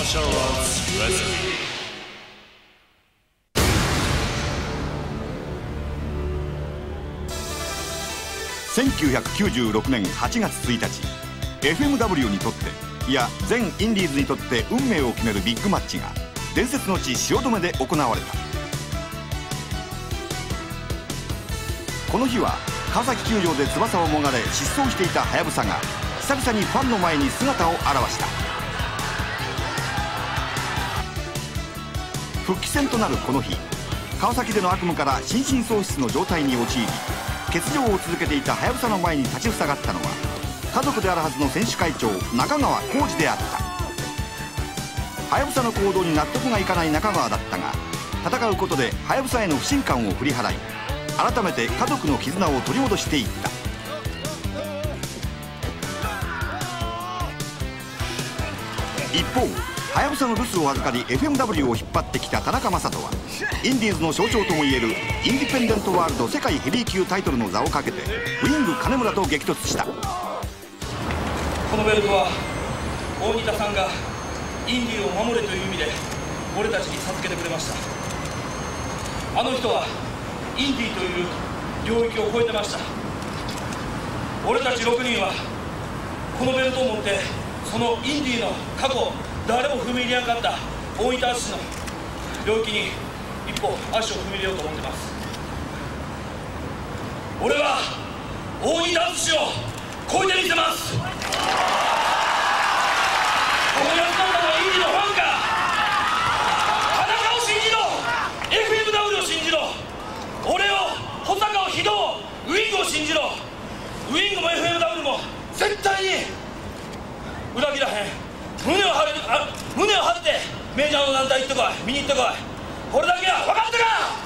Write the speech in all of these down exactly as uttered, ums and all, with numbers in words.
Martial Arts Wrestling。 せんきゅうひゃくきゅうじゅうろくねんはちがつついたち、 エフエムダブリュー にとっていや全インディーズにとって運命を決めるビッグマッチが伝説の地汐留で行われた。この日は川崎球場で翼をもがれ失踪していたハヤブサが久々にファンの前に姿を現した。復帰戦となるこの日、川崎での悪夢から心神喪失の状態に陥り、欠場を続けていたハヤブサの前に立ちふさがったのは家族であるはずの選手会長中川浩二であった。ハヤブサの行動に納得がいかない中川だったが、戦うことでハヤブサへの不信感を振り払い、改めて家族の絆を取り戻していった。一方、ハヤブサの留守を預かり エフエムダブリュー を引っ張ってきた田中将人は、インディーズの象徴ともいえるインディペンデントワールド世界ヘビー級タイトルの座をかけてウィング金村と激突した。 このベルトは大仁田さんがインディーを守れという意味で俺たちに授けてくれました。あの人はインディーという領域を超えてました。俺たちろくにんはこのベルトを持ってそのインディーの過去誰も踏み入れなかった大仁田淳の領域に一歩足を踏み入れようと思ってます。俺は大仁田淳を超えてみせます。ここに集まったのはインディのファンか、田中を信じろ、 エフエムダブリュー を信じろ、俺を保坂を非道、ウィングを信じろ。ウィングも エフエムダブリュー も絶対に裏切らへん。胸を張れあ胸を張ってメジャーの団体行ってこい、見に行ってこい。これだけは分かったか。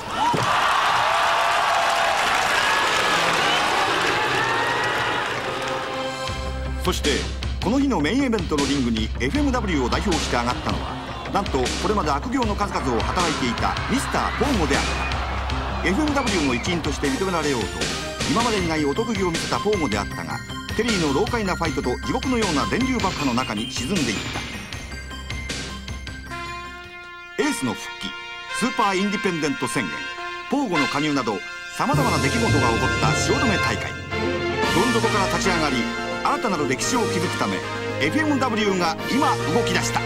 そしてこの日のメインイベントのリングに エフエムダブリュー を代表して上がったのは、なんとこれまで悪行の数々を働いていたミスターポーゴであった。 エフエムダブリュー の一員として認められようと今までにないお得意を見せたポーゴであったが、テリーの老快なファイトと地獄のような電流爆破の中に沈んでいった。エースの復帰、スーパーインディペンデント宣言、ポーゴの加入などさまざまな出来事が起こった汐留大会。どん底から立ち上がり新たなる歴史を築くため エフエムダブリュー が今動き出した。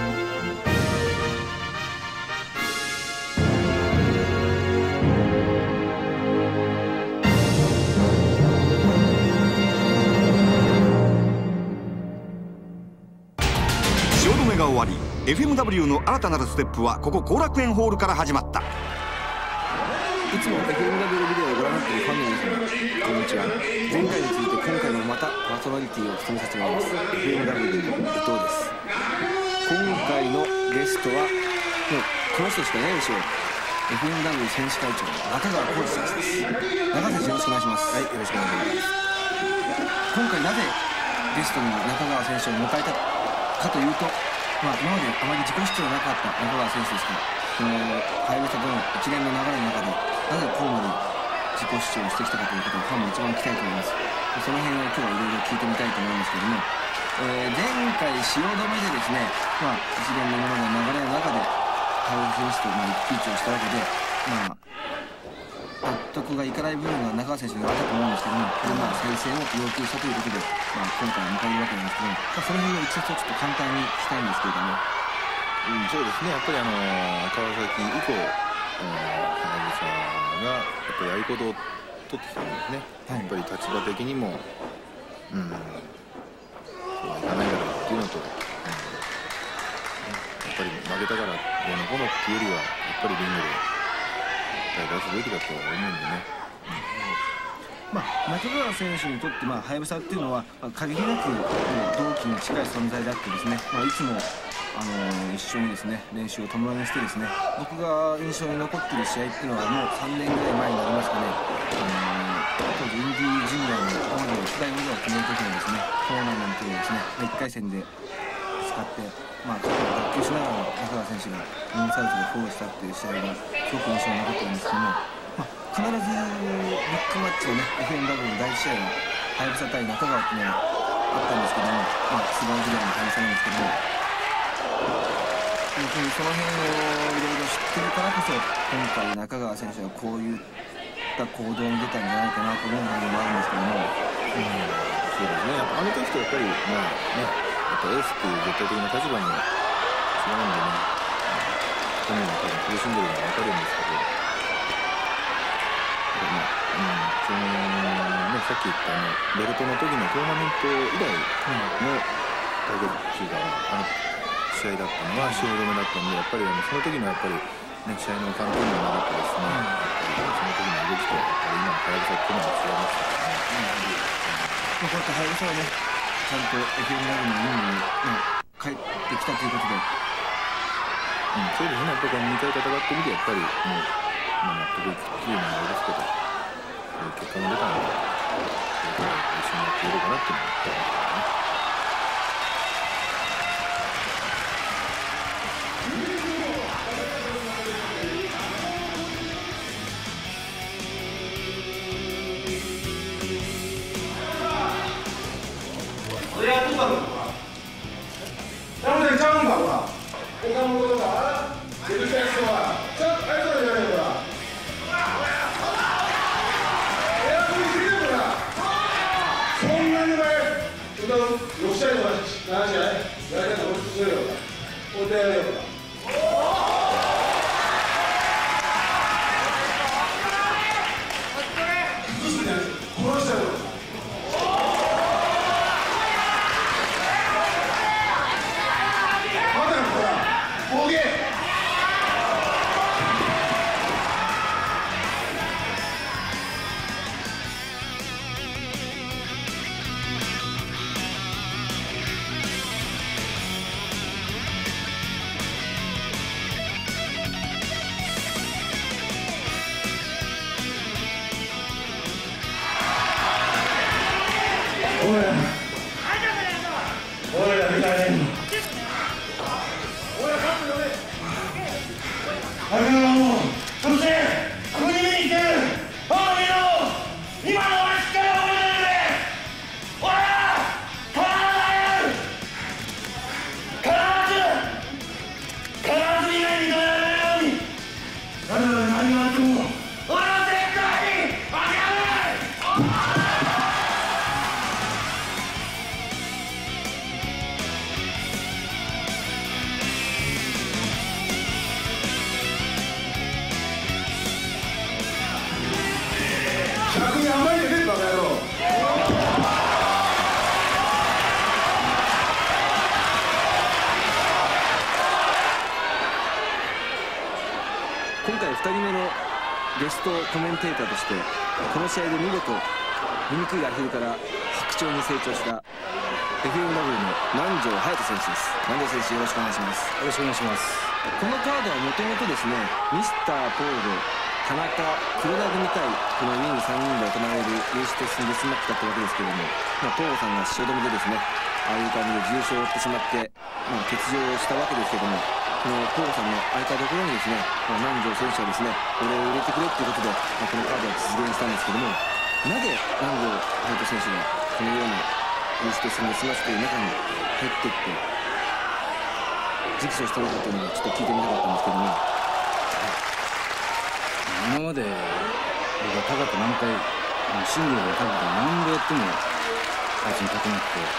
汐留が終わり エフエムダブリュー の新たなるステップはここ後楽園ホールから始まった。 いつも エフエムダブリュー ビデオをご覧になっているファンの皆様、こんにちは。前回について今回もまたパーソナリティを務めさせてもらいます エフエムダブリュー の伊藤です。今回のゲストはもうこの人しかいないでしょう。 エフエムダブリュー 選手会長中川浩二選手です。中川選手、よろしくお願いします。はい、よろしくお願いします。今回なぜゲストに中川選手を迎えたかというと、まあ、今まであまり自己主張がなかった中川選手ですから、このハヤブサとの一連の流れの中でなぜこうまで自己主張をしてきたかということをファンも一番聞きたいと思います。その辺を今日はいろいろ聞いてみたいと思うんですけども、えー、前回汐留でですね、まあ、一連のものの流れの中でハヤブサ選手とまあ一騎打ちをしたわけで、まあ納得がいかない部分が中川選手にあったと思うんですけども、これまあ再戦を要求したということで、まあ、今回迎えるわけなんですけども、まあ、その辺のいきさつをちょっと簡単に聞きたいんですけれども。 うん、そうですね、やっぱりあの川崎以降、花草がやっぱりああいうことを取ってきたんですね、はい、やっぱり立場的にも、うん、そうはいかないだろうっていうのと、うん、やっぱり負けたからどうのこうのっていうよりは、やっぱりリングで出すべきだと思うんでね。 まあ、中川選手にとって、まあ、ハヤブサっていうのは、まあ、限りなく同期に近い存在であってですね、まあ、いつも、あのー、一緒にですね練習を共にしてですね、僕が印象に残っている試合っていうのはもうさんねんぐらい前になりますかね、あのー、当時インディージュニアの王者を初代王者を決める時のですねトーナメントをですねいっかい戦で使って、まあ、ちょっと脱臼しながら中川選手がインサイドでフォローしたっていう試合がすごく印象に残ってるんですけども、まあ、必ずビッグマッチのね エフエムダブリュー の第一試合はハヤブサ対中川っていうのがあったんですけども、まあ、スーパー時代のハヤブサなんですけども、 いうふうにその辺をいろいろ知ってるからこそ今回中川選手がこういった行動に出たんじゃないかなと思う部分もあるんですけども、 うん、そうですね。やっぱあの時とやっぱりまあね、やっぱエースっていう絶対的な立場に違うんでね、本人も多分苦しんでるのが分かるんですけど、まあ、うん、そのね、さっき言ったあのベルトの時のトーナメント以来の対決があの試合だったのが汐留だったんで、やっぱりあのその時のやっぱり、ね、試合の関係にもなってですね、やっぱりその時の動きとやっぱり今のハヤブサっていうのは違いましたからね。 うん、こうやってハヤブサはね、ちゃんと エフエムダブリュー の任務に、まあ、帰ってきたということで、 うん、そうですね。やっぱりにかい戦ってみてやっぱりもう、まあ、納得いくっていうのもあれですけど、そういう結果が出たので、それから一緒にやっているかなっていうのは思いますからね。 今回ふたりめのゲストコメンテーターとしてこの試合で見事醜いアヒルから白鳥に成長した エフエムダブリュー の南條隼人選手です。南條選手、よろしくお願いします。 よろしくお願いします。 このカードはもともとですね、ミスターポール、田中、黒田組対このウィングさんにんで行われる有刺鉄線デスマッチだったわけですけれども、まあ、ポールさんが汐留でですね、ああいう感じで重傷を負ってしまって、まあ、欠場したわけですけども、このポールさんの空いたところにですね、まあ、南條選手はですね、これを入れてくれっていうことで、まあ、このカードは実現したんですけども、なぜ南條隼人選手がこのような有刺鉄線デスマッチという中に入っていって直訴したのかというのをちょっと聞いてみたかったんですけども、 今まで僕は高田何回シングルで高田何度やってもあいつに勝てなくて、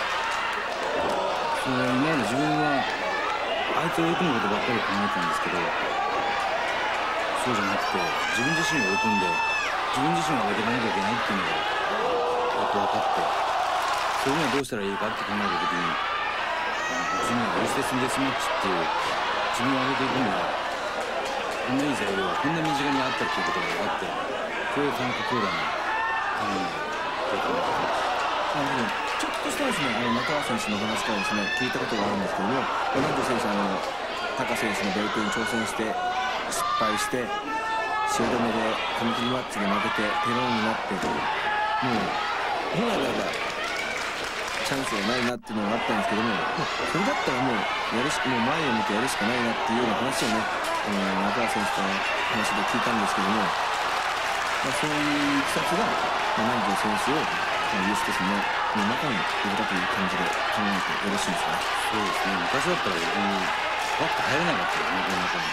それ今まで自分は相手を追い込むことばっかり考えてたんですけど、そうじゃなくて自分自身を追い込んで自分自身を上げていかなきゃいけないっていうのがよく分かって、そういうのはどうしたらいいかって考えた時に、自分が有刺鉄線デスマッチっていう自分を上げていくにはこんないい材料がこんな身近にあったっていうことが分かって、それを韓国クーラーに頼んで提供ができました。 なるほど。ちょっとしたですね、あの中川選手の話からですね、聞いたことがあるんですけども、南條選手はあのタカ選手のベルトに挑戦して失敗して汐留で紙切りマッチで負けてペロンになって、もう本来ならばチャンスがないなっていうのがあったんですけども、それだったらもうやるしもう前を向いてやるしかないなっていうような話をね、あの中川選手との話で聞いたんですけども、まあ、そういういきさつが、まあ、南條選手を有刺鉄線の中に入れたという感じで考えてよろしいですかね。 そうですね。昔だったら僕怖くて入れなかったよね、この中に。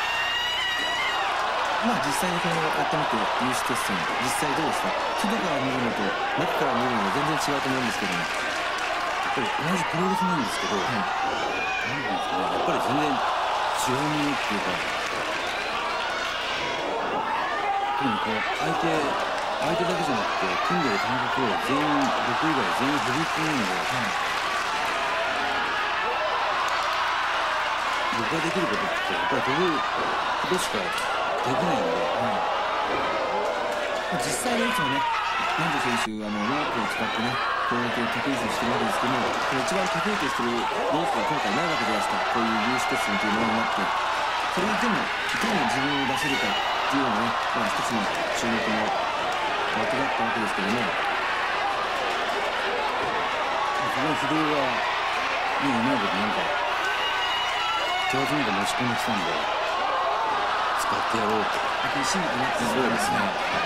まあ実際にこのやってみて有刺鉄線実際どうですか？外から見るのと中から見るのが全然違うと思うんですけども、 やっぱり同じプロレスなんですけど、はい、なんていうんですかね、やっぱり全然違うものっていうか、特にこう相手相手だけじゃなくて組んでる感覚を全員僕以外全員振り込むので、はい、僕ができることってやっぱり飛ぶことしかできないので、はい、 実際にいつもね南條選手あのロープを使ってね攻撃を得意としてるわけですけども、一番得意としてるロープが今回ないわけじゃないですか。こういう有刺鉄線というものになって、それでもいかに自分を出せるかっていうのがね、まあ、一つの注目の枠だったわけですけども、 その不動がねうまいことなんか手厚めで持ち込んできたんで使ってやろうと。 逆に心理になってるんですね。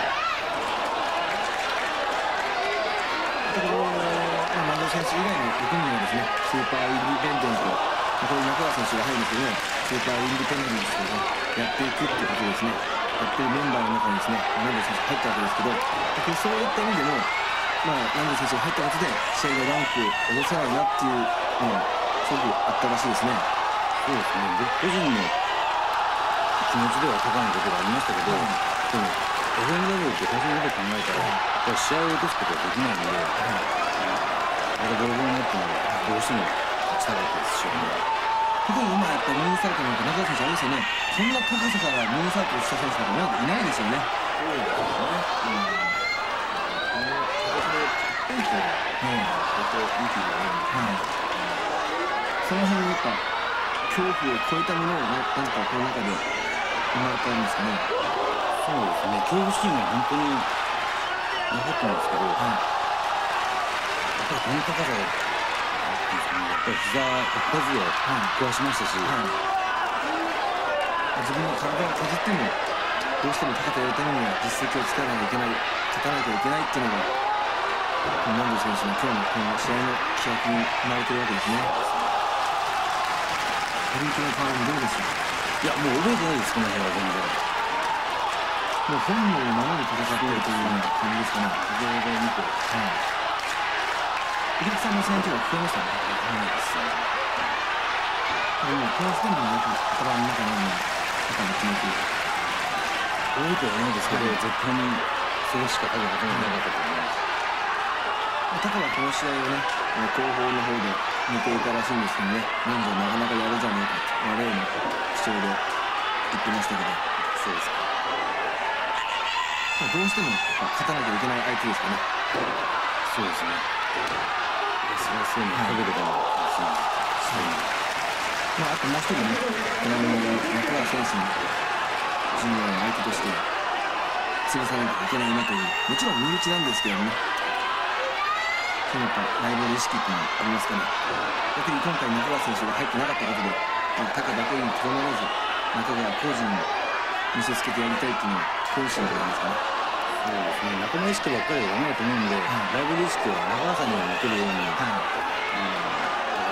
だから南條選手以外の国民はですね、スーパーインディペンデント、これ中川選手が入るんですけども、スーパーインディペンデントをねやっていくっていうことですね。やってるメンバーの中にですね南條選手入ったわけですけど、逆にそういった意味でも、まあ、南條選手が入ったことで試合のランクを落とせないなっていうのがすごくあったらしいですね。 そうですね、僕個人の気持ちでは高いことがありましたけど、うん、でも エフエムダブリュー って最初のことを考えたら、やっぱり試合を落とすことはできないので、またボロボロになってもどうしても勝ちたかったですし、 特に今やっぱりムーンサルトなんて中川選手あれですよね、そんな高さからムーンサルトをした選手なんかいないですよね。 そうですね。うん。この高さのテンポが本当いい気がないんです。 その辺にやっぱ恐怖を超えたものを何かこの中で生まれたんですかね。 そうですね、恐怖心は本当になかったんですけど、はい、やっぱりこの高さがやっぱり膝一発で壊しましたし、はいはい、 自分の体を削ってもどうしても高さをやるためには実績をつけなきゃいけない、勝たなきゃいけないっていうのが南條選手の今日のこの試合の規約に生まれてるわけですね。オリンピックの代わりにどうですか？ いや、もう覚えてないです、この辺は全然。 もう本能のままに戦っているというような感じですかね。 非常に見て、はい、 井口さんの戦闘が聞こえましたね。はい、ですね。でもこの時点でもなんか頭の中にある中の気持ち覚えてはないですけど、はい、絶対にそれしか多分頭になかったと思います。 タカはこの試合をね、後方の方で見ていたらしいんですけどね、なんでなかなかやるじゃねえかと、まあ、例の主張で言ってましたけど、 そうですか。 まあ、どうしても勝たなきゃいけない相手ですかね。 そうですね。それはそうにかけてかもしれないですね。 まあ、あともう一人ね、隣に中川選手のジュニアの相手として潰さなきゃいけないなという、もちろん身内なんですけどね、そういったライバル意識っていうのがありますかね。逆に今回中川選手が入ってなかったことで、まあ、タカだけにとどまらず中川個人に見せつけてやりたいっていうのは本心じゃないですかね。 そうですね、仲間意識ばっかりはダメだと思うんで、はい、ライバル意識は中川さんには持てるように、はい、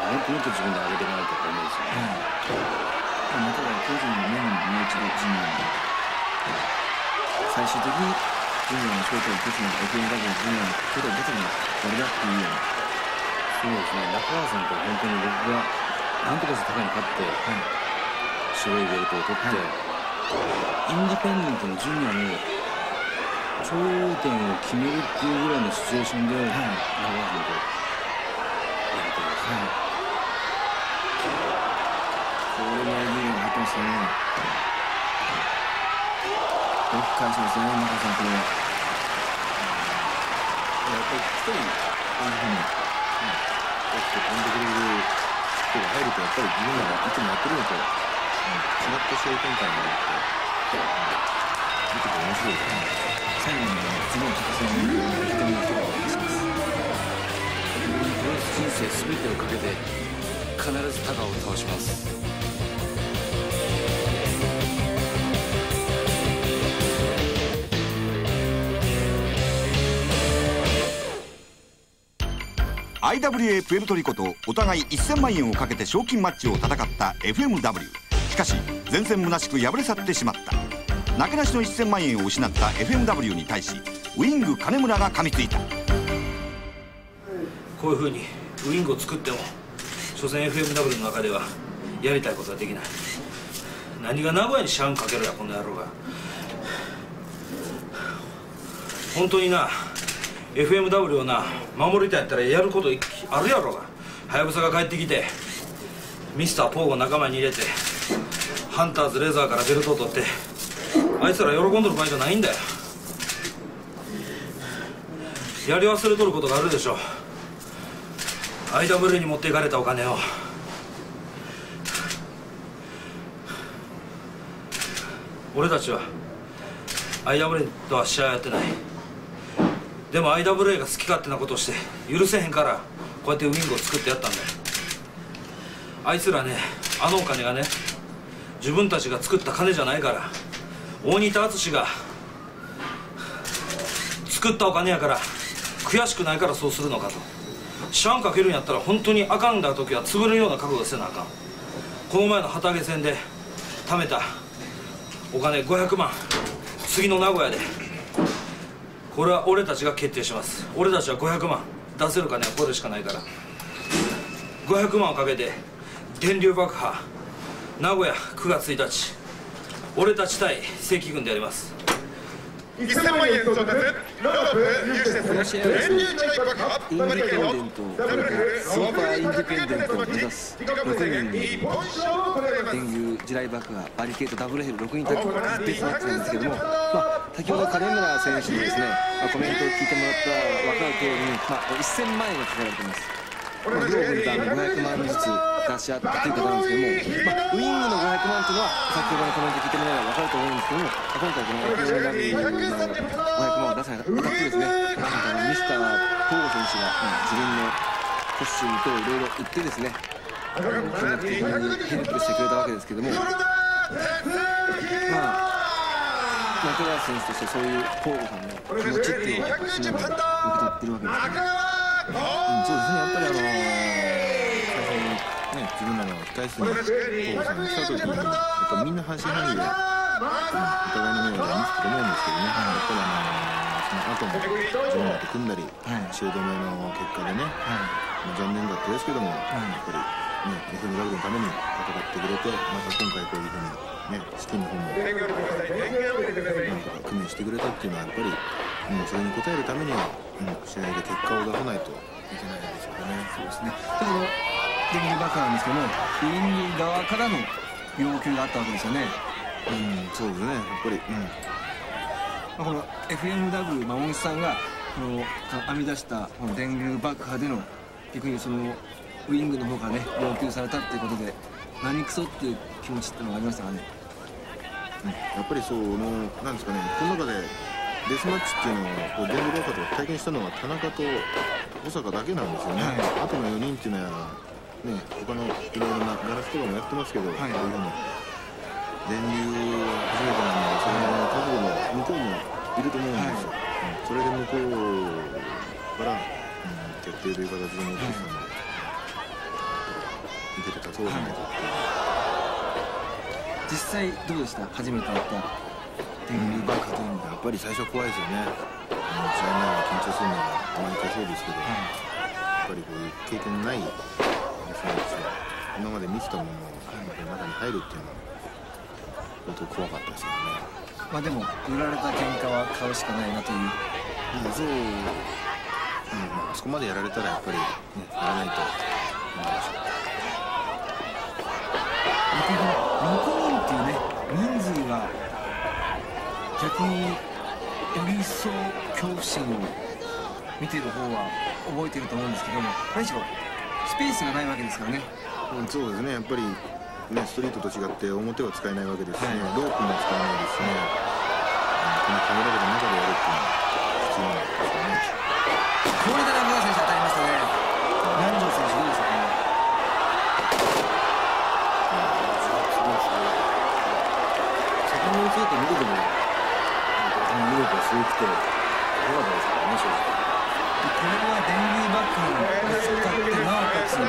うん、もっともっと自分で上げていかないとと思うんですよね。 はい、中川個人の面にもう一度ジュニアに最終的にジュニアの正体を出すのが エフエムダブリュー ジュニアの正体を出すのが俺だっていうような。 そうですね、中川さんと本当に僕がなんとかして高に勝って、はい、白いベルトを取って、はい、インディペンデントのジュニアの頂点を決めるっていうぐらいのシチュエーションで、はい、中川さんとやりたいですね。 これもいいのが入ってますね。よく返しますね、中さん、これは。 やっぱり一人、こういうふうに、こうやって飛んでくれる人が入ると、やっぱり自分らがいつもやってるのと、違った試合展開になると、見てて面白いですね。 最後に次の高さに人の人がお願いします。 プロレス人生すべてをかけて、必ずタカを倒します。 アイダブリューエー プエルトリコとお互いせんまんえんをかけて賞金マッチを戦った エフエムダブリュー。 しかし前線虚しく敗れ去ってしまった。なけなしのせんまんえんを失った エフエムダブリュー に対しウイング金村が噛みついた。 こういうふうにウイングを作っても所詮 エフエムダブリュー の中ではやりたいことはできない。何が名古屋にシャンかけるやこの野郎が。本当にな エフエムダブリュー をな守りたいやったらやることあるやろが。はやぶさが帰ってきてミスターポーを仲間に入れてハンターズレザーからベルトを取ってあいつら喜んどる場合じゃないんだよ。やり忘れとることがあるでしょ。 アイダブリュー に持っていかれたお金を。俺たちは アイダブリュー とは試合やってない。でも アイダブリュー が好き勝手なことをして許せへんからこうやってウイングを作ってやったんだよ。あいつらね、あのお金がね自分たちが作った金じゃないから、大仁田敦が作ったお金やから悔しくないからそうするのかと。シャンかけるんやったら本当にあかんだ時は潰れるような覚悟せなあかん。この前の旗揚げ戦で貯めたお金ごひゃくまん、次の名古屋でこれは俺たちが決定します。俺たちはごひゃくまん出せる金はこれしかないから、ごひゃくまんをかけて電流爆破名古屋くがつついたち、俺たち対正規軍でやります。 せんまんえん調達、ロープ入手するこの試合はですね、インディペンデント、それからスーパーインディペンデントを目指すろくにんに電流地雷爆破バリケードダブルヘルろくにんタッグ別マッチなんですけども、まあ、先ほど金村選手にですね、まあ、コメントを聞いてもらったら分かる通りに、まあ、せんまんえんがかけられています。まあ、両軍団ごひゃくまんずつ出し合ったということなんですけども、まあ、ウイングのごひゃくまんというのは先ほどのコメント聞いてもらえば分かると思うんですけども、今回この エフエムダブリュー のごひゃくまんを出さない当たってですね、あのミスターポーゴ選手が、まあ、自分のコスチュームといろいろ言ってですね、あの金額的にヘルプしてくれたわけですけども、まあ中川選手としてそういうポーゴさんの気持ちっていうのはしながら受け取ってるわけですね。 うん、そうですね、やっぱりあのー、最初にね、自分らの控え室にポーさんが来た時に、やっぱみんな半信半疑で、うん、お互いの目を見せたと思うんですけどね、やっぱりあのー、その後も自分らと組んだり、試合止めの結果でね、はい、残念だったですけども、はい、やっぱりね、エフエムダブリュー のために戦ってくれて、また今回こういうふうにね、資金の方もなんとか工面してくれたっていうのはやっぱり、うん、それに応えるためには、うん、試合で結果を出さないといけないですからね。 そうですね。でも電流爆破なんですけども、ウイング側からの要求があったわけですよね。 うん、そうですね。やっぱり、うん、 まあ、この エフエムダブリュー 大西さんがこの編み出したこの電流爆破での逆にそのウイングの方からね要求されたっていうことで、何クソっていう気持ちっていうのがありましたかね。 うん、やっぱりそのなんですかね、この中でデスマッチっていうのをこう電流爆破とか体験したのは田中と小坂だけなんですよね。はい、あとのよにんっていうのはね、他のいろいろなガラスとかもやってますけど、はい、こういうふうに電流を初めてなんで、それの覚悟も向こうもいると思うんですよ。はい、うん、それで向こうから、うん、決定という形で持ってきたので、いけてたそうじゃないかっていう。 実際どうでした？初めてやった電流爆破というのは。 やっぱり最初怖いですよね。あの試合前は緊張するのが毎回そうですけど、はい、やっぱりこういう経験のないデスマッチは今まで見てたものを中に入るっていうのは相当怖かったですよね。 まあでも売られた喧嘩は買うしかないなという。 うん、そう、うん、そこまでやられたらやっぱり、ね、やらないと思いました。 ろくにんっていうね人数が逆により一層恐怖心を見てる方は覚えてると思うんですけども、何しろスペースがないわけですからね。 うん、そうですね、やっぱりね、ストリートと違って表は使えないわけですしね、はい、ロープも使えないですしね、このカメラで中でやるっていうのは必要なんですよね。 これで中川選手当たりましたね。南條選手どうですかね。 先ほどの姿見てても見るとすごくて良かったですからね、正直。 これは電流爆破の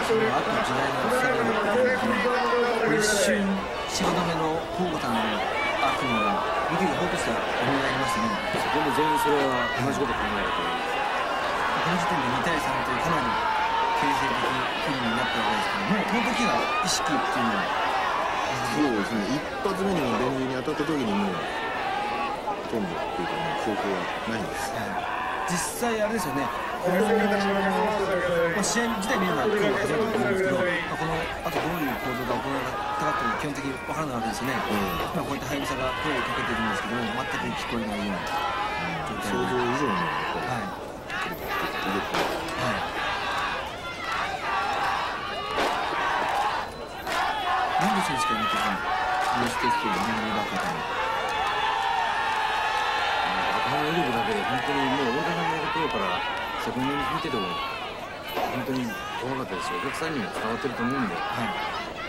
その後の時代の下が一瞬汐留の交互たる悪夢が見ている方としては思いがありましたね。 そこも全員それは同じこと考えるとこの時点でにたいさんというかなり形勢的不利になったわけですけども、この時は意識っていうのはそうですね、一発目にレンジに当たった時にもうほとんどっていうかもう記憶はないです、 はい、実際あれですよね、この、まあ、試合自体見るのは今日は初めてだと思うんですけど、まあ、このあとどういう行動が行われたかっていうのは基本的に分からないわけですよね、うんまあ、こういったハイブサが声をかけてるんですけども全く聞こえないような想像以上のはいはいなんで選手から見てもニューステストで年齢ばっかり頭の威力だけで本当にもう大田さんのところからセコンドに聞いてても本当に怖かったですよ。お客さんにも伝わってると思うんで、はい、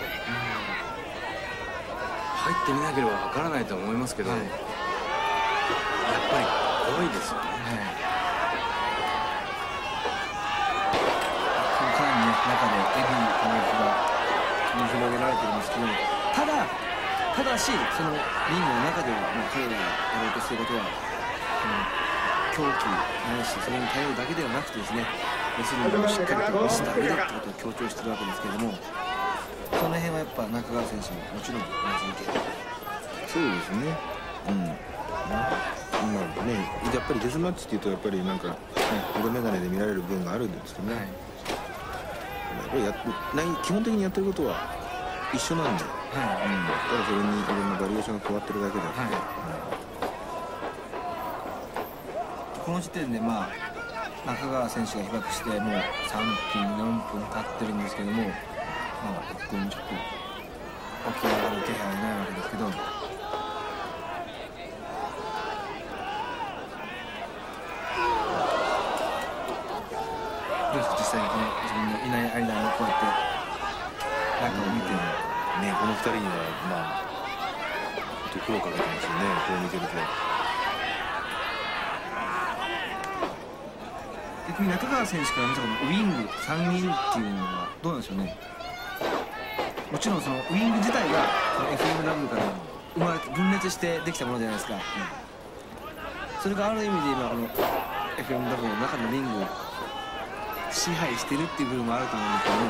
入ってみなければわからないと思いますけど、はい、やっぱり怖いですよね、はい、 かなりね中でエグい攻撃が繰り広げられてるんですけど、ただただしそのリングの中ではもう彼らがやろうとしていることはその狂気ないしそれに頼るだけではなくてですね、レスリングをしっかりと押した上でってことを強調してるわけですけれども、その辺はやっぱ中川選手ももちろん同じ意見。 そうですね、うんまあね、やっぱりデスマッチっていうとやっぱりなんか、ね、色眼鏡で見られる部分があるんですけどね、はい、やっぱりや基本的にやってることは一緒なんで、はいうん、ただそれにいろんなバリエーションが加わってるだけであって、はいうん、この時点でまあ中川選手が被爆してもうさんぷんよんぷん経ってるんですけども、まあ、いっぷんちょっと起き上がる気配はないわけですけど、実際にこの自分のいない間にこうやって中を見て、 うん、ね、このふたりにはまあ苦労かけてますよね、こう見てると。 逆に中川選手から見たこのウイングさんにんっていうのはどうなんでしょうね。もちろんそのウイング自体がこの エフエムダブリュー から生まれて分裂してできたものじゃないですか、うん、それがある意味で今この エフエムダブリュー の中のリングを支配してるっていう部分もあると思うんですけど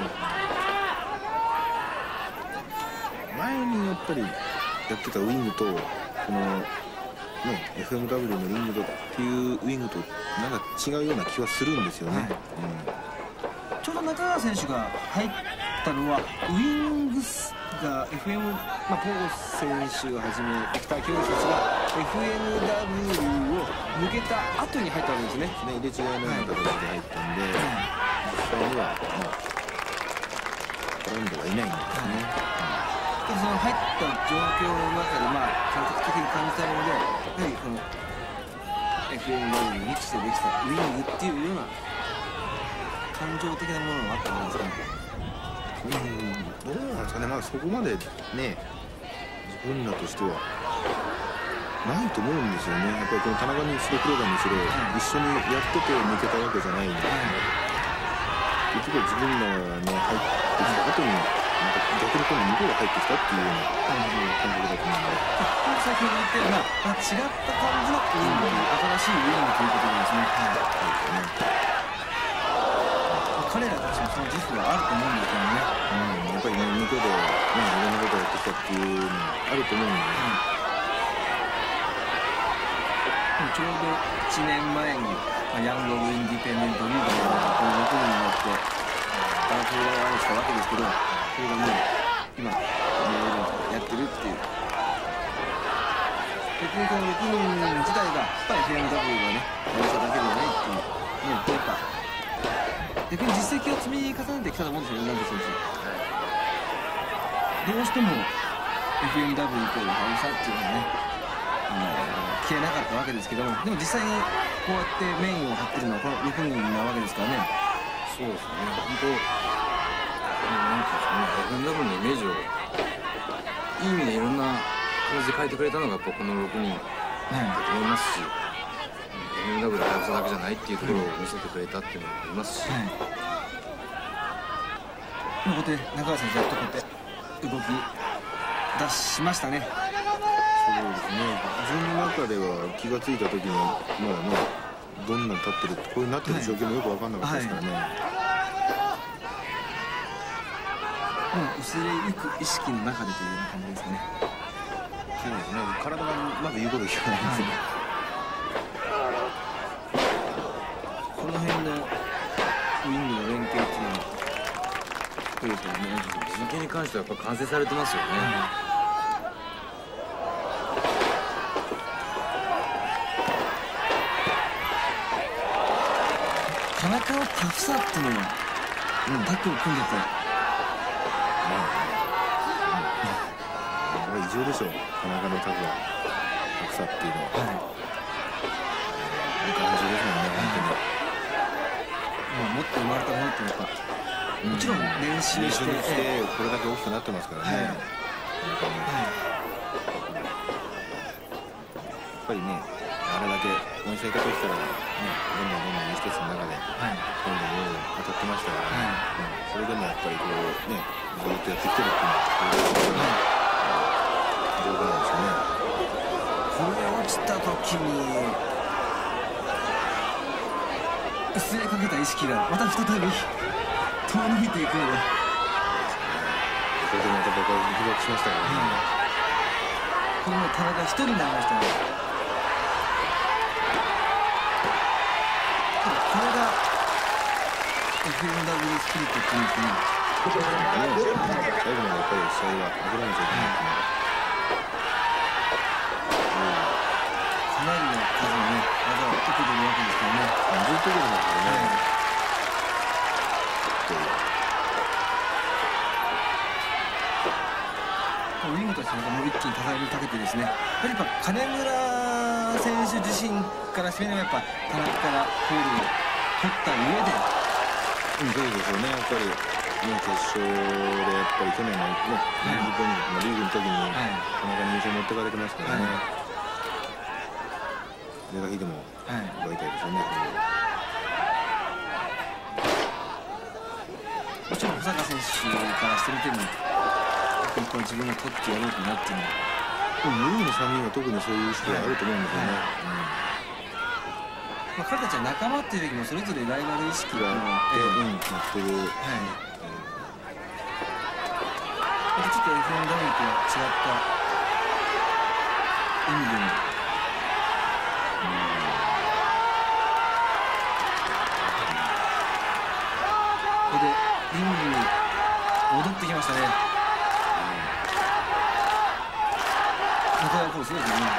も、 前にやっぱりやってたウイングとこの、ね、エフエムダブリュー のリングとっていうウイングとなんか違うような気はするんですよね、はいうん、 ちょうど中川選手が入ったのはウイングが エフエム、まあ、ポー選手をはじめビクター・キョウ選手が エフエムダブリュー を抜けた後に入ったわけですね。 入れ違いのような形で入ったんで、はい、実際には、まあ、絡んではいないんですね、 はいうん、その入った状況の中で、まあ、感覚的に感じたものでやはりこの エフエムダブリュー にリッチしてできたウイングっていうような感情的なものがあったんですかね。 うん、どうなんですかね、まあ、そこまでね自分らとしてはないと思うんですよね。やっぱりこの田中にしろ黒田にしろ、はい、一緒にやってて抜けたわけじゃないんで、はい、結局自分らの入ってきた後にまた逆に今度向こうが入ってきたっていうような感じだと思うんで、 先ほど言ったような、まあ、違った感じのウイング、新しいウイングということでですね、はい、彼らたちもその自負はあると思うんですけどね、 うん、やっぱりね向こうで、ね、いろんなことをやってきたっていうのがあると思うんで、ねうん、ちょうどいちねんまえに、まあ、ヤング・オブ・インディペンデント・リーグのこのろくにんによってバラフラーをしたわけですけど、それがもう今やってるっていう。結局このろくにん自体がやっぱり エフエムダブリュー がねやりただけではないっていうね、こういった逆に実績を積み重ねてきたと思うんですよね、稲田選手。どうしても エフエムダブリュー イコールハウサっていうのはね、あの消えなかったわけですけども、でも実際にこうやってメインを張ってるのはこのろくにんなわけですからね。 そうですね、本当なんていうんですかね、エフエムダブリュー のイメージをいい意味でいろんな形で変えてくれたのがやっぱこのろくにんだと思いますし、エフエムダブリュー は速さだけじゃないっていうところを見せてくれたっていうのもありますし、はい、 ここで中川選手やっとこうやって動き出しましたね。 そうですね、自分の中では気がついた時にまだね、どんなに立ってるってこういうなってる状況もよく分かんなかったですからね、はいはい、薄れゆく意識の中でというような感じですかね。 そうですね、体がまず言うこと聞かないですね、 はい、この辺のウィングの連携っていうのはどうですかね。 陣形に関してはやっぱ完成されてますよね、はい。 田中のタフさっていうのは、うん、タックル組んでて、 まあ、うん、異常でしょう、田中のタフはタフさっていうのは、はい、いい感じですもんね、本当に、 まあ、持って生まれたものっていうのは、うん、もちろん練習して、 してこれだけ大きくなってますからね、はい、やっぱりね、あれだけこの生活をしたら、ね、どんどんどんどんいい施設の中で、はい、どんどんどんどん当たってましたからね、はい、うん、それでもやっぱりこうね、ずっとやってきてるっていうのは、そういう状況なんですよね。 これ落ちた時に薄れかけた意識がまた再び遠のいていくので、 これでまた僕は被爆しましたからね、 うん、これも田中一人になりましたね。これが エフエムダブリュー スピリットっていうんですね。 最後までやっぱり試合は諦めちゃいけないっていうのは、 かなりの数のね、技を受けてるわけですからね。 ずっと受けてますからね、 はい、ウィングとしてもう一気に戦いにかけてですね、やっぱ金村選手自身からしてみれば、やっぱ田中からゴールを取った上で、 うん、そうですよね、やっぱり、ね、決勝でやっぱり去年の、ね、はい、リーグの時に田中に優勝持ってかれてますからね、はい、それだけでも奪いたいですよね、 もちろん保坂選手からしてみても、本当は自分が取ってやろうとなっていうのは、 無理のさんにんは特にそういう意識があると思うんですよね。 まあ、彼たちは仲間っていうよりもそれぞれライバル意識があって、 うん、持ってる、はい、 またちょっと エフエムダブリュー とは違った意味でも、ここでリングに戻ってきましたね。なかなかこうすごいですね。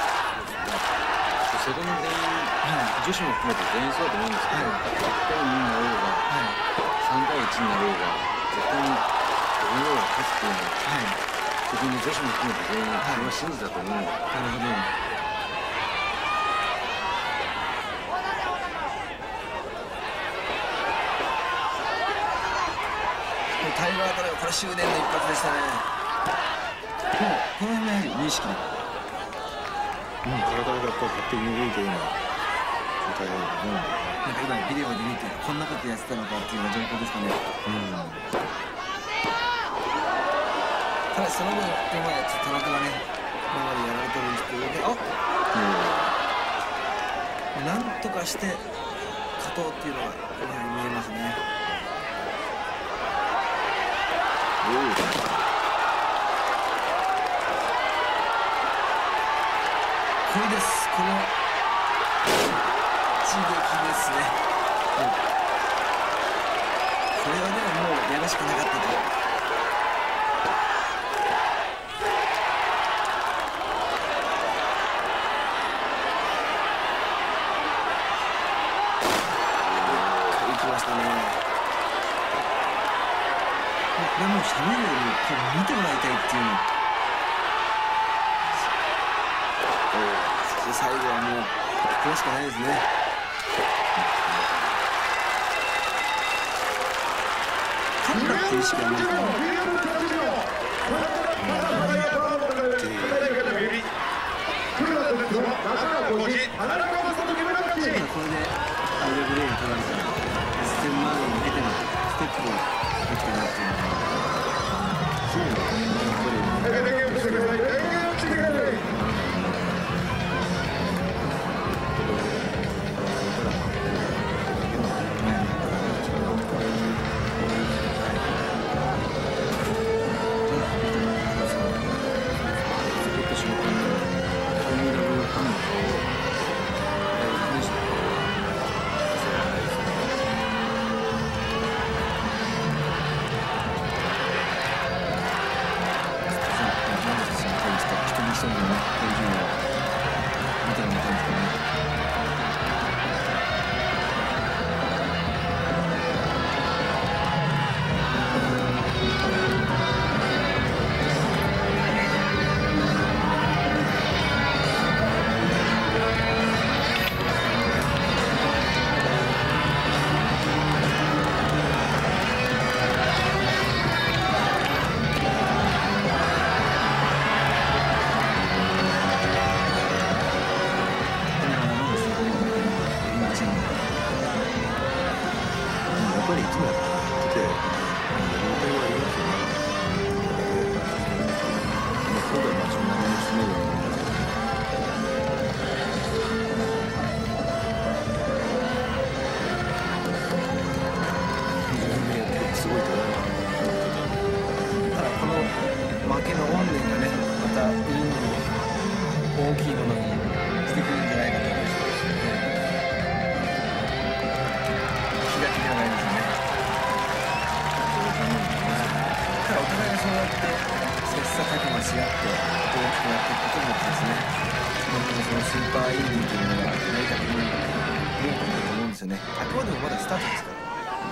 セドの全員、はい、女子も含めて全員そうだと思うんですけど、はい、いち対にになろうが、はい、さん対いちになろうが、絶対に自分の方が勝つっていうのは、はい、特に女子も含めて全員、それは信じたと思うんだ。なるほど。タイガーあたりはこれ執念の一発でしたね。もうこの辺のやはり無意識で、 うん、体がやっぱり勝手に動いてるような状態だと思うんで、 なんか今ビデオで見てこんなことやってたのかっていうような状況ですかね。うん、ただその分手前田中がね今までやられてるんですけどね、あっ、うん、なんとかして勝とうっていうのがやはり見えますね。おお、これです。この一撃ですね、うん、これはでももうやるしかなかったと。いきましたね。これもうしゃべるよりこれ見てもらいたいっていうの。最後はもうこれしかないですね。勝ったっていう意識がないからね。これでアイレブレーン取られたらせんまんえんに向けてのステップをできたなっていうのはぱりいつもやっててやりたいはありますよね。今回まあそんなに進めるようになりますけど。 すごいと思います。ただこの負けの怨念がね、またウィングを大きいものにしてくるんじゃないかと思います。開きがないですね。ただお互いがそうやって切磋琢磨し合って大きくなっていくことによってですね、本当にそのスーパーインディーというものが成り立ってくると思うんですよね。あくまでもまだスタートですから。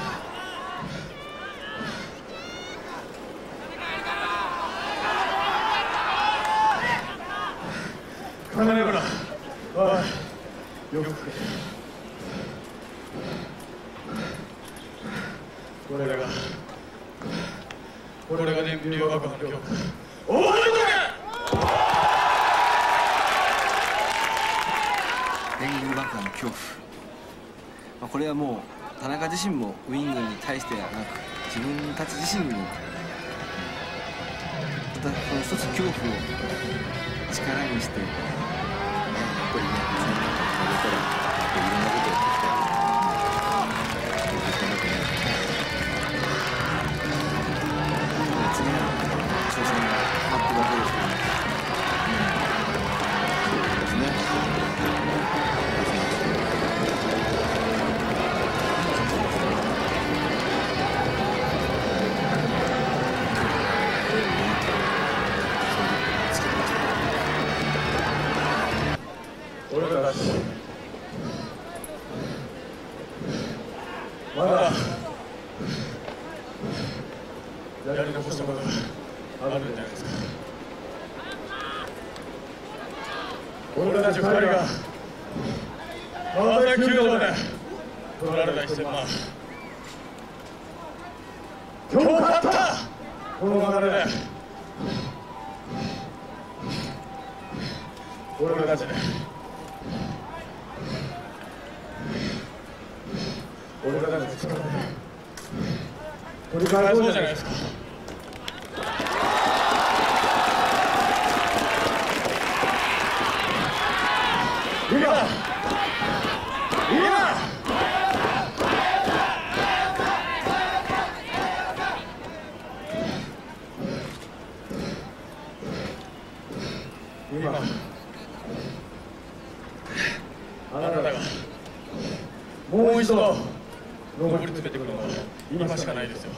金村、おい、よくこれがこれが燃料爆破の恐怖。お前だけ燃料爆破の恐怖、まあ、これはもう田中自身もウィングに対してはなく自分たち自身にもまたこの一つ恐怖を力にしてやっぱりね、その中に食べたらいろんなことをやってきたそうですかなと思いますね。次の挑戦が待ってるわけですけどね。そうですね。 俺たちまだやり残したことがあるんじゃないですか。俺たち二人が川崎球場で取られたいっせんまん、今日勝ったこの流れで俺たちで俺たちの力で取り返そうじゃないですか。今今今あなたがもう一度上り詰めてくるのは今しかないですよ。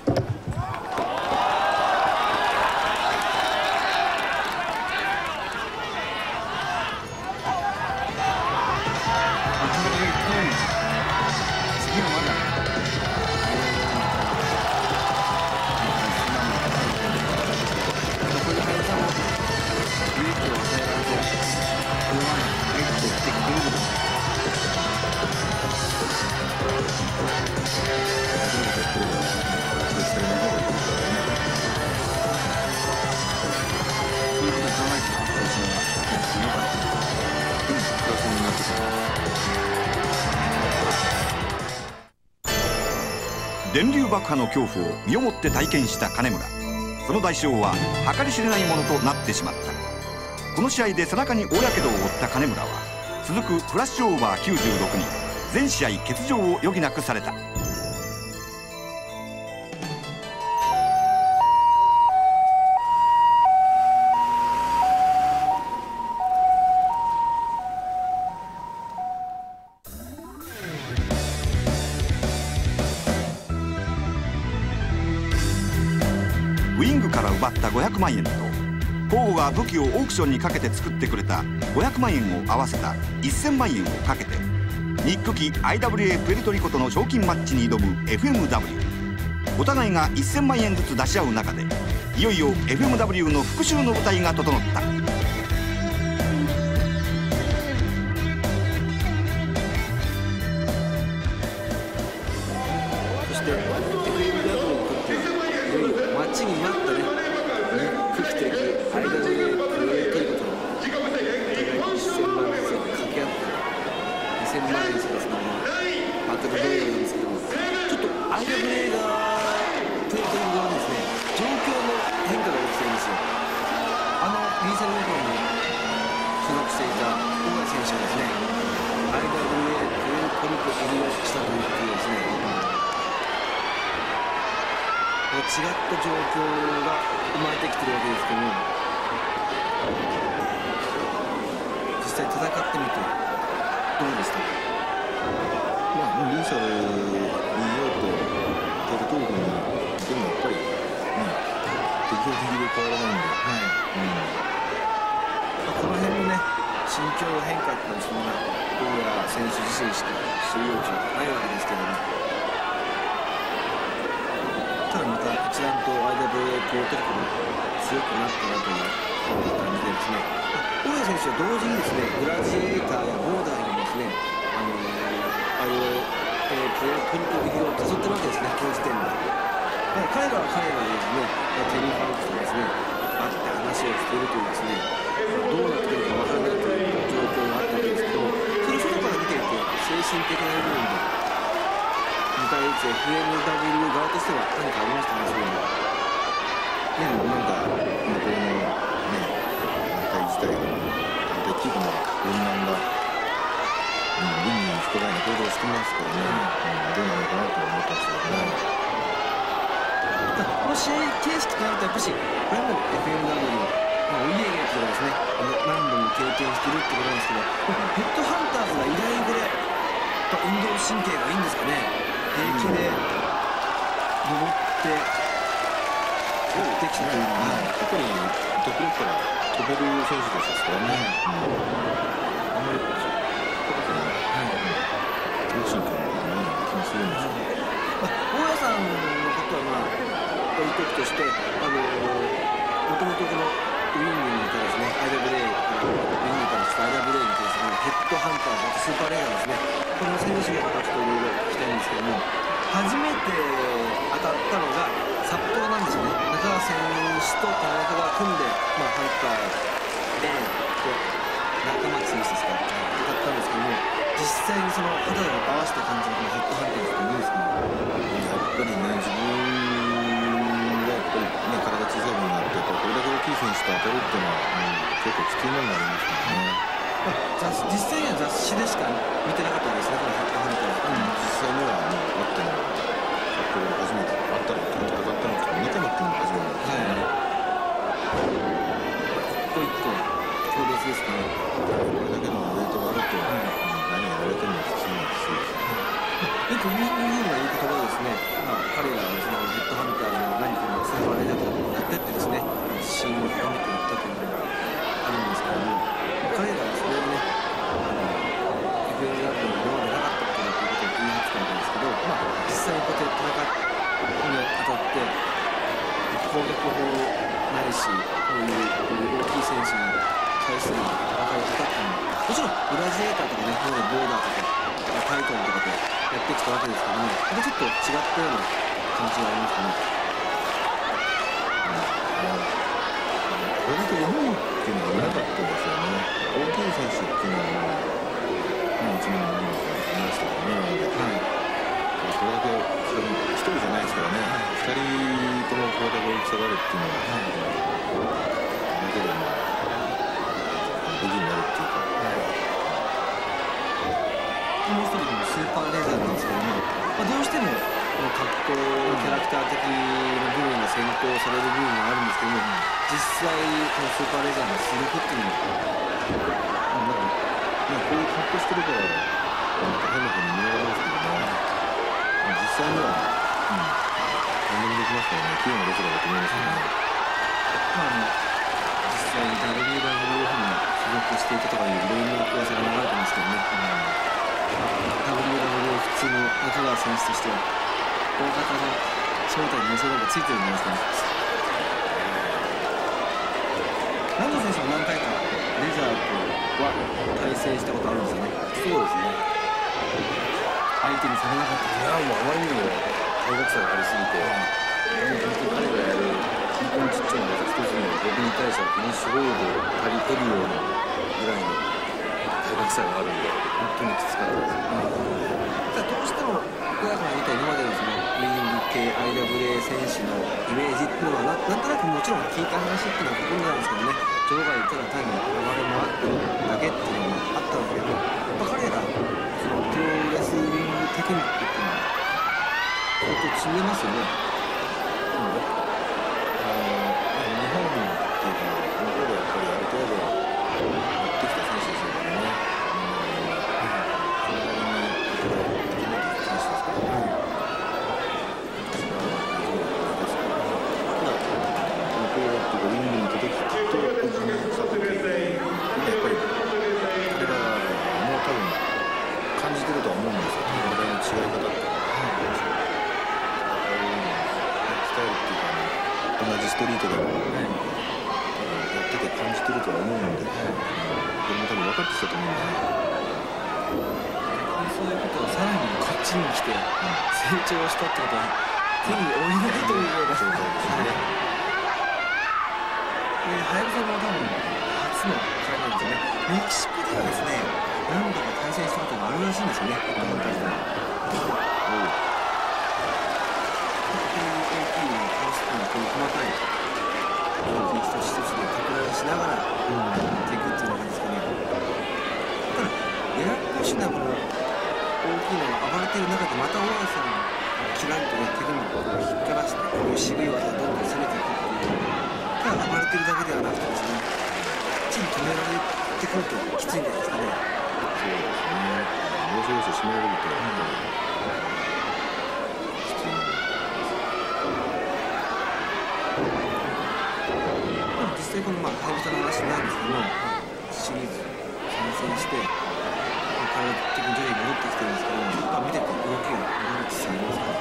電流爆破の恐怖を身をもって体験した金村。その代償は計り知れないものとなってしまった。この試合で背中に大やけどを負った金村は続くフラッシュオーバーきゅうじゅうろくに全試合欠場を余儀なくされた。ウィングから奪ったごひゃくまんえんとポーゴが武器をオークションにかけて作ってくれたごひゃくまんえんを合わせたせんまんえんをかけてニック機 アイダブリューエー プエルトリコとの賞金マッチに挑む エフエムダブリュー。 お互いがせんまんえんずつ出し合う中でいよいよ エフエムダブリュー の復讐の舞台が整った。 そして エフエムダブリュー にとってはいよいよ待ちに待ったね、ニック機的 アイダブリューエー プエルトリコとのお互いせんまんえんずつ掛け合ってにせんまんえんずつのバトルロイヤルなんですけども、ちょっと間違った状況が生まれてきてるわけですけども、実際戦ってみてどうでしたか？ まあ、リーサルにいようとテルトークにでもやっぱりね敵は敵で変わらないんで、はいうん、まあ、この辺のね心境の変化っていうのはそんな大谷選手自身しか知る余地はないわけですけども、ただまた一段と アイダブリューエー プロトリコが強くなったなという感じでですね、大谷選手は同時にですねグラジエーターやボーダーにですねあのー、アイダブリューエー プロトリコ入りを誘ってるわけですね、この時点で。彼らは彼らでですねテリー・ファンクスとですね会って話をしているというですねどうなってくるか分からないという状況があったわけですけども、それ外から見ていて精神的な部分で迎え撃つ エフエムダブリュー 側としては何かありましたね、そういうのは。 いや、なんか向こうのね団体自体が団体っていうかまあ分断がうん意に深いな行動してますからね、うん、どうなのかなと思ったんですけどね。 この試合形式となるとやっぱしこれも エフエムダブリュー、まあ、お家芸とかですね何度も経験してるってことなんですけど、ヘッドハンターズが意外にこれ運動神経がいいんですかね、平気で登ってやってきたというのは、 やっぱりところから飛べる選手ですからね、うん、あんまりこう神経がないような気がするんですけど、 大家さんのことはまあ置いとくとして、あのもともとこのウィングにいたですね アイダブリューエー ウィングからした アイダブリューエー に対するヘッドハンターズ、スーパーレガーですね、この選手の方ちょっといろいろ聞きたいんですけども、初めて当たったのが札幌なんですよね。中川選手と田中が組んで、まあ、ハンターで中松選手ですか当たったんですけども、実際にその肌を合わせた感じのヘッドハンターズっていうんですかね。 やっぱりね自分がやっぱりね体小さい分になってこれだけ大きい選手と当たるっていうのは、うん、結構きついものがありますからね。 まあ、実際には雑誌でしか見てなかったですね、このヘッドハンター、うん、 実際にはねあったのはこれが初めてあったのと戦ったのと見たのっていうのが初めてですね、 はい、一個一個強烈ですから、 これだけのウェイトがあると、うん、何やられてもきついですし、 よくウィングユーが言う言葉でですね、まあ、彼らはそのヘッドハンターの何かのスーパーレジャーとやってってですねシーンを深めていったというのがあるんですけども、彼らはそれをね エフエムダブリュー の今までなかったことだということを言い張ってたわけですけど、まあ、実際にこうやって戦に当たって攻略法ないしこういう大きい選手に対する戦い方っていうのはもちろんグラジエーターとかね今までボーダーとかタイトンとかでやってきたわけですけども、またちょっと違ったような感じがありますね。 これだけ重いっていうのはなかったですよね。大きい選手っていうのはまあうちにも何人かいましたからね、はい、これだけ一人じゃないですからね、二、はい、人ともこれだけ大きさがあるっていうのは、はい、だけでまあ武器になるっていうか、 もう一人のスーパーレーザーなんですけども、まあ、どうしてもこの格好キャラクター的な部分が先行される部分があるんですけども、実際このスーパーレーザーの出力っていうのは、 まあ、まあこういう格好してるからなんか変な風に見えますけどね、まあ、実際には、うん、何でもできますからね、器用なレスラーだと思いますけどね。 まあ、あの実際に ダブリューダブリューエフ に所属していたとかいういろんな噂が流れてますけどね、うん、ダブリューダブリューエフ 普通の中川選手としては大型の正体にそういうのがついてるんじゃないですかね。南條選手は何回かレジャーとは対戦したことあるんですよね。 そうですね。 相手にされなかった。 いやもうあまりにも体格差がありすぎて、本当に彼がやる本当にちっちゃい技一つに僕に対してはフィニッシュホールドを足りてるようなぐらいの体格差があるんで本当にきつかったです。 ただどうしても僕らから見た今までのそのウィング系 アイダブリューエー 選手のイメージっていうのは な, なんとなくもちろん聞いた話っていうのはここになんですけどね、場外ただ単に暴れ回ってるだけっていうのがあったんだけど、やっぱ彼らそのプロレスリングテクニックっていうのは相当積んでますよね。 ストリートでもやってて感じてるとは思うので、これも多分分かってきたと思うんでね。 そういうことをさらにこっちに来て成長したってことは手に負えないというような状態ですね。で、はやぶさも多分初の海外ですね。メキシコではですね、何度か対戦したことがあるらしいんですよね。この大会では。こういう細かい一つ一つで拡大しながらやっていくっていうのがですかね。ただややこしなこの大きいのが暴れている中でまた大家さんがキラリとね手首を引っ張らしてこういう渋い技をどんどん攻めていくっていう。ただ暴れているだけではなくてですね、きっちり止められてくるときついんじゃないですかね。 そうですね。要所要所締められると、うん実際このまあはやぶさの話なんですけども、シリーズ参戦して体的に徐々に戻ってきてるんですけども、やっぱ見てて動きが戻りつつありますか？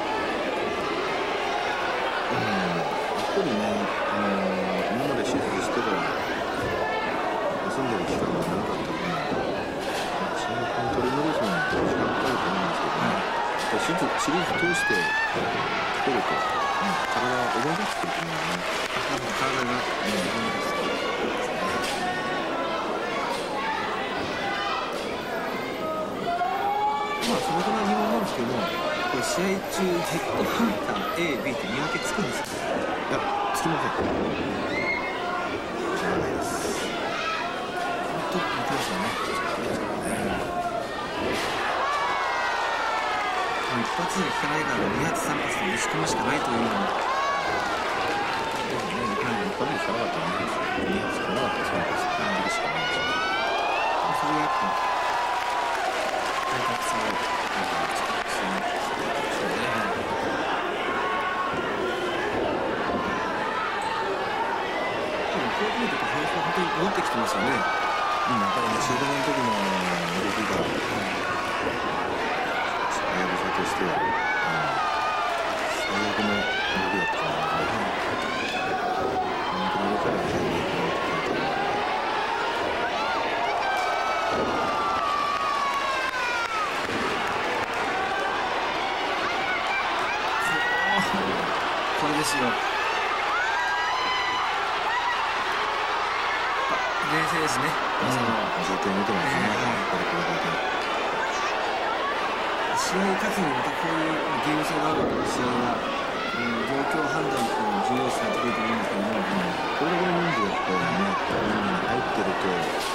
うん、やっぱりね、あのー、今まで手術してたら休んでる期間が長かった分、試合に取り戻すのに時間かかると思うんですけど、ね、シリーズ通して来ると、うん、体が覚え出してくると思うんだよね。 体が、うん、まあそれから疑問なんですけども、これ試合中ヘッドハンター A、B って見分けつくんですか？ いや、つきません。知らないです。 と似てますよね。一発で効かないからに発さん発で打ち込むしかないというのは。 一発で効かなかったらに発、に発効かなかったらさん発できるしかないんですよ。 それがやっぱ体格差をするんですよね。でもこう見るとはやぶさ本当に戻ってきてますよね。 うん、やっぱりね、シードの時の動きが、はやぶさとしては、うん、最悪の動きだったかなと思います。本当に動かないでいいと思ってたので。 これですよ。冷静ですね。 うん、ずっと見てますね。これこれだけ。 試合勝つにまたこういうゲーム性がある試合が、うん、状況判断の重要視されてくると思うんですけども、うん、 これだけの人数がこうね、うん、入ってると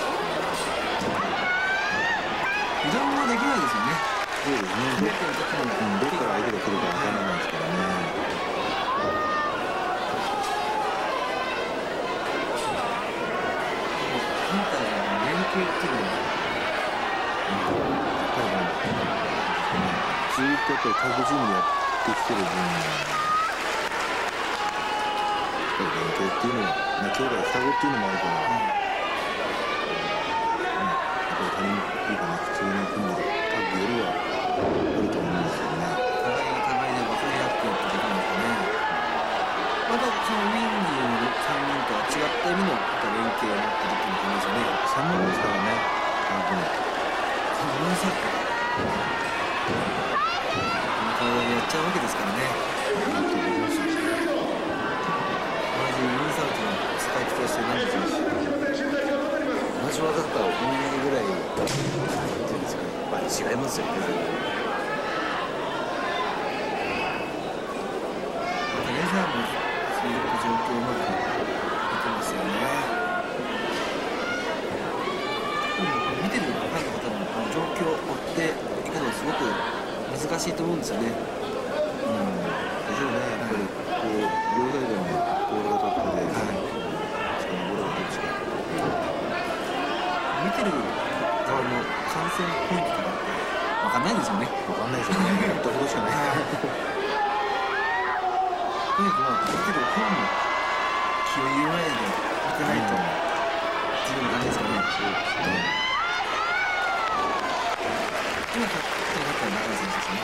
油断はできないですよね。 そうですね。どっから、うん、どっから相手が来るかわからないですからね。 ハンターの連携っていうのは、 多分、ずっとやっぱり各チームでやってきてる分、やっぱり連携っていうのは、まあ、兄弟双子っていうのもあるから、うん、やっぱり他人っていうかね、普通に組んでるタッグよりはあると思うんですよね。 互いが互いで分かり合ってやってるんですかね。またそのウィンディのさんにんとは違った意味の連携を持ってるっていう感じですよね。 さんにんですからね、本当に。 このムーンサルト、この体でやっちゃうわけですからね。 なんとできますよね。 同じムーンサルトの使い方をして何ですよ。同じ技だったら同じぐらいっていうんですかね。まあ違いますよね。またレザーもそういう状況をうまく見てますよね。見てるファンの方も状況を追っていくのはすごく難しいと思うんですよね。 うん、でしょうね。やっぱりこう余裕前で当てないと自分の感じですかね。今勝ってなかったら中井選手ですね。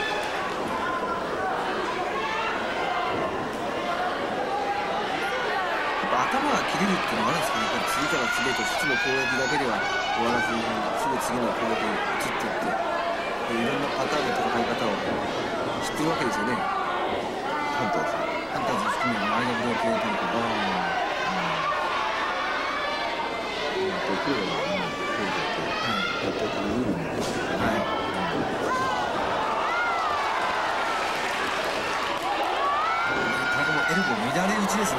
やっぱ頭が切れるっていうのはあるんですかね。やっぱ次から次へと一つの攻撃だけでは終わらずにすぐ次の攻撃に移っていっていろんなパターンの戦い方を知ってるわけですよね。ハンターズハンターズ含めのアイダブリュー系というか、 できればね、やったというのも、はい。 田中もエルボー乱れ打ちですね。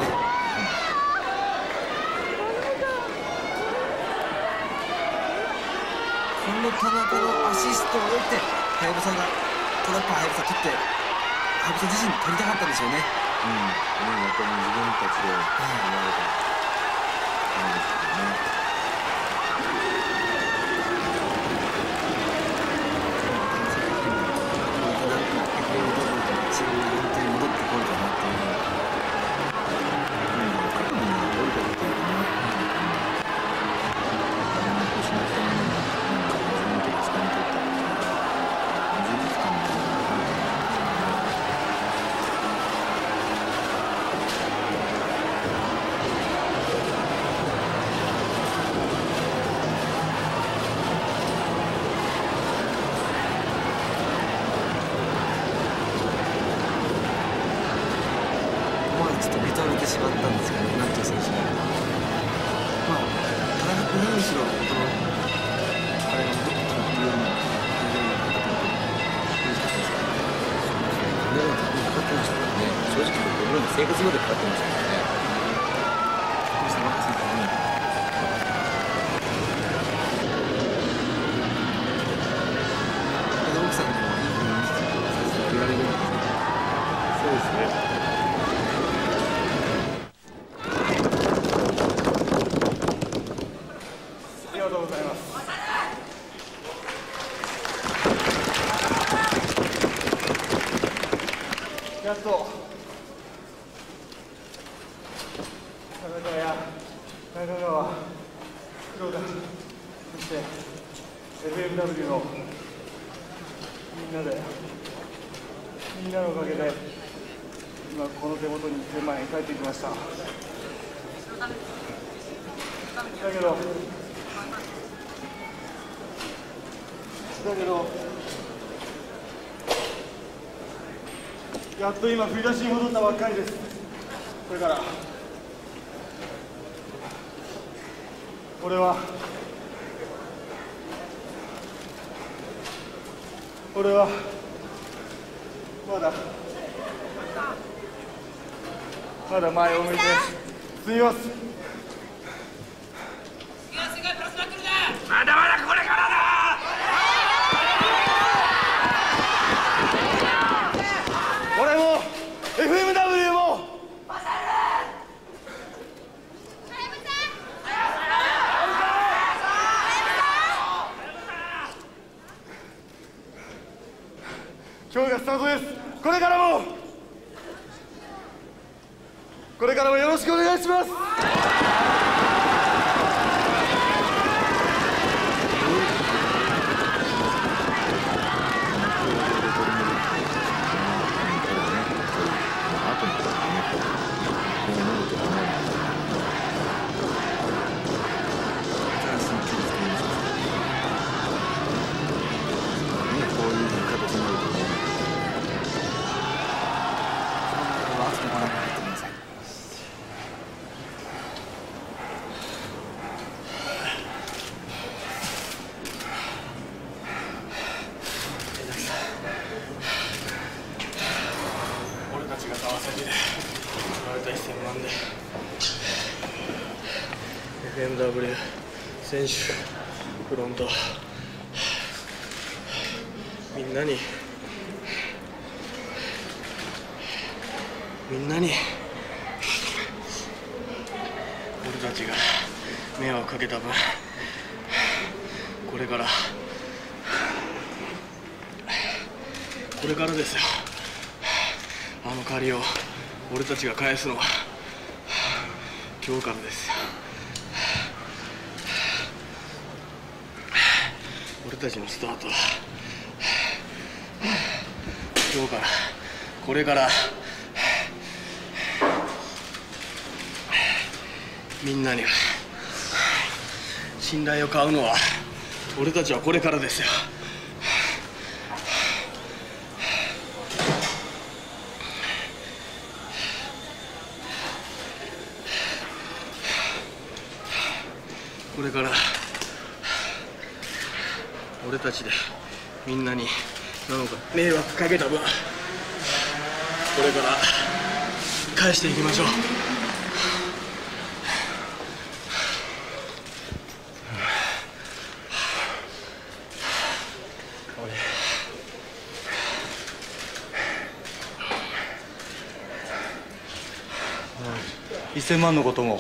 この田中のアシストを得て、はやぶさがトラップはやぶさ取って、はやぶさ自身取りたかったんですよね。 うん、ね、やっぱり自分たちで生まれた感じですけどね。 しまったんですけど、ナッチョ選手がまあ田中君何しろこの彼が戻ってきたっていうような非常に難しかったですからね。 ね、かかってましたからね。正直僕らの生活までかかってましたからね。 びっくりしたばっかりですからね。奥さんにもいい風に見せてくれられるんですね。 そうですね。 やっと田中や中川、黒田、そして エフエムダブリュー のみんなでみんなのおかげで今この手元にせんまんえん返ってきました。だけどだけどやっと今振り出しに戻ったばっかりです。これから俺は俺はまだまだ前を向いて進みます。 まだまだこれからだ。 俺も エフエムダブリュー も今日がスタートです。これからもこれからもよろしくお願いします。 エフエムダブリュー 選手フロントみんなにみんなに俺たちが迷惑かけた分これからこれからですよ。あの借りを俺たちが返すのは今日からですよ。俺たちのスタートは今日からこれからみんなに信頼を買うのは俺たちはこれからですよ。これから俺たちでみんなになんか迷惑かけた分これから返していきましょう。 いっせんまんのことも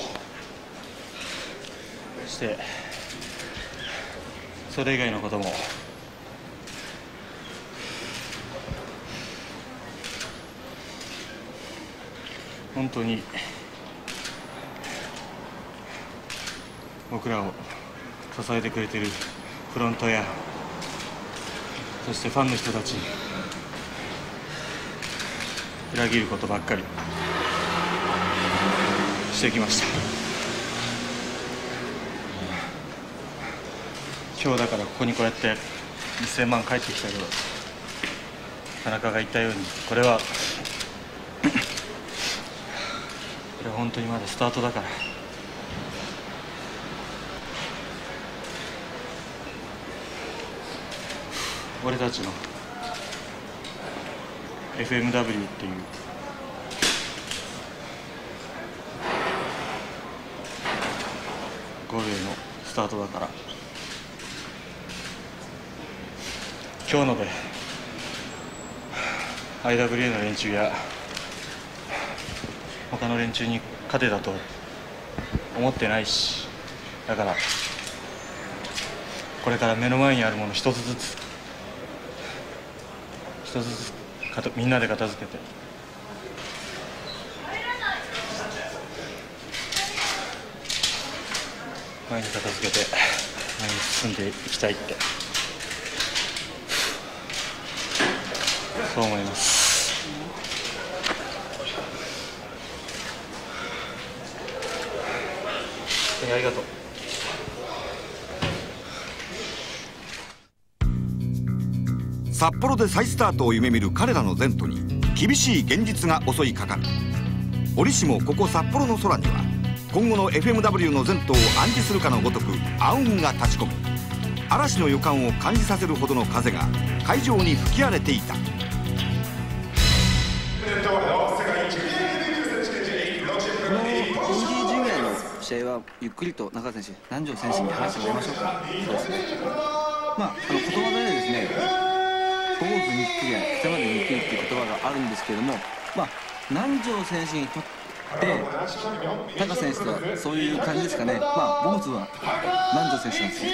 してそれ以外のことも本当に僕らを支えてくれているフロントやそしてファンの人たちに裏切ることばっかりしてきました。今日だからここにこうやっていっせんまん返ってきたけど田中が言ったようにこれはこれは本当にまだスタートだから俺たちの エフエムダブリュー っていうゴールへのスタートだから今日ので アイダブリュー の連中や他の連中に勝てたと思ってないしだからこれから目の前にあるもの一つずつ一つずつみんなで片付けて前に片付けて前に進んでいきたいってそう思います。ありがとう。 札幌で再スタートを夢見る彼らの前途に厳しい現実が襲いかかる。折しもここ札幌の空には今後の エフエムダブリュー の前途を暗示するかのごとく暗雲が立ち込め嵐の予感を感じさせるほどの風が会場に吹き荒れていた。 試合はゆっくりと中川選手、南條選手に話してもらいましょうか。そうですね。まあ、あの言葉でですね、坊主にっくりや北までにっくりっていう言葉があるんですけれども、まあ、南條選手にとって高選手とはそういう感じですかね。まあ、坊主は南條選手なんですよ。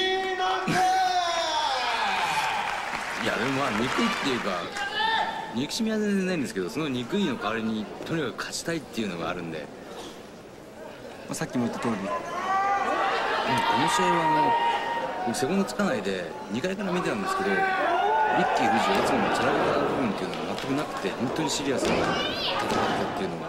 いやでもまあ憎いっていうか憎しみは全然ないんですけど、その憎いの代わりにとにかく勝ちたいっていうのがあるんで。 さっきも言った通り、 この試合はあのセコンドつかないでにかいから見てたんですけど、リッキー・フジはいつものチャララ部分っていうのが全くなくて、本当にシリアスな戦い方っていうのが、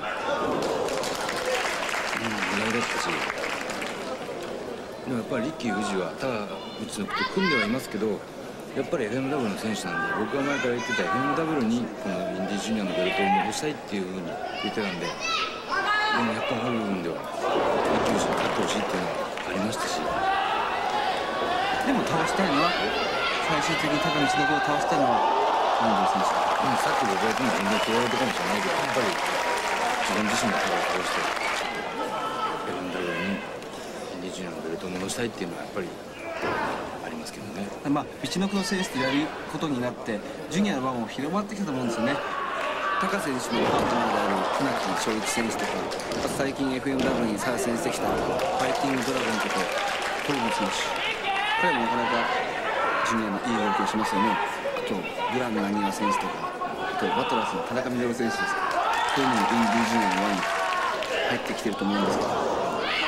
うん、意外だったし、でもやっぱりリッキー・フジはただうちのこと組んではいますけど、やっぱり エフエムダブリュー の選手なんで、僕が前から言ってた エフエムダブリュー にこのインディージュニアのベルトを戻したいっていうふうに言ってたんで、でもやっぱある部分ではリッキー・フジに勝ってほしいっていうのがありましたし、 でも倒したいのは最終的に高見忍を倒したいのは南條選手。 まあ、さっき僕が言ったのは全然嫌われたかもしれないけど、やっぱり自分自身の顔を倒して エフエムダブリュー にインディージュニアのベルトを戻したいっていうのはやっぱりありますけどね。 まあ、みちのくの選手とやることになってジュニアの輪も広まってきたと思うんですよね。高選手のパートナーである船木翔一選手とか、最近 エフエムダブリュー に参戦してきたファイティングドラゴンこと東部選手、彼もなかなかジュニアのいい動きをしますよね。あとグランナニワ選手とか、あとバトラスの田中稔選手ですか、そういうのもインディージュニアの輪に入ってきてると思うんですが、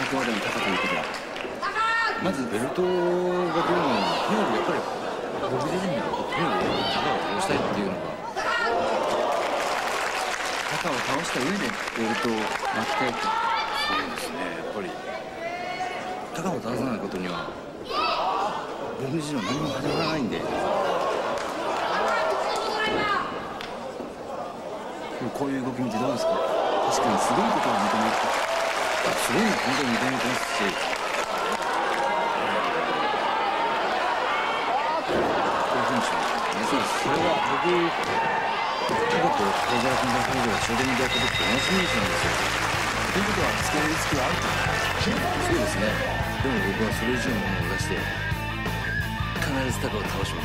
くまでの高ということは、まずベルトがどういうのか、とにかくやっぱり僕自身がとにかく高を倒したいっていうのが、高を倒した上でベルトを巻きたいと。 そうですね、やっぱり高を倒さないことには僕自身は何も始まらないんで。 こういう動き見てどうですか。確かにすごいことを認める、すごい本当に認めてますし、こういうふうにしますね。それは僕高と小柄君の彼女が初戦でやった時と同じイメージなんですよ。ということはつけるリスクはあると。そうですね。でも僕はそれ以上のものを出して必ず高を倒します。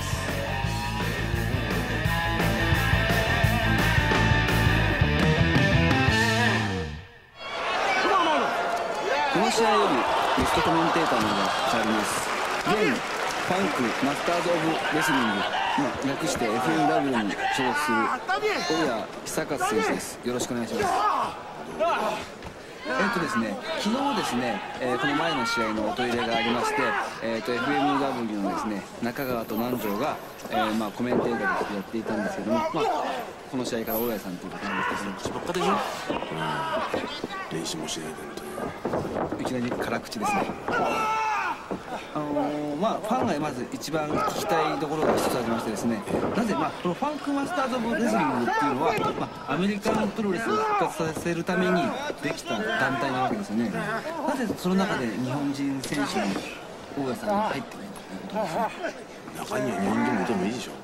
この試合よりゲストコメンテーターの方が変わります。現ファンクマスターズ・オブ・レスリング、まあ、略して エフエムダブリュー に所属する大谷久勝選手です。よろしくお願いします。えっとですね、昨日ですね、えー、この前の試合のおトイレがありまして、えー、と エフエムダブリュー のですね中川と南條が、えーまあ、コメンテーターとしてやっていたんですけども、まあ、この試合から大谷さんということなんですけども、 ばっかでしょ、うん、練習もしないでといういきなり辛口ですね。あのー、まあファンがまず一番聞きたいところが一つありましてですね、なぜ、まあ、このファンクマスターズ・オブ・レスリングっていうのは、まあ、アメリカンプロレスを復活させるためにできた団体なわけですよね。なぜその中で日本人選手に大谷さんが入ってくるということですね。 中には日本人もいてもいいでしょ、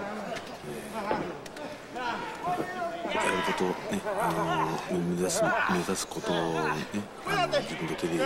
えー、やることね、あの目指す目指すことをね、あの自分の手でみんな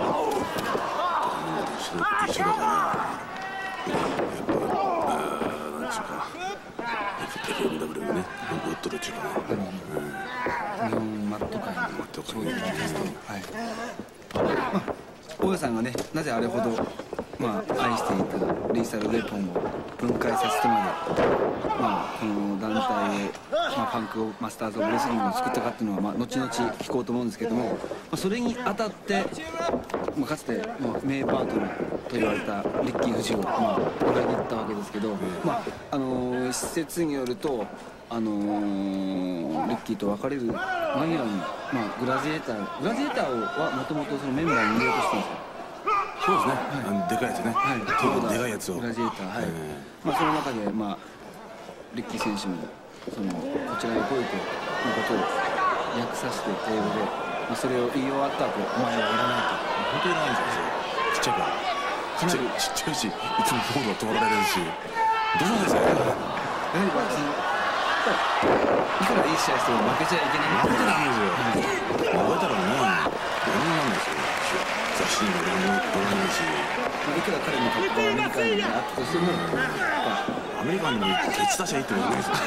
と一緒だ一緒だから、やっぱあなんちゅうか エフエムダブリュー がね乗っ取るっていうかね、 うん、日本マット界のそういうゲスト、はい、まあ、大谷さんがねなぜあれほど、まあ、愛していたリーサルウェポンを分解させてまで、まあ、この団体を、まあ、ファンクマスターズ・オブ・レスリングを作ったかっていうのは、まあ、後々聞こうと思うんですけども、まあ、それにあたって、まあ、かつて、まあ、名パートナーと言われたリッキー・フジを、まあ、裏切ったわけですけど、まああのー、施設によると、あのー、リッキーと別れる間際に、まあ、グラジエーターグラジエーターはもともとメンバーに入れようとしてるんですよ。 そうですね、はい、あのでかいやつね、はい、結構でかいやつをグラジエーター、はい、まあ、その中で、まあ、リッキー選手もそのこちらへ来いということを訳させて英語で、まあ、それを言い終わった後、お前はいらないと。 本当にいらないんですよ、ちっちゃいからちっちゃい、ちっちゃいし、いつもフォードは止まられるし、どうなんですかね。 やはりまあそのいくらいい試合しても負けちゃいけない。 負けちゃダメですよ。負けたらね、ダメなんですよ。雑誌にも何も取らないし。 いくら彼の格好はアメリカンにあったとしても、 アメリカンにケツ出しゃいいってことないですよ。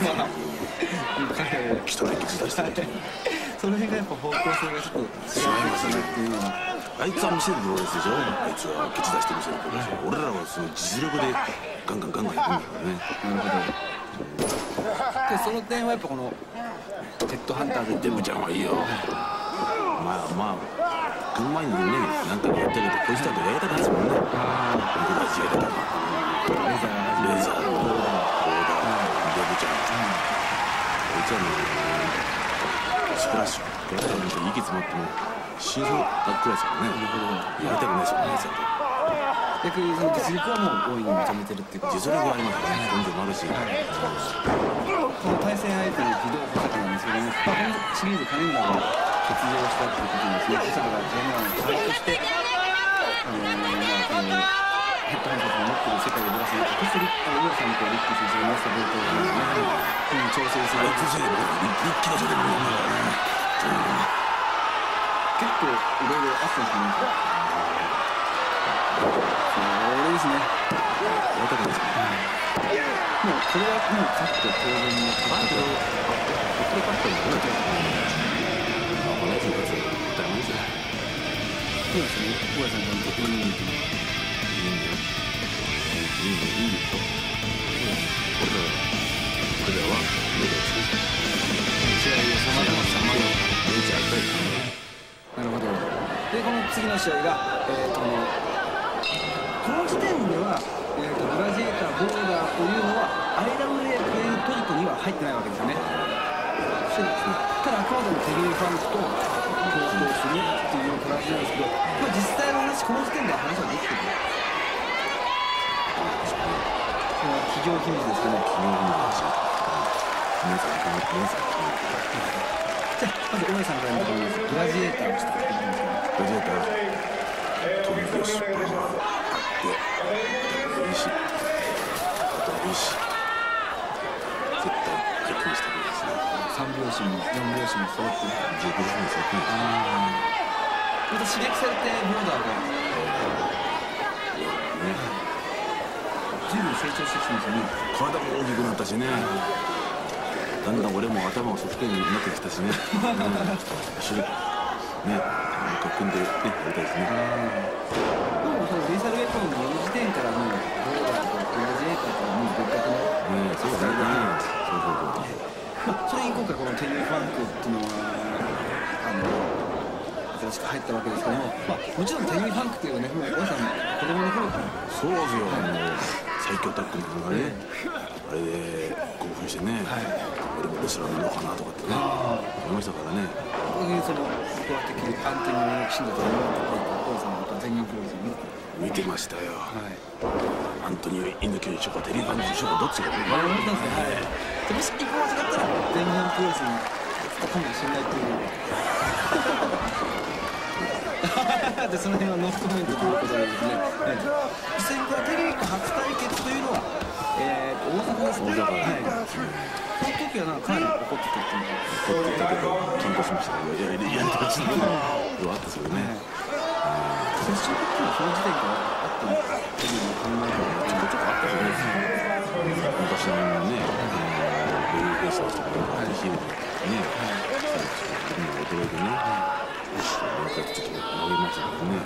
彼は汚いケツ出してる。 その辺がやっぱ方向性がちょっと違いますねっていうのは。 あいつは見せるプロレスでしょ。あいつはケツ出して見せるプロレス。俺らはその実力でガンガンガンガンいくんだからね。 なるほど。でその点はやっぱこのヘッドハンターでデブちゃんはいいよ。まあまあ来る前にね、なんかやったけどこいつだとやりたかったですもんね。ああ、僕たちやりたかった。レザー、レザー、オーダー、オーダー、デブちゃん。こいつはね、スプラッシュ、これから見て息詰まっても死にそうなくらいですからね。やりたくないですよね、レザーと。 逆にその実力はもう大いに認めてるっていうか。 実力はありますよね。根性もあるし。 この対戦相手の非道保坂なんですけども、このシリーズ金村が欠場したっていうことですね。保坂が金村の代わりとして、あのー、まあこのヘッドハンターが持っている世界を目指す中、そして大野さんとリッキー選手が持ったベルトをね、調整する。 リッキーのそれもいいんだからね。 結構いろいろあったんですね。これですね。 やりたくないですか。 もうこれはもう勝って当然の勝ってる。 これ勝ってるんだね。このやつの勝つダメですよ。 そうですね。大家さんちゃんとこういうの見てもいいんだよ。いいんだよ。いいんですよ。これだ。これだわ。試合をさまざまさまざま見ちゃったり。 なるほど。でこの次の試合が、えー、とこの時点では、えー、とグラジエーター、ボーダーというのは アイダブリューエー プレートリコには入ってないわけですよね。そうですね。ただあくまでもテリー・ファンクと共闘するっていう形なんですけど、まあ、実際の話この時点では話はできてる。企業秘密ですかね。企業秘密だし、皆さん皆さんじゃあまず大家さんから見てみます。グラジエーターをしていただきます。グラジエータートリオスパーマーあっていいしあとはいいし絶対逆にしたいですね。さんびょうしもよんびょうしも揃ってじゅうごびょうしも揃ってまた刺激されてボーダーが随分成長してきてますよね。体も大きくなったしね、だんだん俺も頭がそっくりになってきたしね、うん、一緒にね組んでねやりたいですね。でもそのレーサルウェポンの時点からもうボーダーとかグラジエーターからもう別格のねそうだね。そうそうそう。まあそれに今回このテリー・ファンクっていうのはあの新しく入ったわけですけども、まあもちろんテリー・ファンクっていうのはねもうお父さん子供の頃からそうですよ、最強タッグのがね、あれで興奮してね、俺もレスラー見ようかなとかってね思いましたからね。その僕はてっきりアントニオ猪木死んだと思うとお父さんと全日本プロレス見てましたよ。アントニオ猪木にしようかテリー・ファンクにしようかどっちがいいか迷ったんですね。もし一個間違ったら全日本プロレスに使ったかもしれないというでその辺はノーコメントということでですね、実際にこれテレビと初対決というのは、えー、大阪ですね。大阪、はい、その時はなんかかなり怒ってたっていうか怒ってたけど緊張しましたけどやりやりたいですねあったですよね。接触っていうのはその時点からあったのかっていうのを考えたらちょこちょこあったじゃないですか。昔のねベルーレーサーとかできるね驚いてねなんかちょっと投げましたけどね、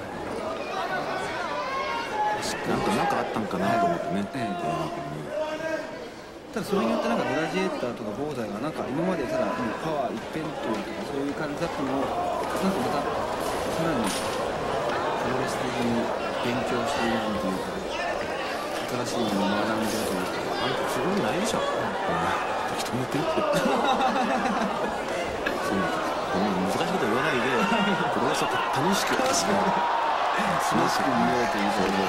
なんかなんかあったんかなと思ってね、ええ、ただそれによってなんかグラジエーターとかボーダーがなんか今までただパワー一辺倒とかそういう感じだったのをなんかまたさらにプロレス的に勉強しているというか新しいものを学んでるというかあんたすごいないでしょ、適当に言ってるってそうなんです。難しいこと言わないでプロレスを楽しく楽しく見ようということで、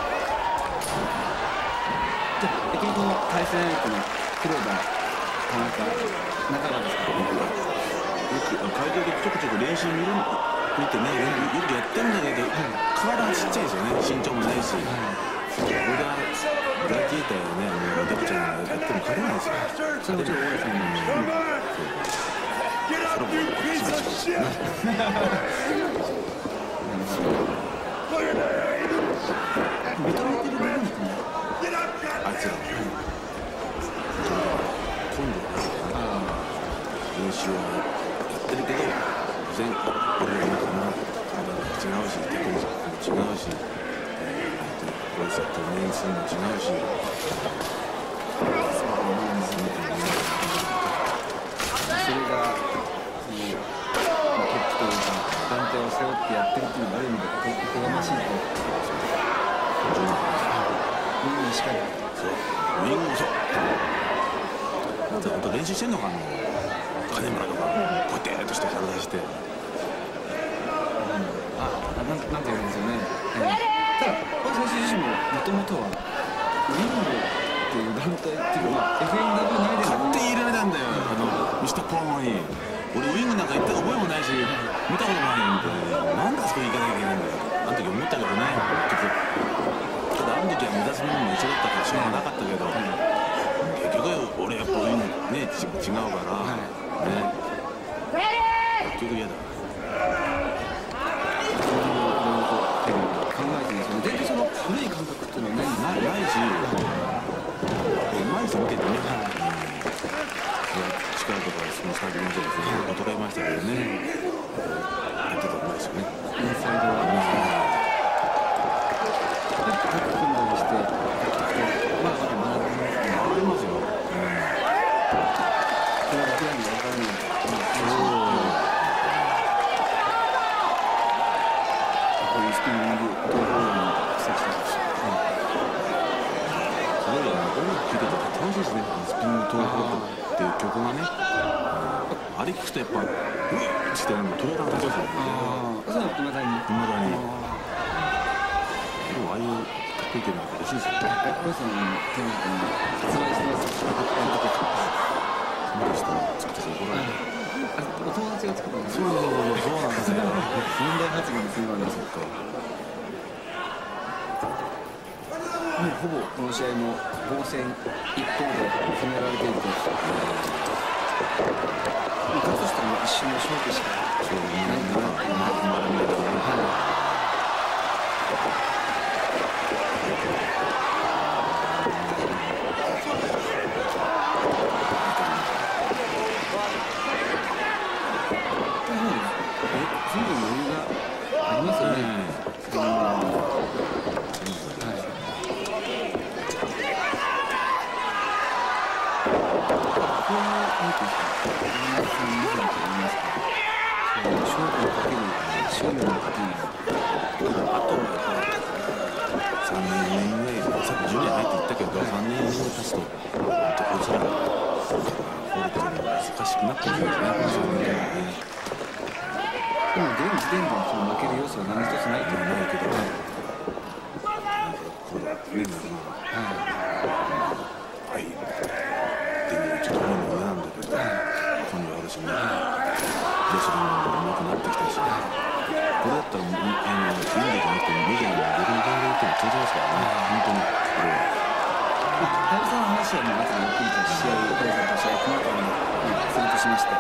じゃあ先ほどの対戦相手の黒田、田中、中川ですか。よく会場でちょくちょく練習見る見てねよくやってるんだけど体がちっちゃいですよね。身長もないし、俺がグラティーターやねあのデブちゃんがやっても勝てないですよ。それもちろん大家さんもそれも認めてる部分ですね。あいつら今度は練習はやってるけど当然俺らの中の違うしテクニックも違うしプロレスやってる年数も違うしそれが団体を背負ってやってるっていうのがある意味でおこがましいとウィングにしかりそうウィングもそうなんか本当練習してんのかな金村とかこうやってとして体出して、うん、ああなんなんて言うんですよね、えー、ただこの選手自身ももともとはウィングっていう団体っていうのは エフエヌダブリュー 内で勝手に入れられたんだよ、あのミスターポーマに俺ウィングなんか行った覚えもないし見たことないんでなんであそこに行かなきゃいけないんだよあの時思ったけどねただあの時は目指すものも一緒だったからしょうがなかったけど、結局俺やっぱウィングね違うから、ね結局嫌だ考えてるんですよね。全然その古い感覚っていうのはない、ないし前に見ててね、力とかそのスタジオの人ですね衰えましたけどねやってたうまいですよね。インサイドはタッグ組んだりしてまだまだ学びますよ。それだけなんで分からない。 東北っていう曲がね、あれ聞くとやっぱうっってもう鳥肌が立ちますよね。 そういうのいまだにいまだに。でもああいうかっこいい曲なんか欲しいですよね。 お父さんのテーマに発売してます。 その人作って怒られる。 お友達が作ったんですそうそうそうそうなんですよ。 問題発言するのにそっか。 もうほぼこの試合も防戦一方で決められていて、勝つ人も一瞬の勝負しかないかなっていうのは。随分余裕がありますよね。こういうなんていうんですか、皆さん見てると言いますか、勝負をかける、勝負をかける。 あとさんねんぐらい、さっきじゅうねん入っていったけど、さんねん経つとこちらが掘るっていうのは難しくなってくるんですね。 でも現時点ではその負ける要素は何一つないとはないけど、 なんかこれね、はいっていうちょっと本の上なんだけど、本にあるしね、レスリングも上手くなってきたし、これだったらあのインドじゃなくてメジャーのどこに考えても通じますからね、本当にこれは。 林さんの話はもう後でゆっくりと試合を、林さんと試合この後にするとしまして。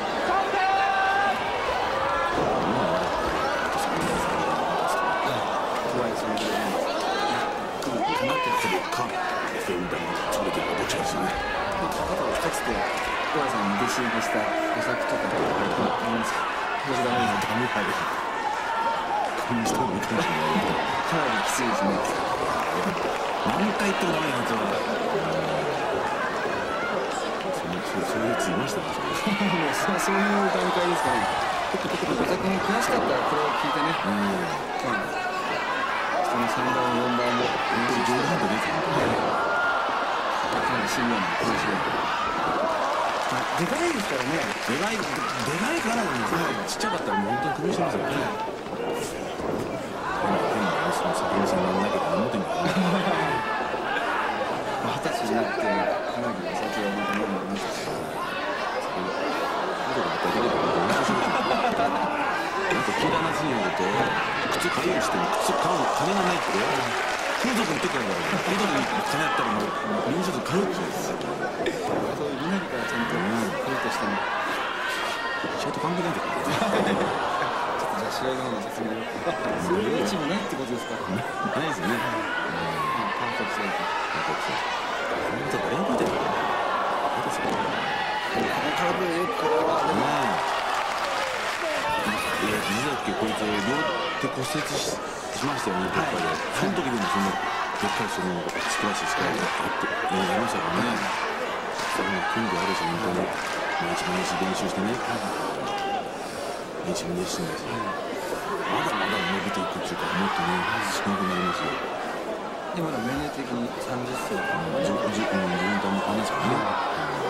かつて小原さんに弟子入りしたお作とかありますか？こちらのダメかでこんな人もいるかもしれない。かなりきついですね。 何回言ってもダメなやつはそういうやついましたね。 そうそういう段階ですかね。お作も悔しかったらこれを聞いてね、まあ人のさんばんよんばんも冗談でね、 かなり信用の話で。でかいですからね。 でかい、でかいからなんですよ。ちっちゃかったらもう本当に首してますよね。変な話の先にさんなんだけど思ってみたらね。 二十歳になってかなりお酒をまた飲んでましたし。 後からだけでも面白い。なんか聞いた話によると靴買いにしても靴買う金がないって風俗の時から風俗に金やったらもうみんなちょっと買うって言うんですよ。 そういう身なりからちゃんと来るとしても試合と関係ないんだからちょっとじゃあ試合の方の説明をそういうチームないってことですか？ ないですよね。 パーフェクトでパーフェクト本当誰が見てるのかな。ですよね。 体でよくこれはでもいや実はこいつ両手骨折しましたよね、どっかで。その時でもそのでっかいそのスプラッシュスカイやってやりましたからね。それも訓練あるし、本当に毎日毎日練習してね、日々熱心ですよ。まだまだ伸びていくっていうか、もっとねすごくなりますよ。 でまだ年齢的にさんじゅっさい自分とあんま変わんないですからね。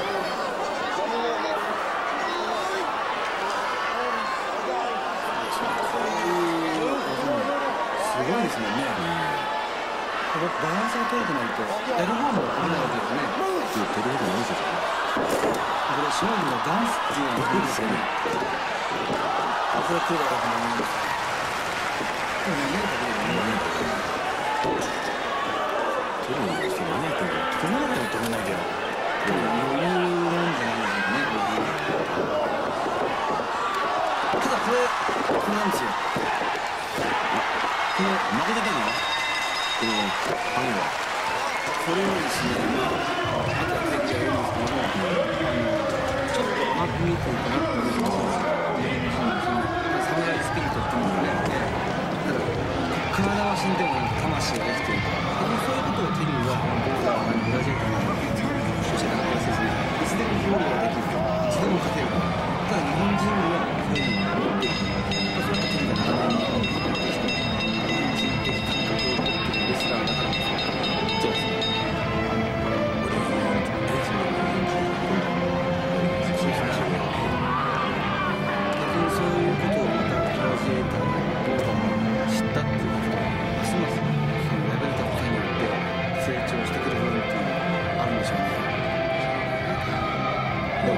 すごいですもんね。これバランスが取れてないとやる方も取れないわけですね。 取れることないですよ。 これ勝負のダンスっていうのがいいですよね。これは来るだろうと思います。でもね、 取るんですよね。止めなきゃ止めなきゃ。 余裕なんじゃないですかね。ただこれこれなんですよ。 この負けてたのこのハンはこれをですね、まあ、あとはテレビでやるんですけども、ちょっと甘く見ていいかなと思います。サムライスピリットっていうんですね。ただ、体は死んでも魂が生きている。そういうことをテレビは僕らはブラジルとの教えてくれますですね。いつでも勝利ができる。いつでも勝てる。ただ日本人はそういうのを持っている。そういったテレビが長年日本に持ってきて、人的感覚を持っているレスラーだからこそ。そうですね。俺は大事な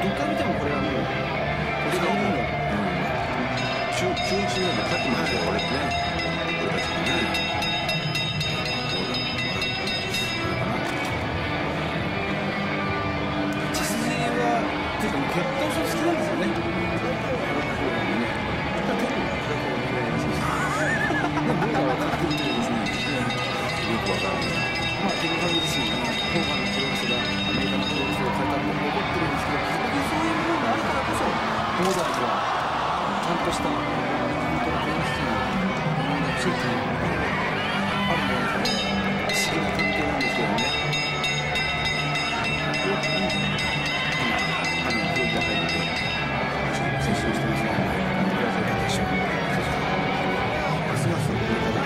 どっから見てもこれはもうこれがいるんだ。 中中いち年で勝ってますよ、俺ね。俺たちもね。 血筋はっていうかもう血統書好きなんですよね。僕が分かってるとですね。よく分からない。まあケビン・ファミ自身が後半のプロレスがアメリカのプロレスを変えたって残ってるんですけど、そういうものがあるからこそボーダーズはちゃんとした本当のプロレスの地域にあるんじゃないですかね。不思議な関係なんですけどね。あのプロレスが入って選手をしてますね。ブラジルでしょう。ますますこれから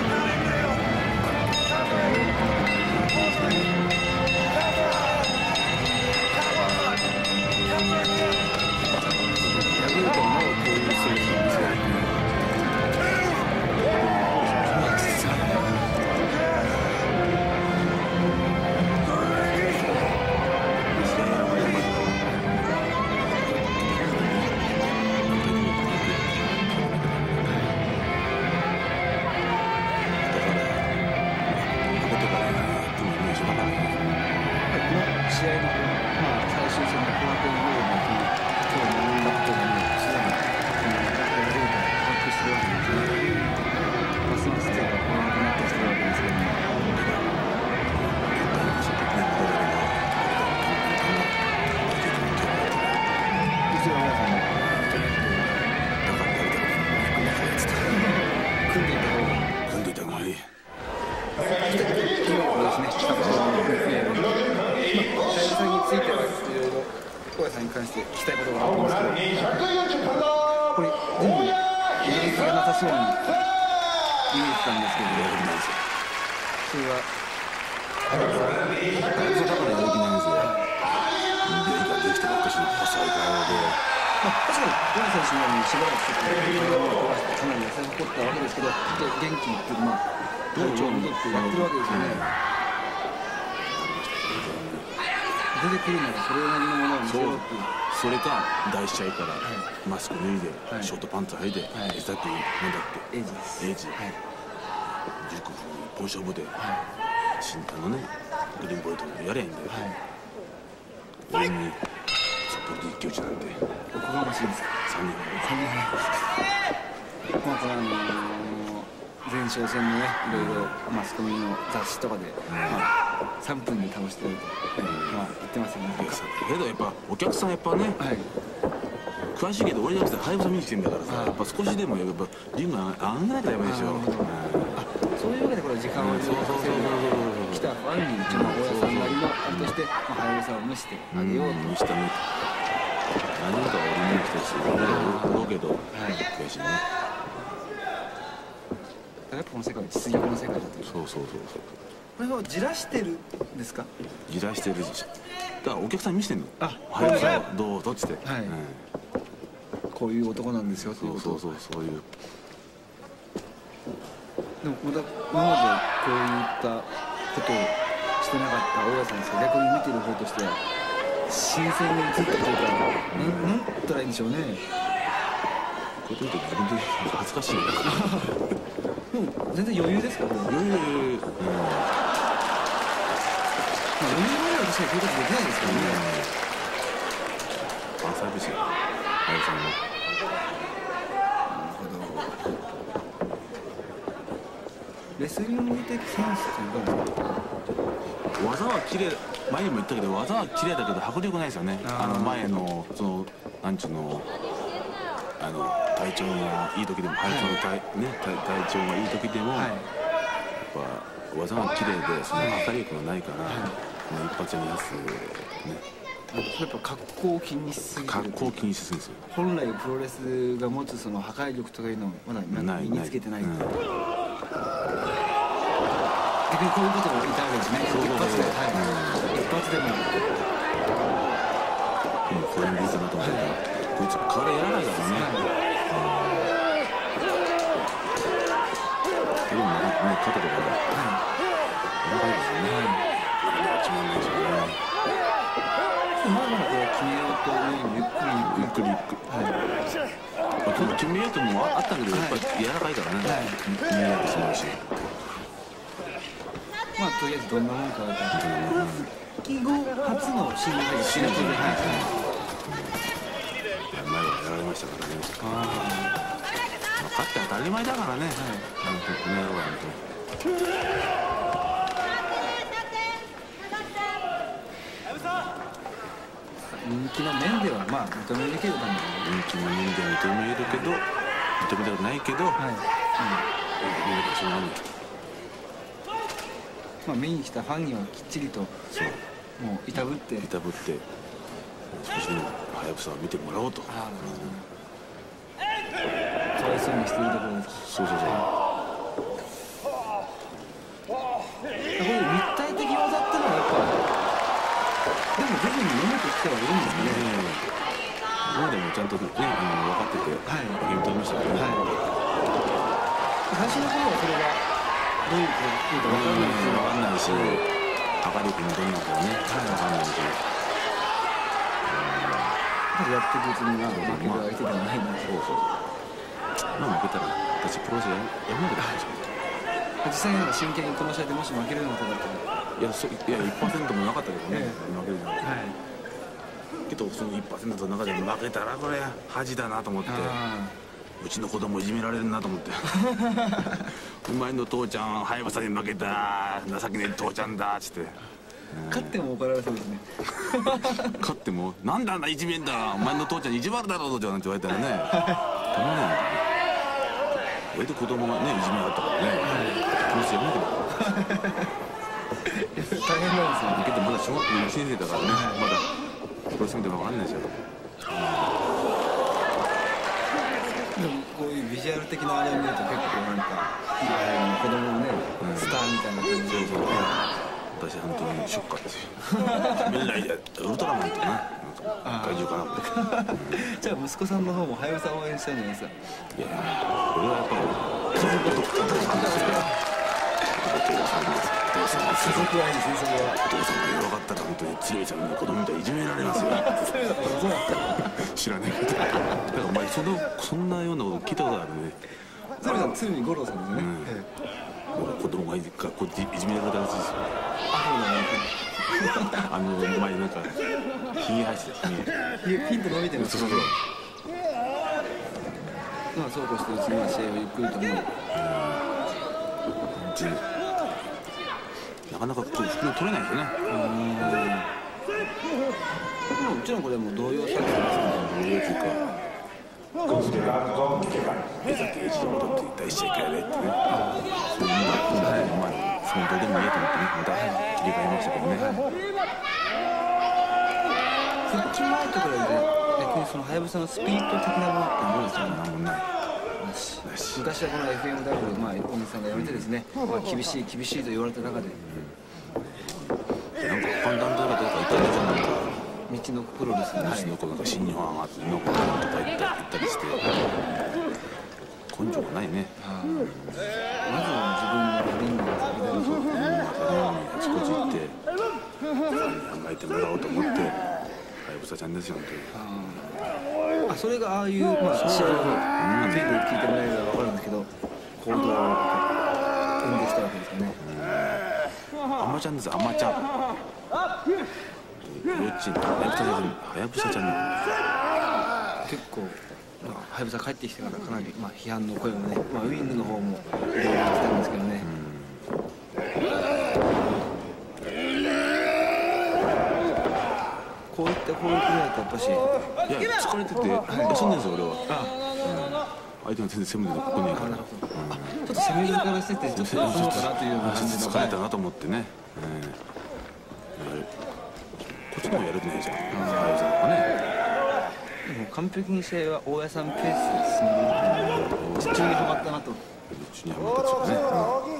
それか第一試合からマスク脱いでショートパンツ履いてエザピーなんだっけエイジですエイジじゅうきゅうふん一本勝負で新タのねグリーンボールとやれんだよ俺に札幌で一騎打ちなんておこがましいですかさんにんさんにんまあこれあの前哨戦のねいろいろマスコミの雑誌とかでさんぷんで倒してやるとまあ言ってますよね。 けどやっぱお客さんやっぱね詳しいけど俺じゃなくてハイブさん見に来てんだからさやっぱ少しでもやっぱリング上がんなきゃダメでしょ。 そういうわけでこれ時間をかけて来たファンに一応大家さんなりのあれとしてハイブさんを蒸してあげようと蒸したね何か俺見に来たし俺ら思うけど悔しいね。 やっぱこの世界は実業の世界だというそうそうそうそうこれをじらしてるんですかじらしてるしだからお客さん見せてんのあはいどうどっちではいこういう男なんですよっていうことそうそうそうそういうでもまだ今までこういったことをしてなかった大家さんですけど逆に見てる方としては新鮮に映ったというか何言ったらいいんでしょうねこうやって見て自分で恥ずかしいよでも全然余裕ですかこれ余裕余裕うんまあ余裕までは確かにそういうことできないですけどねファンサービスよあやさんもなるほどレスリング的センスっていうか技は綺麗前にも言ったけど技は綺麗だけど迫力ないですよねあの前のそのなんちゅうのあの体調がいい時でも、はい、体, ね、体, 体調がいい時でも、はい、やっぱ技が綺麗でその破壊力がないから、はい、一発にやすねやっぱ格好を気にしすぎる格好を気にしすぎるんですよ本来プロレスが持つその破壊力とかいうのをまだ身につけてないんで、うん、逆にこういうことを言ったわけですね一発で、はいうん、一発でもうんこれでいいかなと思ってたこいつ体やらないからね、はいでもね肩とかが長いですよね、はい、一番ないですよねまだまだこれ決めようというゆっトレートもあったけどやっぱり柔らかいからね、気になってしまうし、 まあとりあえずどんなもんか復帰後初の新日本シングルで前はやられましたからね。勝って当たり前だからね、この野郎は本当人気の面ではまあ認めるけど、人気の面では認めるけど、認めたくないけど、はい、うん、しょうがない。 まあ見に来たファンにはきっちりと、そう、もういたぶって、いたぶって、少しでもはやぶさを見てもらおうと。かわいそうにしているところです。 そうそうそう。 これ立体的技っていうのはやっぱ。でも徐々に読めてきてはいるんですね。今でもちゃんとね、あの分かってて、はい、読み取りましたけどね。最初の頃はそれがどういうことか分からないし、分かんないし、破壊力もどんなかね、分かんないし。やっていくうちには負ける相手ではないんで。そうそう。まあ負けたら私プロレスやめるからでしょ。実際に真剣にこの試合でもし負けるようなことだったら。いや、そいや いちパーセント もなかったけどね、負けるじゃん、はい、けどその いちパーセント の中で負けたらこれ恥だなと思って、うちの子供いじめられるなと思ってお前の父ちゃんはやぶさに負けた情けねえ父ちゃんだっつって、勝っても怒られそうですね勝ってもなんであんないじめんだ、お前の父ちゃんいじまるだろう父ちゃんなんて言われたらねたまらないんだよね。割と子供がねいじめあったからね、気持ちやめてる大変なんですよ。けどまだ小学校いちねん生だからね、まだプロレス見ても分かんないですよ。でもこういうビジュアル的なあれを見ると結構なんか子供のね、スターみたいな感じで、私本当にショッカーですよ。未来でウルトラマンとね怪獣かな。じゃあ息子さんの方もはやぶさを応援したんじゃないですか。いやこれはやっぱり家族とか家族ですよ。お父さんは家族愛ですね。それはお父さんが弱かったら本当に強いちゃんの子供みたいにいじめられますよ。知らないけどだからお前そのそんなようなこと聞いたことあるね。それが鶴見五郎さんですね。子供が学校でいじめられたらしいですよ。あの前なんかひげ生えてたひげピンと伸びてる。そうそうそう。まあそうこうしてうちには試合をゆっくりともなかなかこう服も取れないですよね。もちろんこれはもう動揺作戦ですね。動揺というかこうすれば江崎英二に戻って大試合からねってね、そういうのがまあそのどうでもいいと思ってねまた切り替えましたけどね。復帰前とかで逆にそのはやぶさのスピリット的なものってどうですか。なんもない。昔はこの エフエムダブリュー、まあ、大西さんが辞めてですね、まあ、厳しい厳しいと言われた中で、なんか他の団体がどうか言ったりじゃないか、道のプロレスの道の子なんか新日本上がってのこととか言った言ったりして根性がないね。まずは自分のリングが先だろうと、またあちこち行って考えてもらおうと思ってはやぶさちゃんですよ本当に。あそれがああいう、まあ、試合をアピールで聞いてもらえれば分かるんですけど行動を生んできたわけですよね。あまちゃんですあまちゃん幼稚園はやぶさちゃん結構はやぶさ帰ってきてからかなり、まあ、批判の声もね、まあ、ウィングの方もいろいろ来たんですけどね。こういった攻撃だとやっぱしいや疲れてて休んでるんですよ俺は。相手が全然攻めてここにいから、ちょっと攻めからしててちょっと思ったなという感じの疲れたなと思ってね。こっちもやる気ないじゃんあやさんはね。もう完璧に試合は大家さんペースですね。地中にはまったなと。地中にはまったですよね。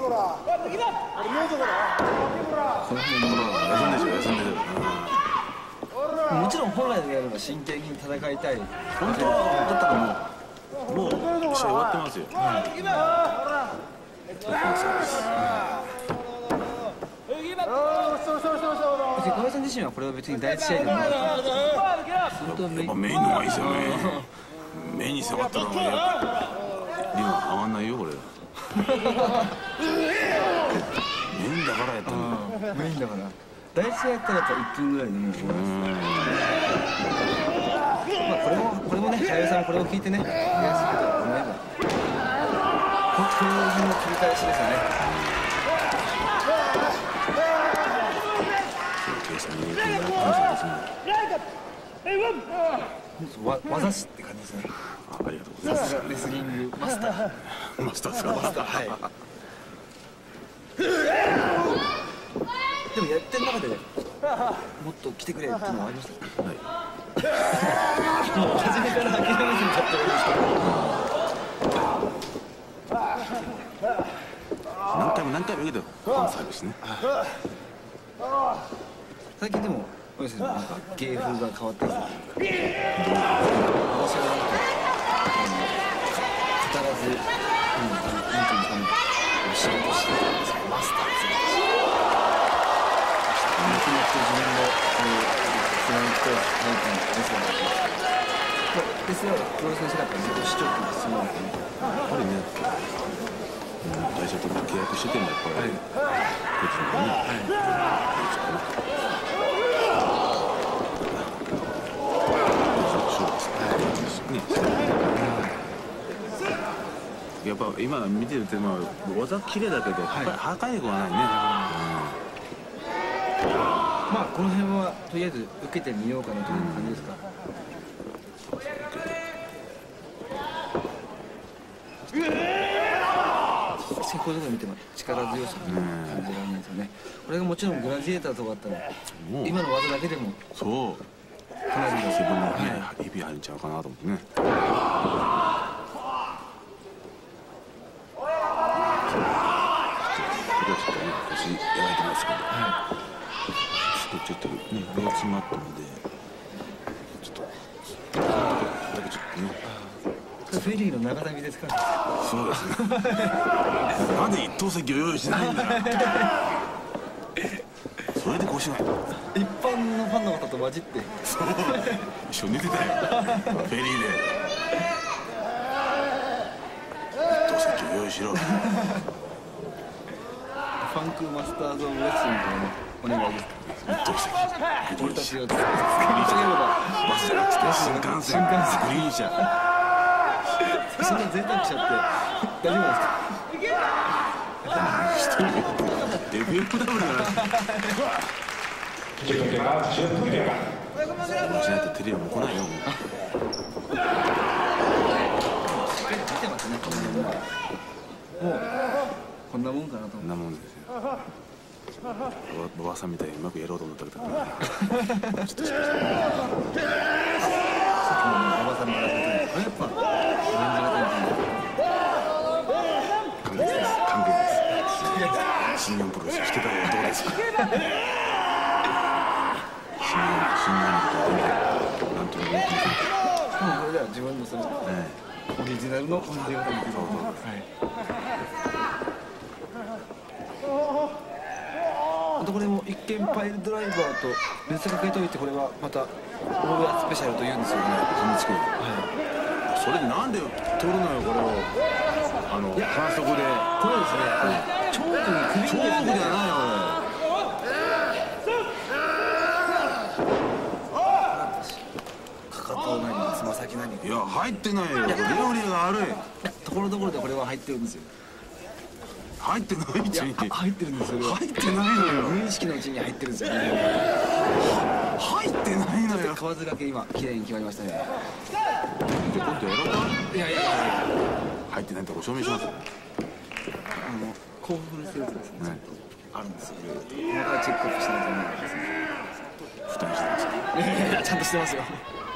この辺も休んでしょ休んでる。もちろん本来でやれば真剣に戦いたい。本当だったらもうもう試合終わってますよ。小林さん自身はこれは別に第一試合でもなかった。やっぱメインの方がいいですよね。メ目に迫ったらリオ合わないよこれ。メインだからやったんだ。 メインだから。第一試合やったらやっぱいっぷんぐらいでもう終わります。まあこれもこれもね、早尾さんこれを聞いてね、悔しいと思えば、本当にの切り返しですよね。わ技師って感じですね。 あ、ありがとうございます。 さすがレスリングマスター。 マスターですか。 マスター、はい。でもやってる中でもっと来てくれっていうのはありましたか。はい。もう初めから諦めずに勝ってるんですけど。 何回も何回も言うけどこのサービスね。 最近でもなんか芸風が変わってますね。私は語らず、うん、なんていうんですかね、仕事してマスターするなくなって自分のつなぎと何かのレスラーがレスラーはプロレスの世界からずっと視聴って進むわけね。 やっぱりね、会社とか契約しててもやっぱりこいつのね、やっぱ今見てるとまあ技綺麗だけど、はい、破壊力はないね。 うん、まあこの辺はとりあえず受けてみようかなという感じですか。確かにこういうところ見ても力強さを感じられないですよね。これがもちろんグラジエーターとかあったら今の技だけでもそうかなりの自分の指入っちゃうかなと思ってね。やられてますけど、はい、ちょっとね、目が詰まったので、ちょっと、だけちょっとね。 フェリーの長旅ですから。 そうですね。なんで一等席を用意してないんだよ。それで腰が。 一般のファンの方と混じって。 そう。一緒に寝てたよ。フェリーで。一等席を用意しろ。 ファンクマスターズ・オブ・レスリングのお願いですか。 一等席。 俺たちが使いたければバスじゃなくて新幹線。新幹線。グリーン車。そんな贅沢しちゃって大丈夫ですか。デビュープダブルだな。そうしないとテレビも来ないよ。もう。 見てますね。もうこんなもんかなと。 こんなもんですよ。おばさんみたいにうまくやろうと思ったけど。ちょっと失敗した。 おばさんの話で、これやっぱ感じ方みたいな。 関係です。関係です。新日本プロレスしてたよ。どうですか。新日本新日本のことはなんとなく言ってみて。 もうこれでは自分のそのオリジナルの感じ方みたいな。あとこれも一見パイルドライバーと別かけといて、これはまたオールアスペシャルと言うんですよね。 はい、それでなんで取るのよこれを。あの反則でこれですね。チョークに首チョークじゃないよかかと何つま先何。 いや入ってないよ。レオリが悪い。 ところどころでこれは入ってるんですよ。 入ってない位置に入ってるんですよ。 入ってないのよ。 無意識のうちに入ってるんですよね。 入ってないのよ。 河津掛け今綺麗に決まりましたね。 じゃ今度やろうか。 いやいやいや入ってないとこ証明しますよ。 あの興奮するやつですね。あるんですよ。細かいチェックアップしないといけないですね。 負担してますか。 いやいやちゃんとしてますよ。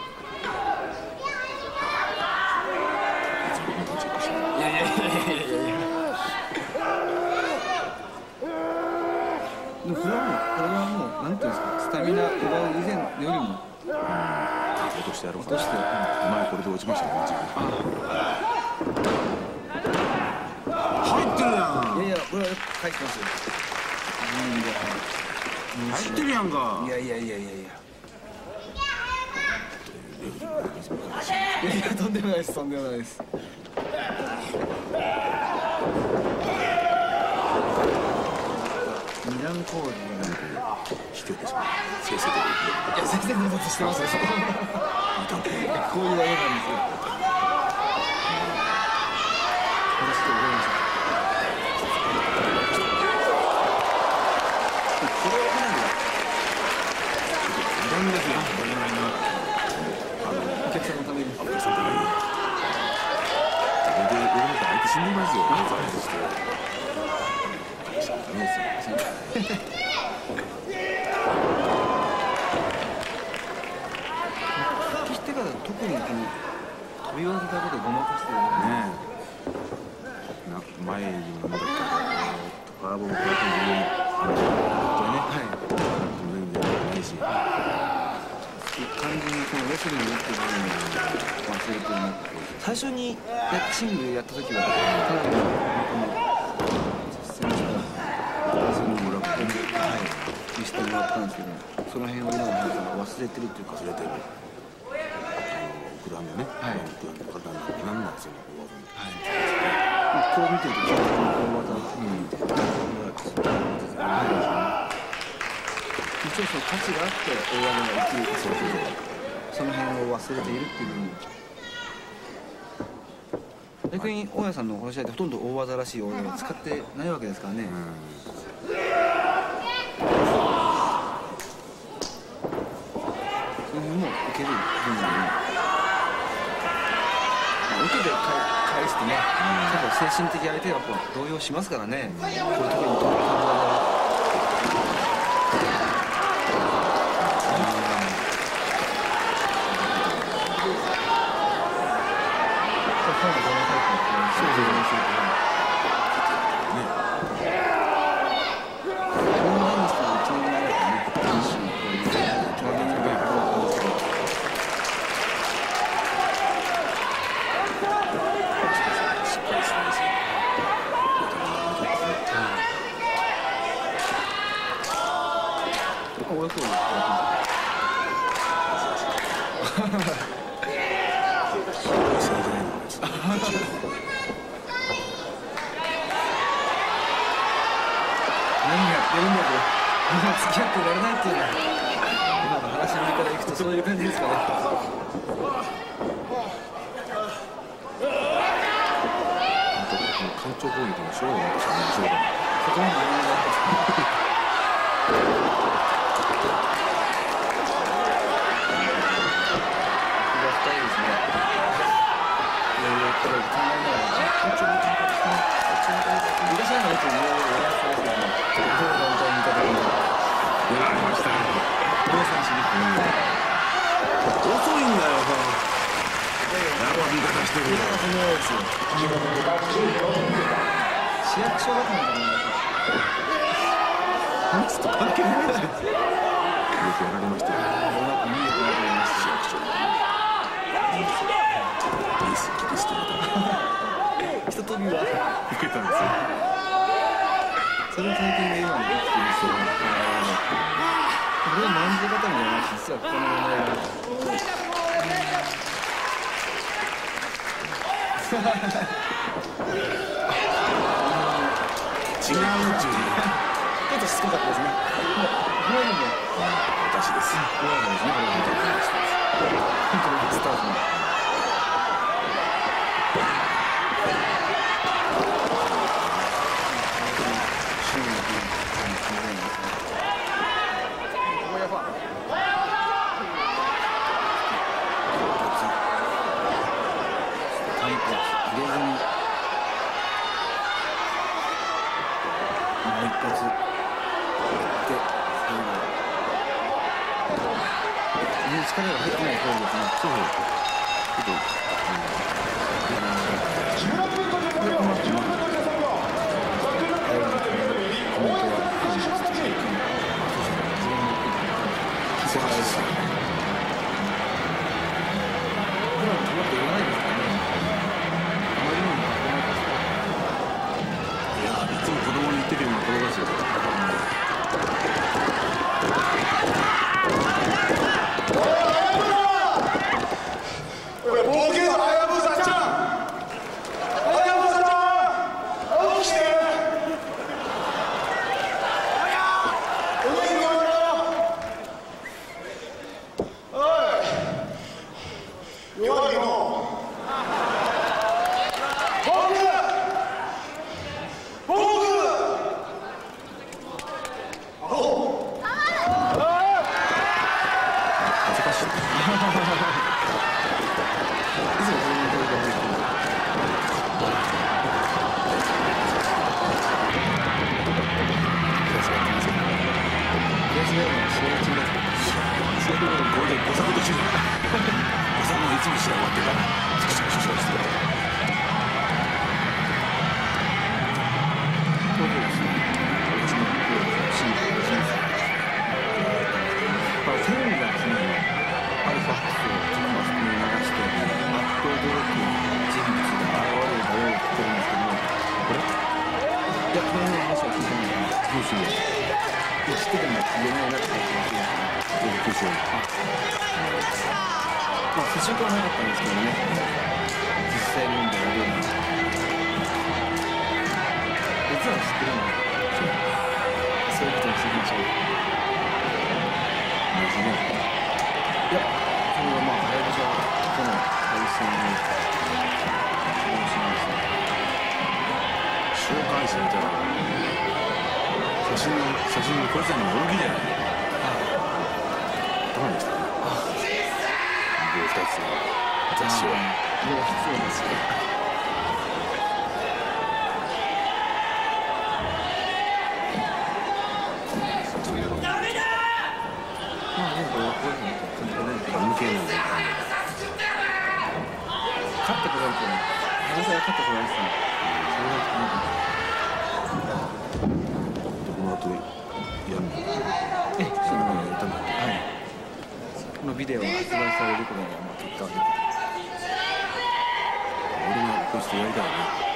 いやいやいやいやいや。でもこれはもうこれはもうなんていうんですか、スタミナ奪う以前よりも落としてやろうか。 落として、 前これで落ちましたね。入ってるやん。 いやいやこれは返してますよ。 入ってるやんか。 いやいやいやいやいや。 いやとんでもないですとんでもないです。二段コールが卑怯ですね。先生で。 いや先生のことしてますよ。 二段コール。 こういう技なんですよ。私と覚えました。これはかなり二段ですよ。 お客さんのために。 お客さんのために。で、俺なんか相手死んでますよ。ザラして。ダメですよ。 復帰してから特にこの飛び技だけでごまかしてるね。 な前にもなんだったら、カーボンプラトンにこれね、はい、全然ないし。 完全にこのレスリングっていう部分を忘れてるな。最初にシングルやった時はかなりの選手がレスリングを楽にしてもらったんですけど、その辺を今の話は忘れてるっていうか忘れてる。グラムね、はい、グラムの方なんなんですよね、 はい。こう見てるとちょっとこの技見て、一応その価値があって大技が生きるそうそうその辺を忘れているっていう部分。逆に大家さんのこの試合ってほとんど大技らしい大技を使ってないわけですからね。その辺も受ける部分で、受けて返してね、結構精神的相手が動揺しますからね。こういうところに飛ぶ技付き合ってられないっていうのは今の話のりからいくとそういう感じですかね。 艦長攻撃の勝利なんですかね。勝利そこまで言わなかったですね。深いですね。いろいろ考えながら艦長の中ですね。昔はよくいろいろやらせてますけど、どう団体見た時にどう選手に遅いんだよ、何の味方してるよ。 市役所だと思います。 話すと関係ないですよ。よくやられましたよ。 うまく見えてないと思います。 市役所いいですよ、キリストみたいな。 一飛びは受けたんですよ。 それを体験が今のできている人がこれは何時方みたいな実はこの問題が違う宇宙にちょっとしつこかったですね。もうこれでも私です。 これですね。これ本当にスタートの力が入ってないコールですね。そう。ちょっと。 いや、いつも子供に言ってるようなことですよ。 違うのは試合中だった試合中だこれでご作途中だご作のいつも試合終わってから畜生主張してるこれですねうちのシーズンの人生セブンがですねアルファックスをそのマスクに流して圧倒努力人物が現れるだろうって言ってるんですけどもこれいやこの話は聞いてないんですどうしよういや知ってても言えないなって言ってますけどまあ接触はなかったんですけどね実際に読んでやるような実は知ってるのそういう人にするんでしょう同じねいやそれはまあはやぶさとの対戦の楽しみですね紹介してみたら写真の写真のこれさんの大喜利じゃないどうでしたかふたつの雑誌はもう必要ですねまあでもこれはこういうふうに感じがないと向けない勝ってくれるとねはやぶさが勝ってくれるんですねそれがこの後やるのええそのやったんだってはいこのビデオが発売される頃にはまあ結果が出て俺がこうしてやりたいねあ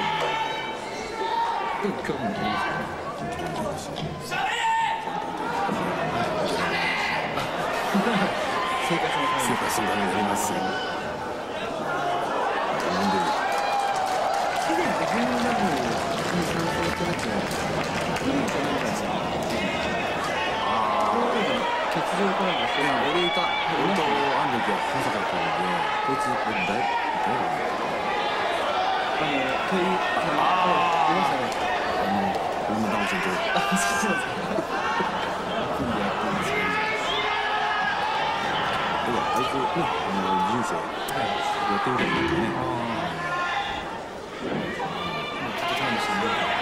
あでも興味もありますよね生活のために生活のためにやりますよなんで以前エフエムダブリューに参戦した時はフリーかなんかですよああ欠場からのそれは俺いた俺とあの時は小坂君でこいつ誰誰だあの問いああ出ましたねあの俺のダムちゃんとあそうですか組んでやってるんですよあいつねあの人生やってみたいんだねまあちょっと楽しみね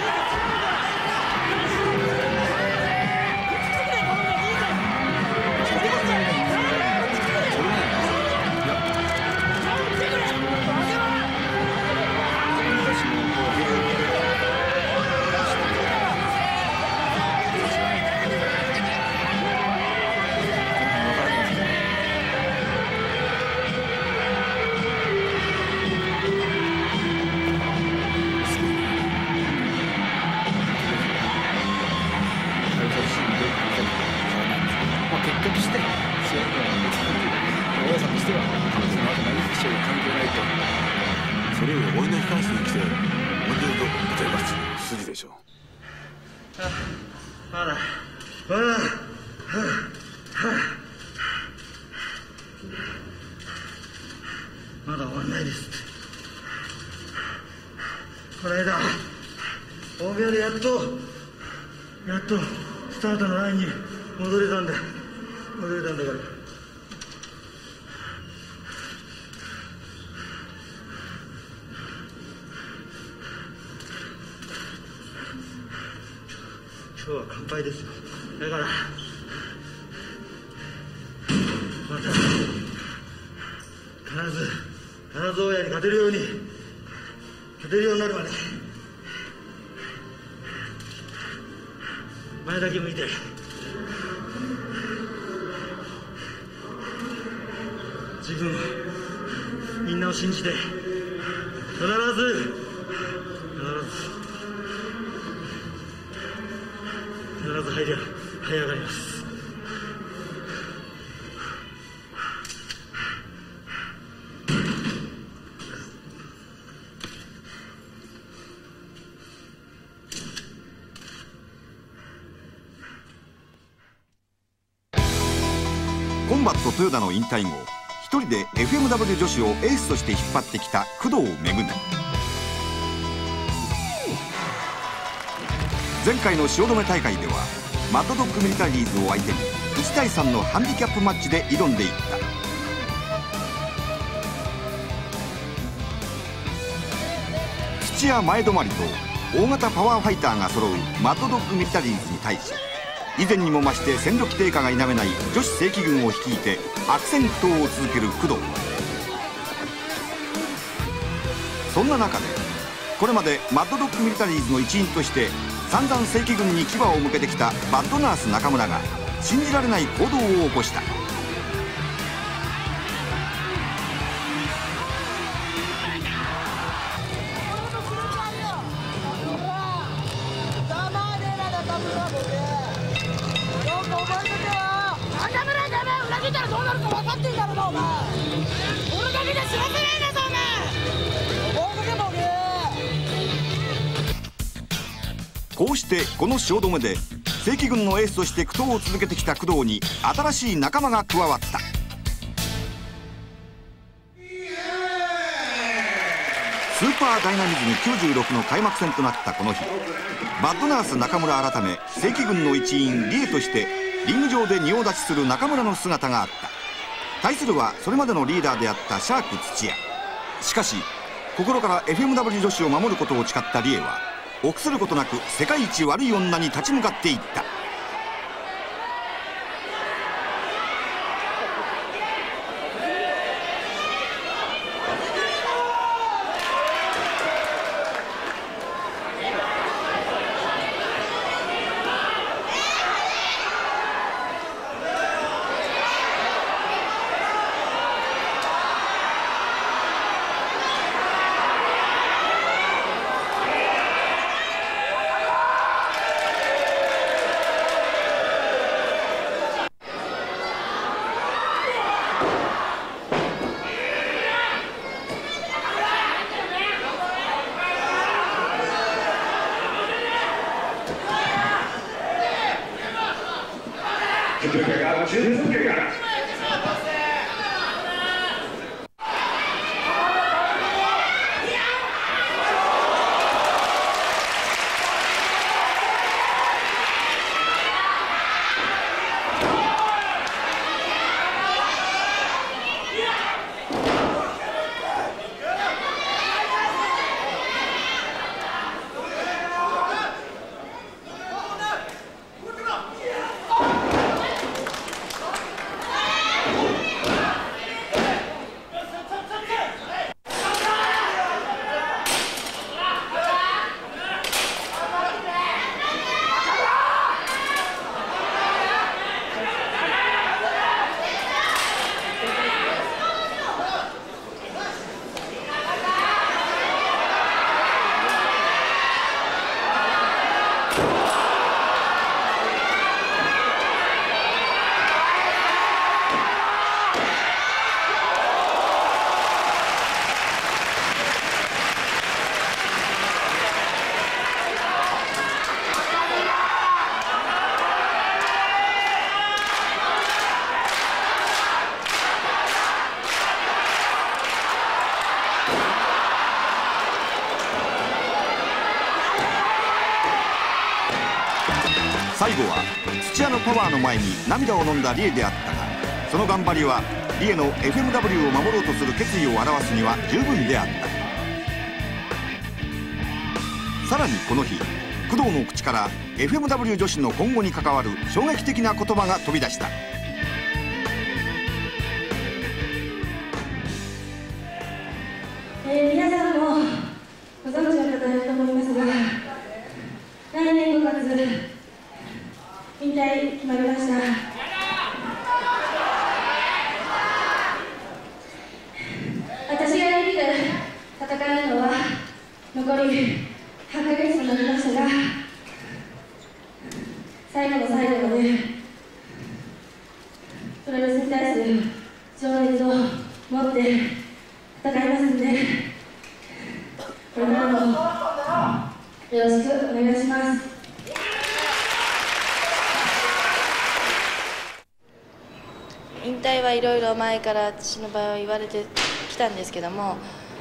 それより俺の控室に来て俺と歌います筋でしょまだまだまだ終わんないですこの間大部屋でやっとやっとスタートのラインに戻れたんだ戻れたんだから今日は乾杯ですよだからまた必ず必ず大家に勝てるように勝てるようになるまで前だけ向いて自分みんなを信じて必ず必ず必ず這い上這い上がりますコンバット豊田の引退後一人で エフエムダブリュー 女子をエースとして引っ張ってきた工藤めぐね前回の汐留大会ではマッドドッグミリタリーズを相手にいちたいさんのハンディキャップマッチで挑んでいった土屋前泊と大型パワーファイターが揃うマッドドッグミリタリーズに対し以前にも増して戦力低下が否めない女子正規軍を率いて悪戦苦闘を続ける工藤。そんな中でこれまでマッドドッグミリタリーズの一員として散々正規軍に牙を向けてきたバッドナース中村が信じられない行動を起こした。こうしてこの汐留で正規軍のエースとして苦闘を続けてきた工藤に新しい仲間が加わった。スーパーダイナミズムきゅうじゅうろくの開幕戦となったこの日、バッドナース中村改め正規軍の一員リエとしてリング上で仁王立ちする中村の姿があった。対するはそれまでのリーダーであったシャーク土屋。しかし心から エフエムダブリュー 女子を守ることを誓ったリエは臆することなく世界一悪い女に立ち向かっていった。最後は土屋のパワーの前に涙を飲んだリエであったが、その頑張りはリエの エフエムダブリュー を守ろうとする決意を表すには十分であった。さらにこの日、工藤の口から エフエムダブリュー 女子の今後に関わる衝撃的な言葉が飛び出した。 えー、皆さんもご存知の方いると思いますが、来年ごがつ引退決まりました。私ができる戦うのは残りはちかげつとなりましたが、最後の最後までプロレスに対する情熱を持って戦いますので、これからもよろしくお願いします。 引退はいろいろ前から私の場合は言われてきたんですけども、うん、やっ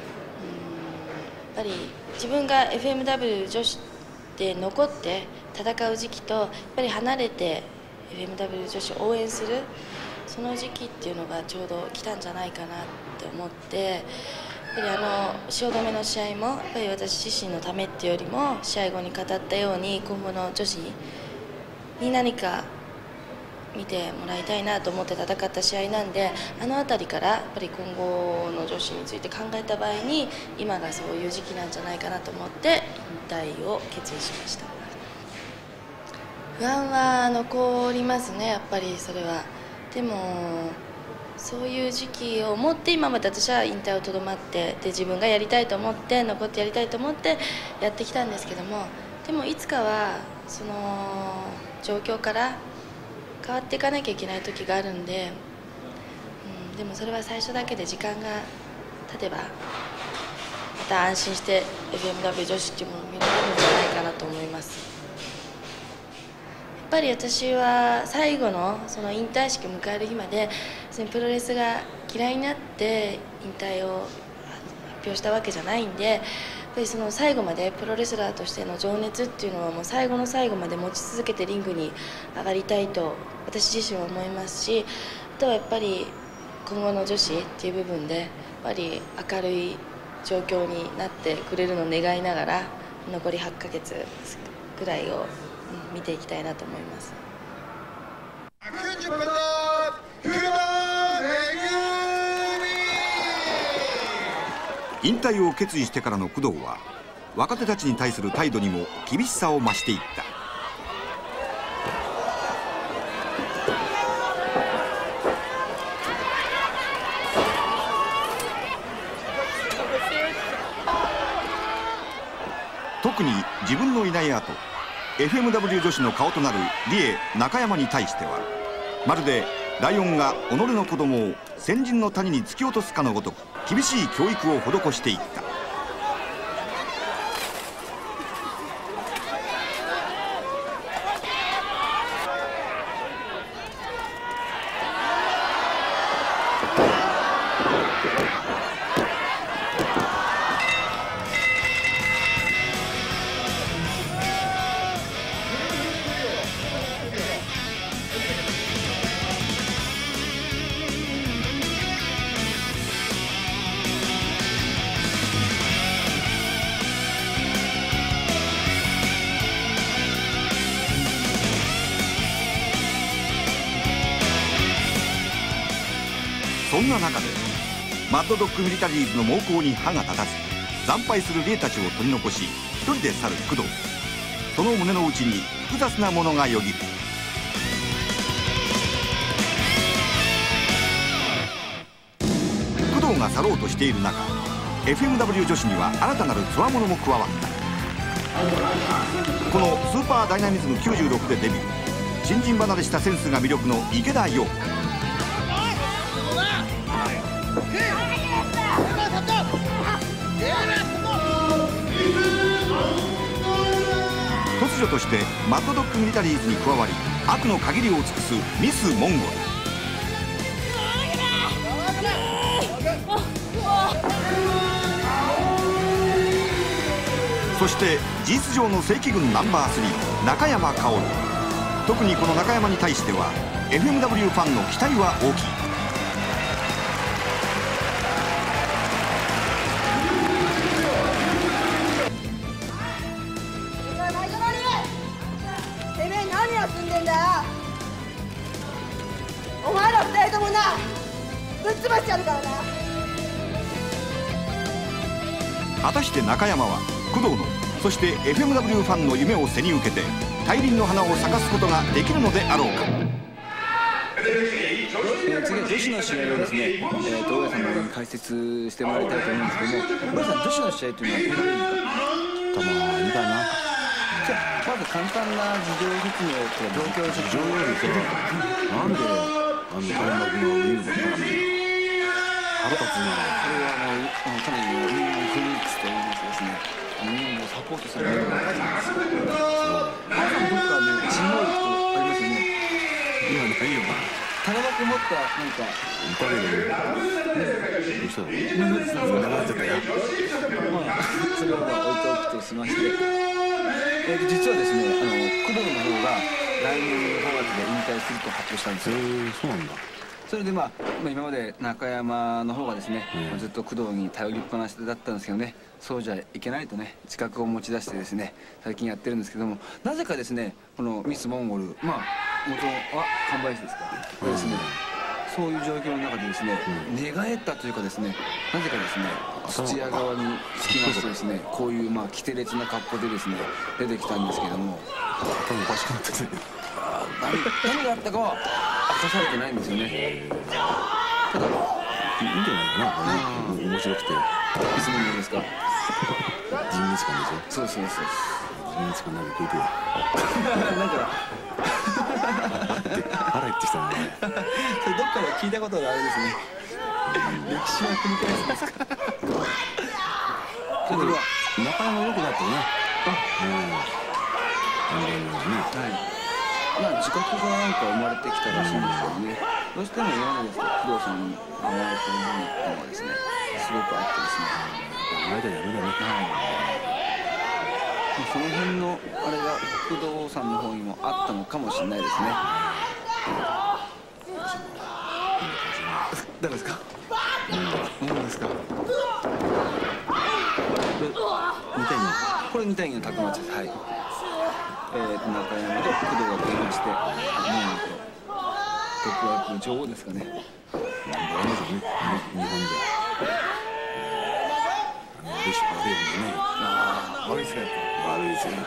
ぱり自分が エフエムダブリュー 女子で残って戦う時期と、やっぱり離れて エフエムダブリュー 女子を応援するその時期っていうのがちょうど来たんじゃないかなって思って、やっぱりあの汐留の試合もやっぱり私自身のためっていうよりも、試合後に語ったように今後の女子に何か見てもらいたいなと思って戦った試合なんで、あの辺りからやっぱり今後の女子について考えた場合に今がそういう時期なんじゃないかなと思って引退を決意しました。不安は残りますね、やっぱりそれは。でもそういう時期を思って今まで私は引退をとどまって、で自分がやりたいと思って残ってやりたいと思ってやってきたんですけども、でもいつかはその状況から変わっていかなきゃいけない時があるんで、うん、でもそれは最初だけで時間が経てばまた安心して エフエムダブリュー 女子っていうものを見られるんじゃないかなと思います。やっぱり私は最後のその引退式を迎える日までプロレスが嫌いになって引退を発表したわけじゃないんで、やっぱりその最後までプロレスラーとしての情熱っていうのはもう最後の最後まで持ち続けてリングに上がりたいと私自身は思いますし、あとはやっぱり今後の女子っていう部分でやっぱり明るい状況になってくれるのを願いながら残りはちかげつぐらいを見ていきたいなと思います。 引退を決意してからの工藤は若手たちに対する態度にも厳しさを増していった。特に自分のいない後 エフエムダブリュー 女子の顔となる理恵中山に対してはまるでライオンが己の子供を先人の谷に突き落とすかのごとく厳しい教育を施していった。そんな中でマッドドッグミリタリーズの猛攻に歯が立たず惨敗するリエたちを取り残し一人で去る工藤。その胸の内に複雑なものがよぎる。工藤が去ろうとしている中 エフエムダブリュー 女子には新たなるつわものも加わった。このスーパーダイナミズムきゅうじゅうろくでデビュー、新人離れしたセンスが魅力の池田陽子。突如としてマッドドッグミリタリーズに加わり悪の限りを尽くすミスモンゴル。そして事実上の正規軍ナンバースリー中山薫。特にこの中山に対しては エフエムダブリュー ファンの期待は大きい。 お前ら二人ともなぶっ潰してやるからな。 果たして中山は工藤のそして エフエムダブリュー ファンの夢を背に受けて大輪の花を咲かすことができるのであろうか。 次は女子の試合をですね、えー、と大家さんの方に解説してもらいたいと思うんですけども、大家さん女子の試合というのはどういうですか。 たまにかな。 じゃあまず簡単な事情説明とか状況説明よりさ、なんであの開幕のウィングばっかり腹立つな。 これはあのかなりウィングフリックスといいますですね、ウィングをサポートするような感じなんですけど、大家さんどっかねチーム力とありますよね。 今ないよな。 田中君持った何か打たれる。どうしたの？流れちゃったよ。 まあそれは置いておくとしまして、えー、実はですね、あの久保の方が来年のごがつで引退すると発表したんですよ。 へー、そうなんだ。 それで、まあ、まあ今まで中山の方がですね、うん、ずっと工藤に頼りっぱなしだったんですけどね、そうじゃいけないとね自覚を持ち出してですね最近やってるんですけども、なぜかですねこのミスモンゴル、まあ元は神林ですか、これですね、そういう状況の中でですね、うん、寝返ったというかですね、なぜかですね土屋側につきましてですね、こういうまあ規定列な格好でですね出てきたんですけども、 頭おかしくなってきて何何があったかは明かされてないんですよね。ただいいんじゃないかな、面白くて。 いつのものですか。 ジンギスカンでしょ。 そうそうそう。 ジンギスカンなんか食いてよ。 なんか腹減ってきたね。 それどっかで聞いたことがあるんですね。歴史は繰り返すんですか。 それは仲間も良くなったね。うん。 はい。まあ自覚がなんか生まれてきたらしいんですけどね。どうしても今まで工藤さんに甘えてるものっていうのはですね、すごくあってですね。 前でやるんだね。はい。 その辺のあれが工藤さんの方にもあったのかもしれないですね。誰ですか。うん。何ですか。 二対二。 これ二対二のタッグマッチです。はい。えー、中山と工藤が組みまして、なんと独学女王ですかね。 なんでありますよね。日本じゃ。悪いし悪いもんね。 ああ、悪いですか。 悪いですよ。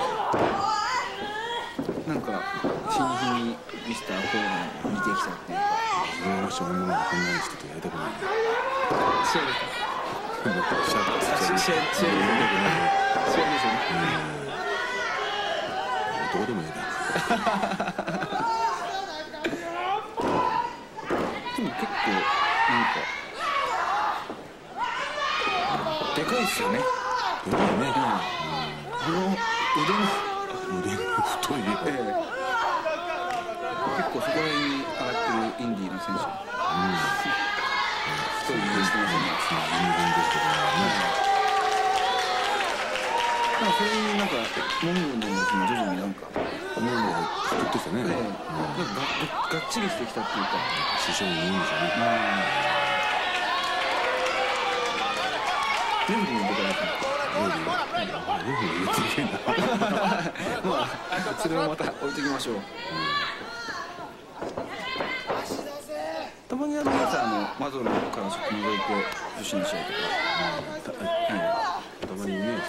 なんか新日にミスターフォーが似てきたっていうか。 自分がしょうもないこんなにしててやりたくない。 試合ですか。試合試合試合ですよね。試合ですよね。 どうでもいいだ。 でも結構なんかでかいですよね。 でかいね。うん、 この腕の腕が太い。 ええ、結構そこら辺に上がってるインディーの選手、うん、太い腕してますよね。 人間ですけどね。 まあそれになんかモンゴルもですね徐々になんかモンゴルが太ってきたね。 ええ、うん、ががっちりしてきたっていうか師匠にいいんですよね。 レフリーに出たらしい。 レフリー言ってけんな。 まあそれをまた置いておきましょう。うん、たまにあの皆さんあのマゾロからそこに覗いて女子の試合とか、 うん、たまにね。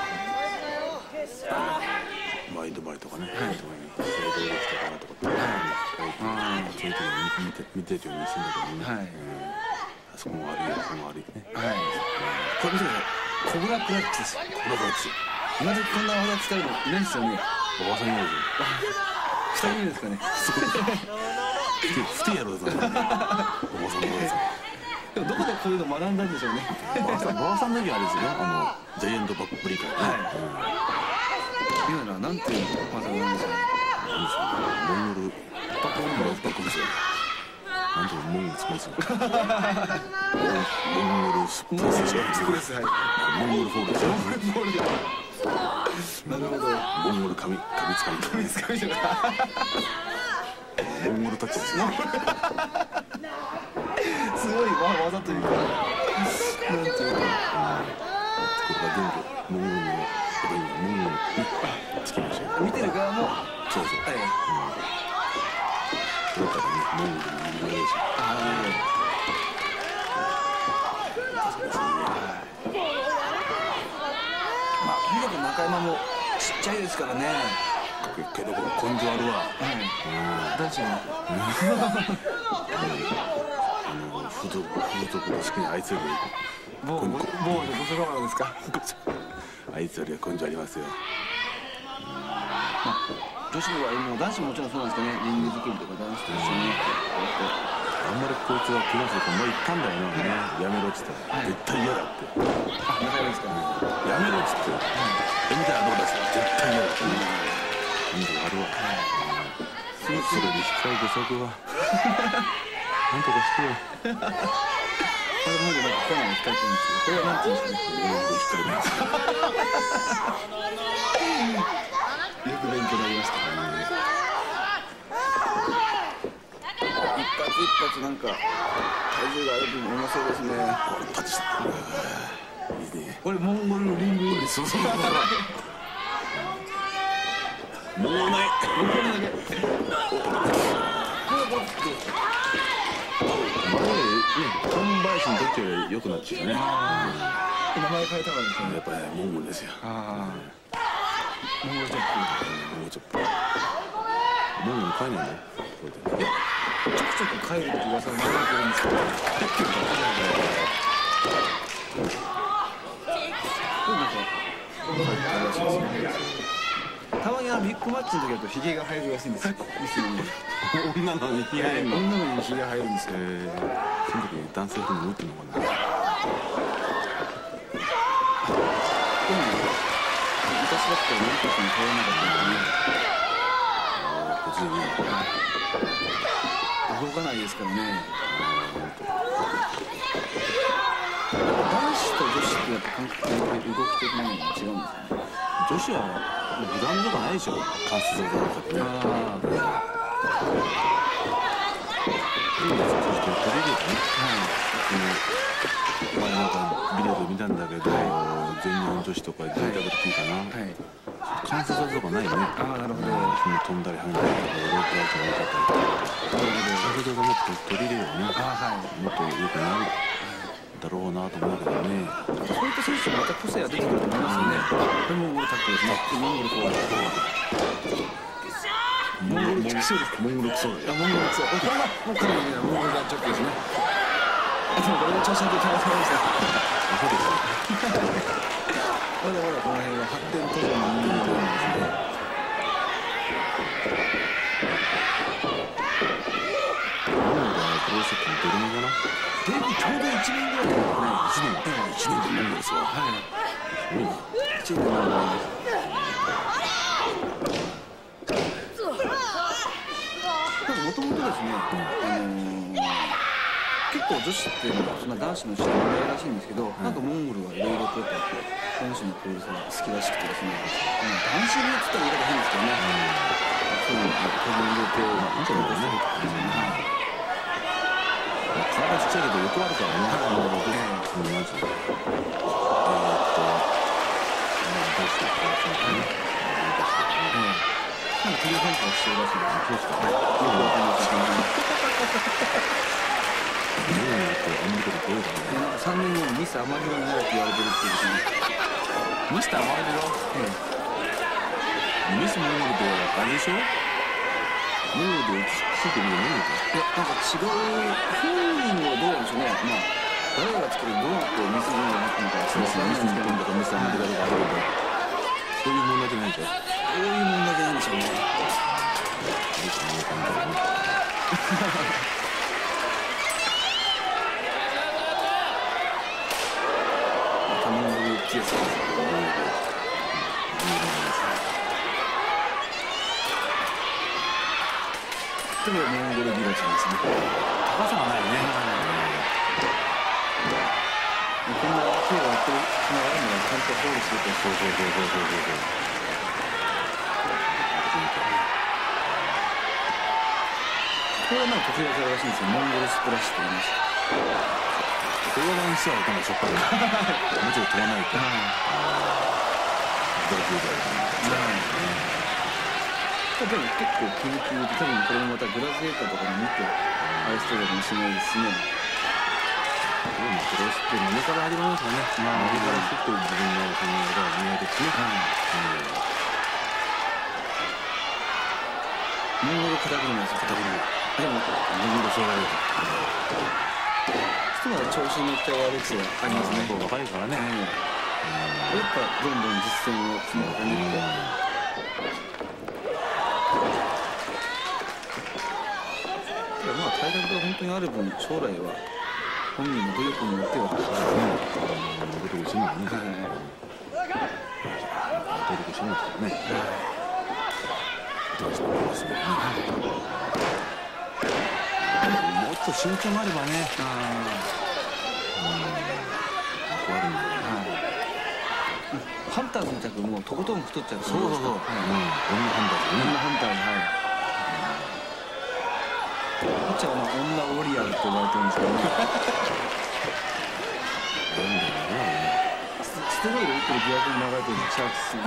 ワイドバイとかね、たまにワイドレスとかなとかって、そういう時に見て見てるようにするんだけどね。あそこも悪い、あそこも悪いね。 はい。これ見てください。コブラクラッチですよ。コブラクラッチ。今時こんな技使うのいないですよね。 おばさんいないですよ。 二人目ですかね。 ふてやろうぞ。おばさんのやつ。 でもどこでこういうの学んだんでしょうね。 おばさんの時はあれですよ。あのジャイアントバックブリーカーね。 今のはなんていう技なんですかね。 モンゴルバックモンゴルバックですよ。なんていうモンゴルスペース。モンゴルスペース。モンゴルフォールでしょ。モンゴルフォール。 なるほど。 モンゴル髪髪つかみ。 髪つかみじゃない。 モンゴルタッチですよ。 すごい技というか。なんていうか。これが全部モンゴルのことにモンゴルにつきましょう。 見てる側も。 そうそう。はい。だからね、モンゴルに見られるし。ああ、なるほど。 まあ、とにかく中山もちっちゃいですからね。 けど、根性あるわ。はい。 男子も。 あの、風俗、風俗の好きなあいつより。 ボール、ボールでボソガマですか。 あいつよりは根性ありますよ。 女子の場合も男子ももちろんそうなんですけどね、リング作りとか男子と一緒にあんまりこいつは怪我するともう言ったんだよな、やめろっつって絶対嫌だって。 あ、仲良いですか。 やめろっつってやめたらどうだし絶対嫌だってなんかあるわ。それに控えてそこはなんとかしてよ。 これまでなんかコーナーに控えてるんですけど、これはなんていうんですかね、よく勉強になりました。一発発一発なんか体重がある分重そうですね。 パチした。いいね。 これモンゴルのリング。 そうそうそう。もうない。もうない。トンバイスの時より良くなってきたね。名前変えたからですね。 やっぱりモンゴルですよ。 ああ。モンゴルチョップ。 モンゴルチョップ。モンゴル変えないの？ いや、ちょくちょく変えるって噂を流れてるんですけど。たまにあのビッグマッチの時だとヒゲが生えるらしいんですよ。 女のにヒゲ生えるの？ 女のにヒゲ生えるんですよ。 その時に男性とも打ってるのかな。 昔だったら何とかに変えなかったんですね。動かないですからね。男子と女子ってやっぱ感覚的に動き的なのが違うんですよね。 女子はグラウンドとかないでしょ。関節技とかってね。ああ。今ちょっと取り入れてね。前なんかビデオで見たんだけど、全日本女子とか ジェイダブリューティー かな。関節技とかないね。ああ、なるほど。飛んだり跳んだりとかロープアウトが多かったり。関節技もっと取り入れればね。もっと良くなるだろうなと思うけどね。 そういった選手もまた個性が出てくると思いますよね。これモンゴルタックルですね。モンゴルフォワード。モンゴルクソです。モンゴルクソ。いやモンゴルクソ。これはもう彼のねモンゴルダチョップですね。あでもこれが調子に乗って倒されました。そうですね。まだまだこの辺は発展途上のモンゴルというんですね。 モンゴルはプロセットに出るのかな。 デビューちょうどいちねんぐらいですね。 いちねんいちねんでモンゴルですよ。はい。 いちねんでモンゴルです。もともとですね、あのー、結構女子っていうのはそんな男子の人もいないらしいんですけど、なんかモンゴルはいろいろとやっぱ男子のプロレスが好きらしくてですね、男子流って言ったら言い方変ですけどね、そういうのを取り入れていいんじゃないですかね。 体ちっちゃいけど横あるからね。あのどうなんつうの。えーっと、どうしてこうそうかね。 なんかプレー変化をしてるらしいですね。そうですか。よくわかんないですけどね。 どうやってアメリカでどうだろうね。 さんねんごにミスアマリロになるって言われてるっていうですね。 ミスターアマリロ？ミスモンゴルってあれでしょ？モンゴルでついてみるの？ いや、なんか違う本人はどうなんでしょうね。まあ誰が作るどうやってミスモンゴルになったのかそうですね。ミス日本とかミスアメリカとかあるけど、 そういう問題じゃないでしょ。 そういう問題じゃないんでしょうね。 ミスモンゴルだね。 またモンゴルケースです。でもモンゴルギラチですね。 高さがないね。 こんな手をやってる暇があるのがちゃんとホールしてて、そうそうそうそうそうそうそう。これはなんか得意技らしいんですよ。モンゴルスプラッシュと言いました。 これは何してはわかんないしょっぱい。もうちょっと飛ばないと。いただきようだよね。 でも結構研究で多分これもまたグラデータとかで見てあれしてるかもしれないですね。 でもプロレスって何から始まりますかね。何からちょっと自分のその裏が見えてきてね。 モンゴル肩車ですよ。肩車。でもモンゴル障害だと。人は調子に乗って終わるっていうのはありますね。 若いからね。 やっぱどんどん実践を積み重ねて。まあ体格が本当にある分将来は本人の努力によっては努力しないね。努力しないからね。どうしてもですね。もっと身長があればね。 ハンターズみたくもうとことん太っちゃう。 そうそうそう。女ハンターズね。女ハンターズはい。ちチャーは女ウォリアーと呼ばれてるんですけどね。ステロイド打ってる疑惑に流れてるシャークス。だ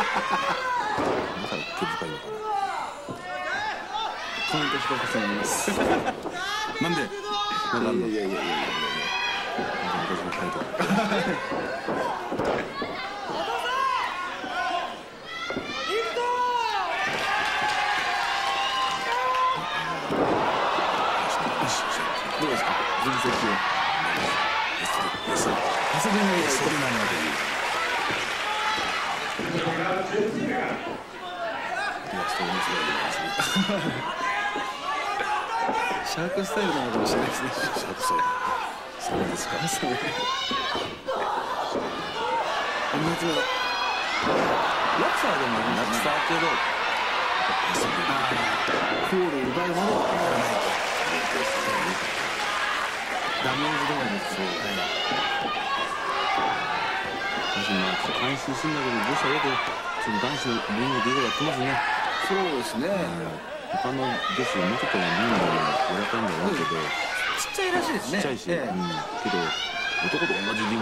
から毛深いのかな。 コメントしてほしいと思います。 なんで？いやいやいやいやいやいや。私も書いてある。 どうですか？分析を。それなりそれなりシャークスタイルなのかもしれないですね。シャークスタイル。そうですか。そう。二つ目。ラクサーでもラクサーけど。コール奪うまではないと。ダメージ通りです。そう。私も監視するんだけど、どうしたらよくその男子のリングでやってますね。そうですね。他の女子もうちょっとリングでやらかいんだろうけど、ちっちゃいらしいですね。ちっちゃいし、けど男と同じリングで並んでるですね。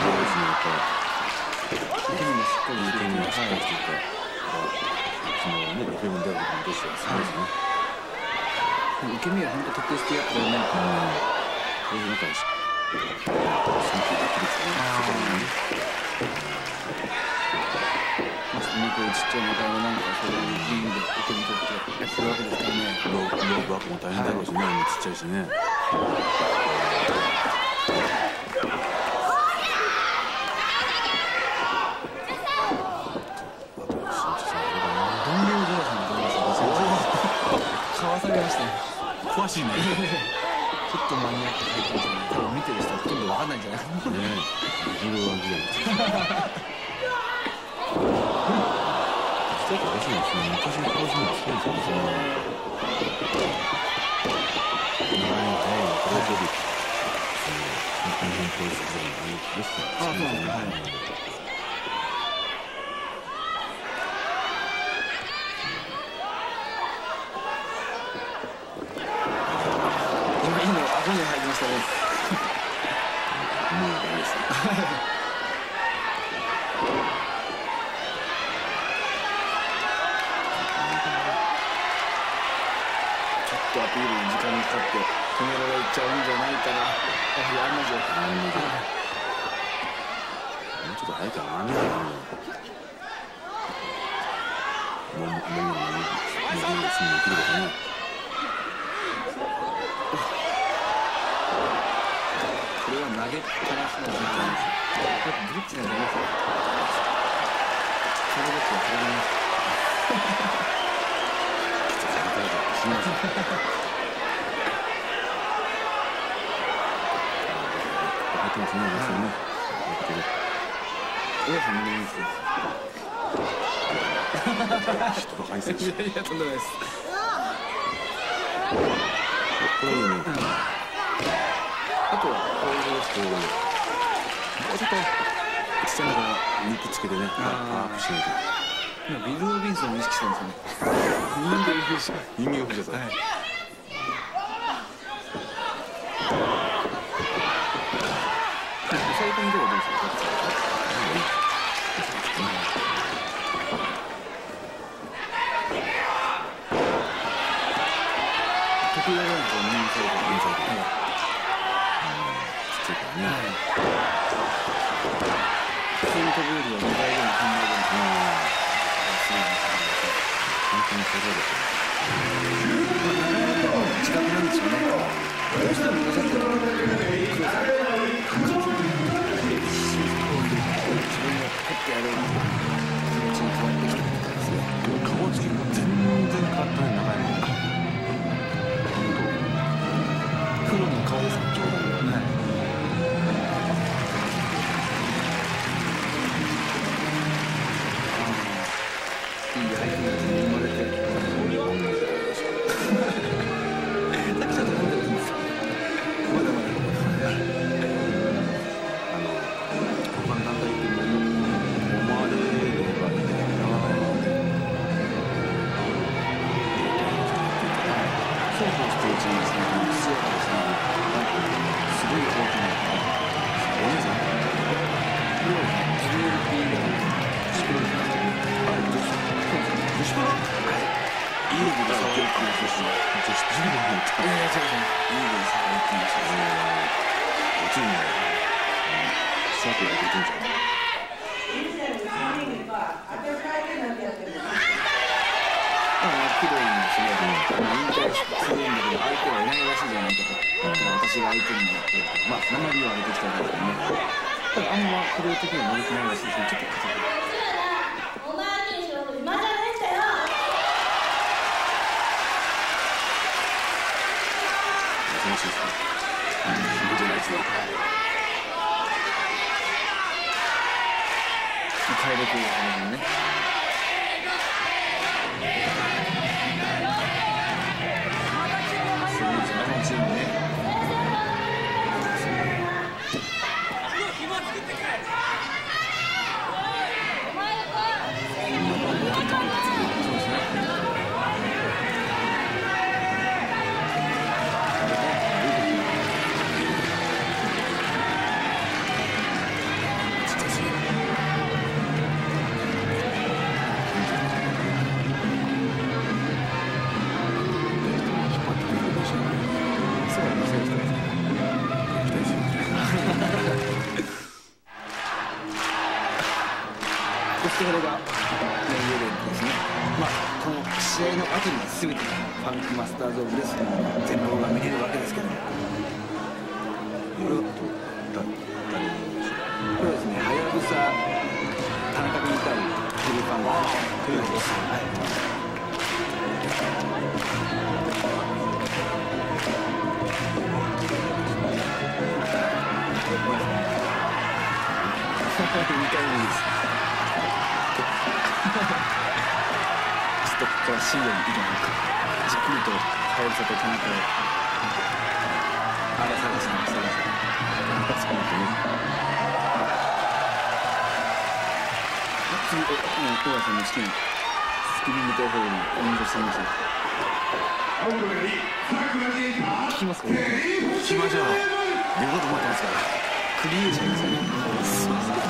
やっぱり受け身もしっかり受け身もしっかりしていて、そのね、エフエムダブリューの女子はすごいですね。受け身は本当徹底してやってるね。こういう中でしっかり尊敬できるですね。そこにね。まさにこういうちっちゃい中山なんかそういう意味で受け身取ってやってるわけですからね。ローブワークも大変だろうしね、ちっちゃいしね。詳しいね。ちょっとマニアック入ってますね。多分見てる人はほとんど分かんないんじゃないかな。ねえ。いろいろあるじゃないですか。実は私もその昔の顔するのがすごいんですよね。長い長いプロジェクト。日本プロレス時代のああいうレストランですね。顎に入りましたね。もうダメですね。ちょっとアピールに時間にかかって止められちゃうんじゃないかな。やはり案の定。案の定。もうちょっと早いから何だろう。もうもうもうもうもうもうすぐにできるかね。これは投げっぱなしの時間です。やっぱブリッジが出ますよ。それだけは取られます。すみません。入ってますね、まさにね。おやさん、見れます。人が愛せる。いやいや、とんでもないです。これいいね。あとはこういうこうもうちょっとちっちゃいのが肉つけてね、パワーアップしないと。今ビル・ロビンソンを意識したんですよね。人形風車人形風車さん、はい、抑え込みではどうですか？得意なのは右サイド、右サイド、はい普通に飛ぶよりはにばいぐらい飛んでるんですね。本当にそうですよね。自覚なんですよね。どうしても皆さんって黒さん感じてる。自分がかってやろうと気持ちに変わってきてるみたいですね。顔つきが全然変わったね、長いの。黒の顔ですか、ちょうど。はい。いい相手に生まれて日本の時代でしょ。さっきちゃんと飲んでるんですよ。まだまだあの他の団体っても思われるのがいて長いのでそうそうステージにですね、土屋がですね、なんかすごい大きなお姉さん、これをジュエルピーのシプロですね。あれ、女子女子プロ？はい。イーグル触るっていう女子の女子ジュエルピーって。いやいや、そうですね。イーグル触るっていう女子ですね。うちにもシャープが出てんじゃない。まあ、綺麗にですね、引退するんだけど、相手はいないらしいじゃないかと。だったら私が相手になって、まあ、鉛を上げてきたんですけどね。ただ、あんまプロ的には乗り気ないらしいですね。ちょっと硬い。お前にしろ、暇じゃねえんだよ。珍しいですね。暇じゃないですね。体力があるのね。チームね。これがメインイベントですね。まあ、この試合の後には全てファンクマスターズ・オブ・レスリングの全貌が見れるわけですけど、これはこれはですね、はやぶさ田中にいたりテレファンのテレフです。はいにかいめです。ちょっとここから深夜に行かないか、じっくりとはやぶさと田中をあれ探しに探しにそうですね。次、小川さんの試験スクリーントホールにお願いしてみました。聞きますか？聞きましょう。寝言待ってますからクリエーションですよね。すいません。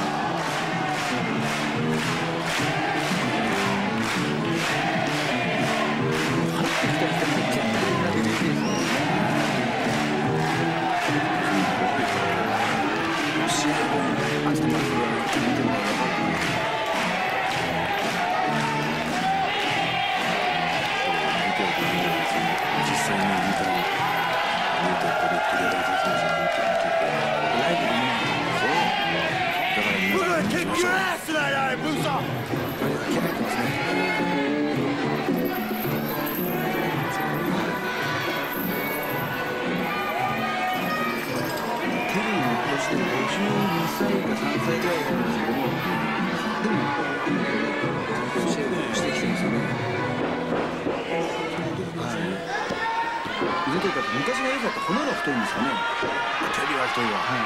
昔の映像だと骨が太いんですかね。手首が太いわ。はい。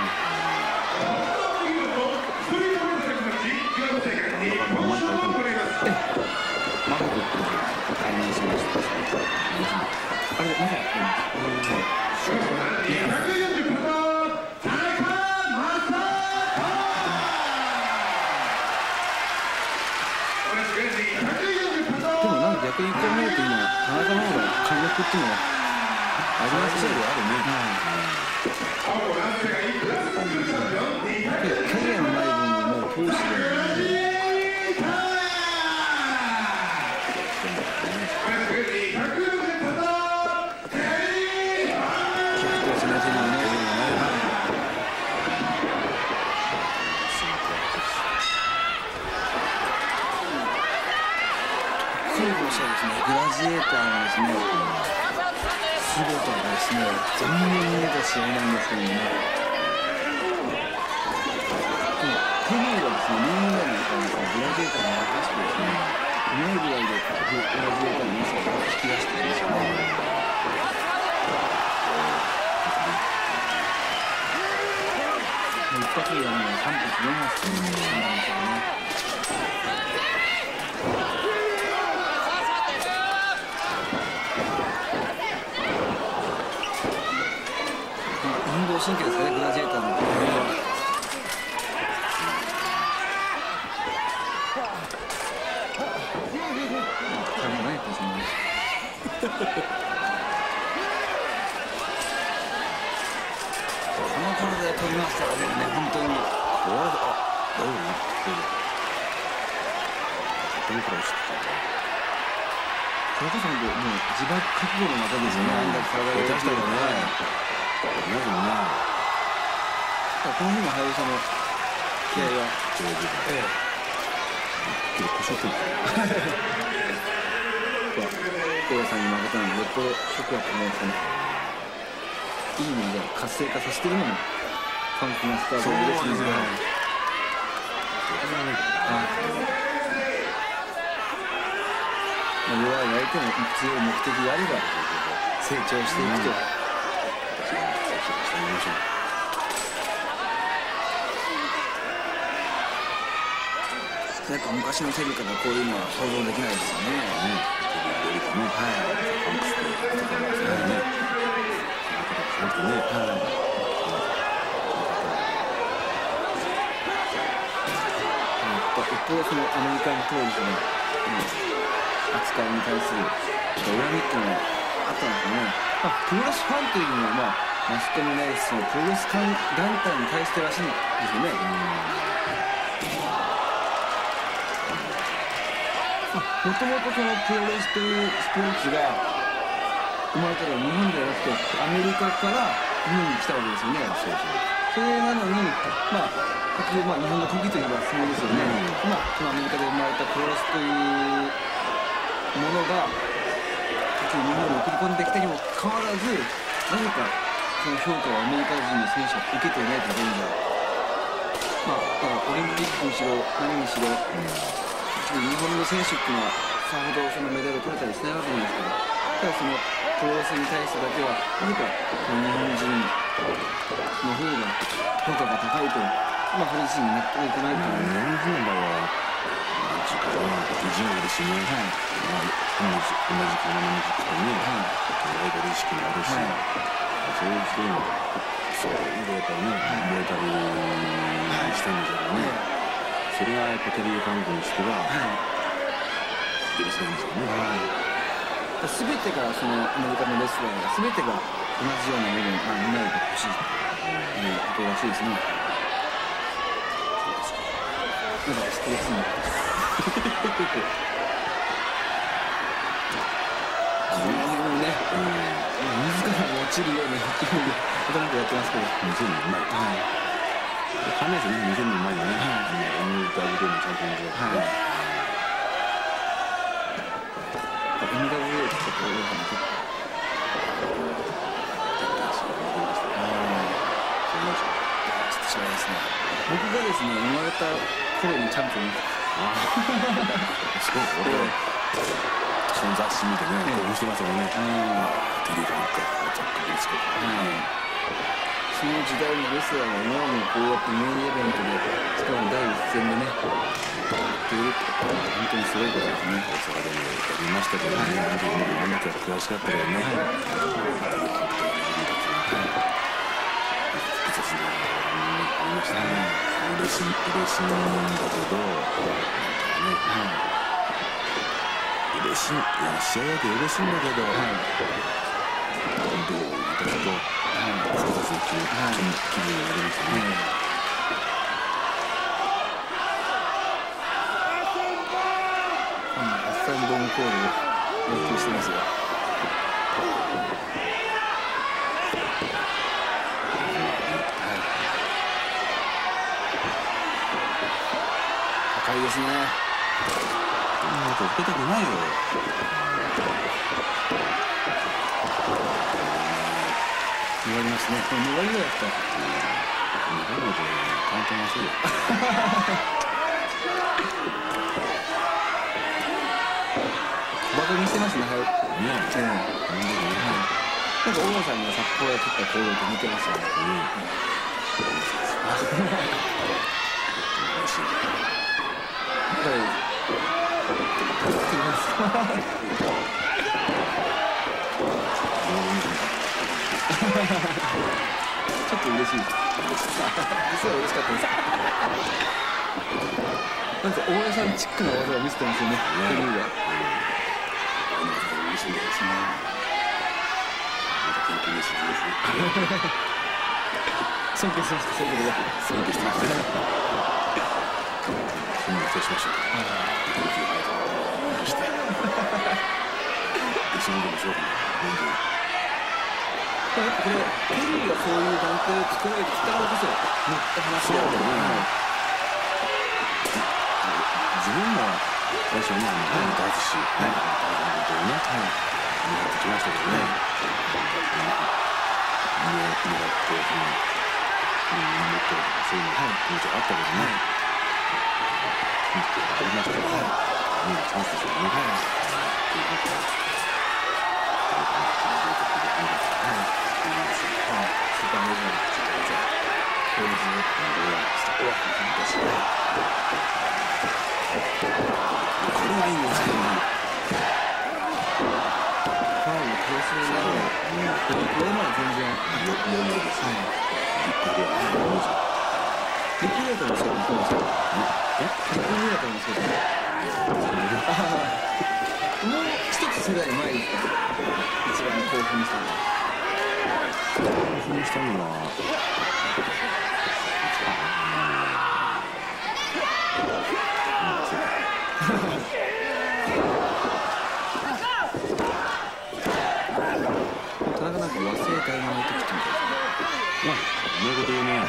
マホと対面しました。あれまだ。でもなんか逆にこう見ると今田中の方が貫禄っていうのは。ありますね。キャリアのない分もう投資で。最後の試合ですね。グラジエーターがですね。姿がですね、全面に出た試合なんですけどもね、ヘビーはですね、にぐらいの中にブラジエーターが任せてですね、うまいぐらいでブラジエーターの良さを引き出してるんですよね。一発でやるのはさん発よん発なんですよね。 神経ですかね、グラジエーターの。この頃で取りましたよね、本当に。あ、大丈夫ね。どうくらいしてたの？それこそもう自爆覚悟の中ですよね、あんだけ体を出したよね。なぜな。この日の早尾さんの気合は上手で。ええ。結構ショックなんですよ。大家さんに負けたのによっぽどショックだと思うんですよね。いい意味で活性化させてるのもファンクマスターズですね。弱い相手も強い目的があれば成長していくと。なんか昔のテレビからこういうのは想像できないですよね。はい。ファンクステーとかもですね。なんかね。はい。一方そのアメリカン当時の扱いに対する恨みっていうのはあったんですよね。まあ、プロレスファンというのはまあマスコミないしそのプロレス団体に対してらしいんですよね。もともとそのプロレスというスポーツが生まれたのは日本ではなくてアメリカから日本に来たわけですよね。そうそう。それなのに、まあ、結局まあ日本の国技といえば相撲ですよね。うん、まあそのアメリカで生まれたプロレスというものが結局日本に送り込んできたにもかかわらず、なぜかその評価をアメリカ人の選手は受けていないという現在。まあだからオリンピックにしろ何にしろ。うん日本の選手っていうのはさほどそのメダルを取れたりしないわけなんですけど、ただそのプロレスに対してだけはなぜか日本人の方が評価が高いと、まあそれ自身に納得いかないという。日本人の場合は自己は意地があるしね、はい、同じ同じ体の軸とね、ライバル意識もあるし、はい、そういう人もそういうやっぱりね、燃えたりしたんだけどね。はい、それがやっぱテレビファンにしては許せないんですよね。すべてがそのアメリカのレスラーがすべてが同じような目で見ないでほしいということらしいですね。そうですか。なんか失礼するんだ。この辺もね、自ら落ちるような勢いで大人でやってますけど、見せるのうまい。かんないですよね、見せるのうまいよね。エムダブリューのチャンピオンで。エムダブリューってちょっと多いかな。ちょっと違いますね。僕がですね、生まれた頃にチャンピオン。すごい。その雑誌見てね、興奮してますよね。テレビファンか、ジャック・ビスコ。その時代のレスラーが今までこうやってメインイベントでしかも第一線でねっていうって本当にすごいことですね。それでもやりましたけどね、なんか今まで悔しかったけどね、嬉しい嬉しいんだけど嬉しい、いや試合だけ嬉しいんだけどどういたすと複雑な気分になりますよね。アッサンドームコールを要求してますよ。高いですね。なんか受けたくないよ。終わりますね。これ終わりぐらいだった。日本で簡単なそうよ。バカにしてますね。はい。ねえ。なんか大野さんが札幌で撮った行動と似てますよね。嬉しい。はい。ちょっと嬉しいですね。 嬉しいです。実は嬉しかったです。なんか大江さんチックな技を見せてますよね。ペリーが。嬉しいですね。また研究熱心ですね。尊敬しました。そういうことで。尊敬してました。尊敬しました。そして。一緒にでもしようかな。これペリーがそういう団体を作られてきたからこそ乗った話だよね。自分も最初にあのダーツシー大学のことをね見張ってきましたけどね。狙ってもっとそういう気持ちがあったけどね。ありましたよね。見るチャンスでしょうね。スーパーメジャーの口がじゃあこういうふうにスタッフは難しいね。これはいいんですけどね。ファンの投資になるのこれまで全然よく読んでですね。ビッグレートのせいでどうですか？え？ビッグレートのせいでもう一つ世代前ですか？一番興奮したのは興奮したのは田中なんか和製ダイナマイトキッチンみたいですね。まあ、うまいこと言うね。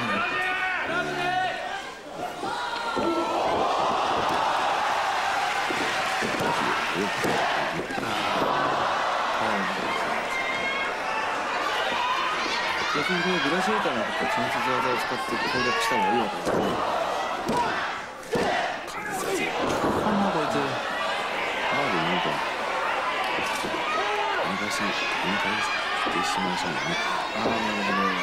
逆にこのグラシエーターの関節技を使って攻略した方がいいわけですかね。関節技こんなこいつあるなんか昔引退してしまいそうだね。ああなる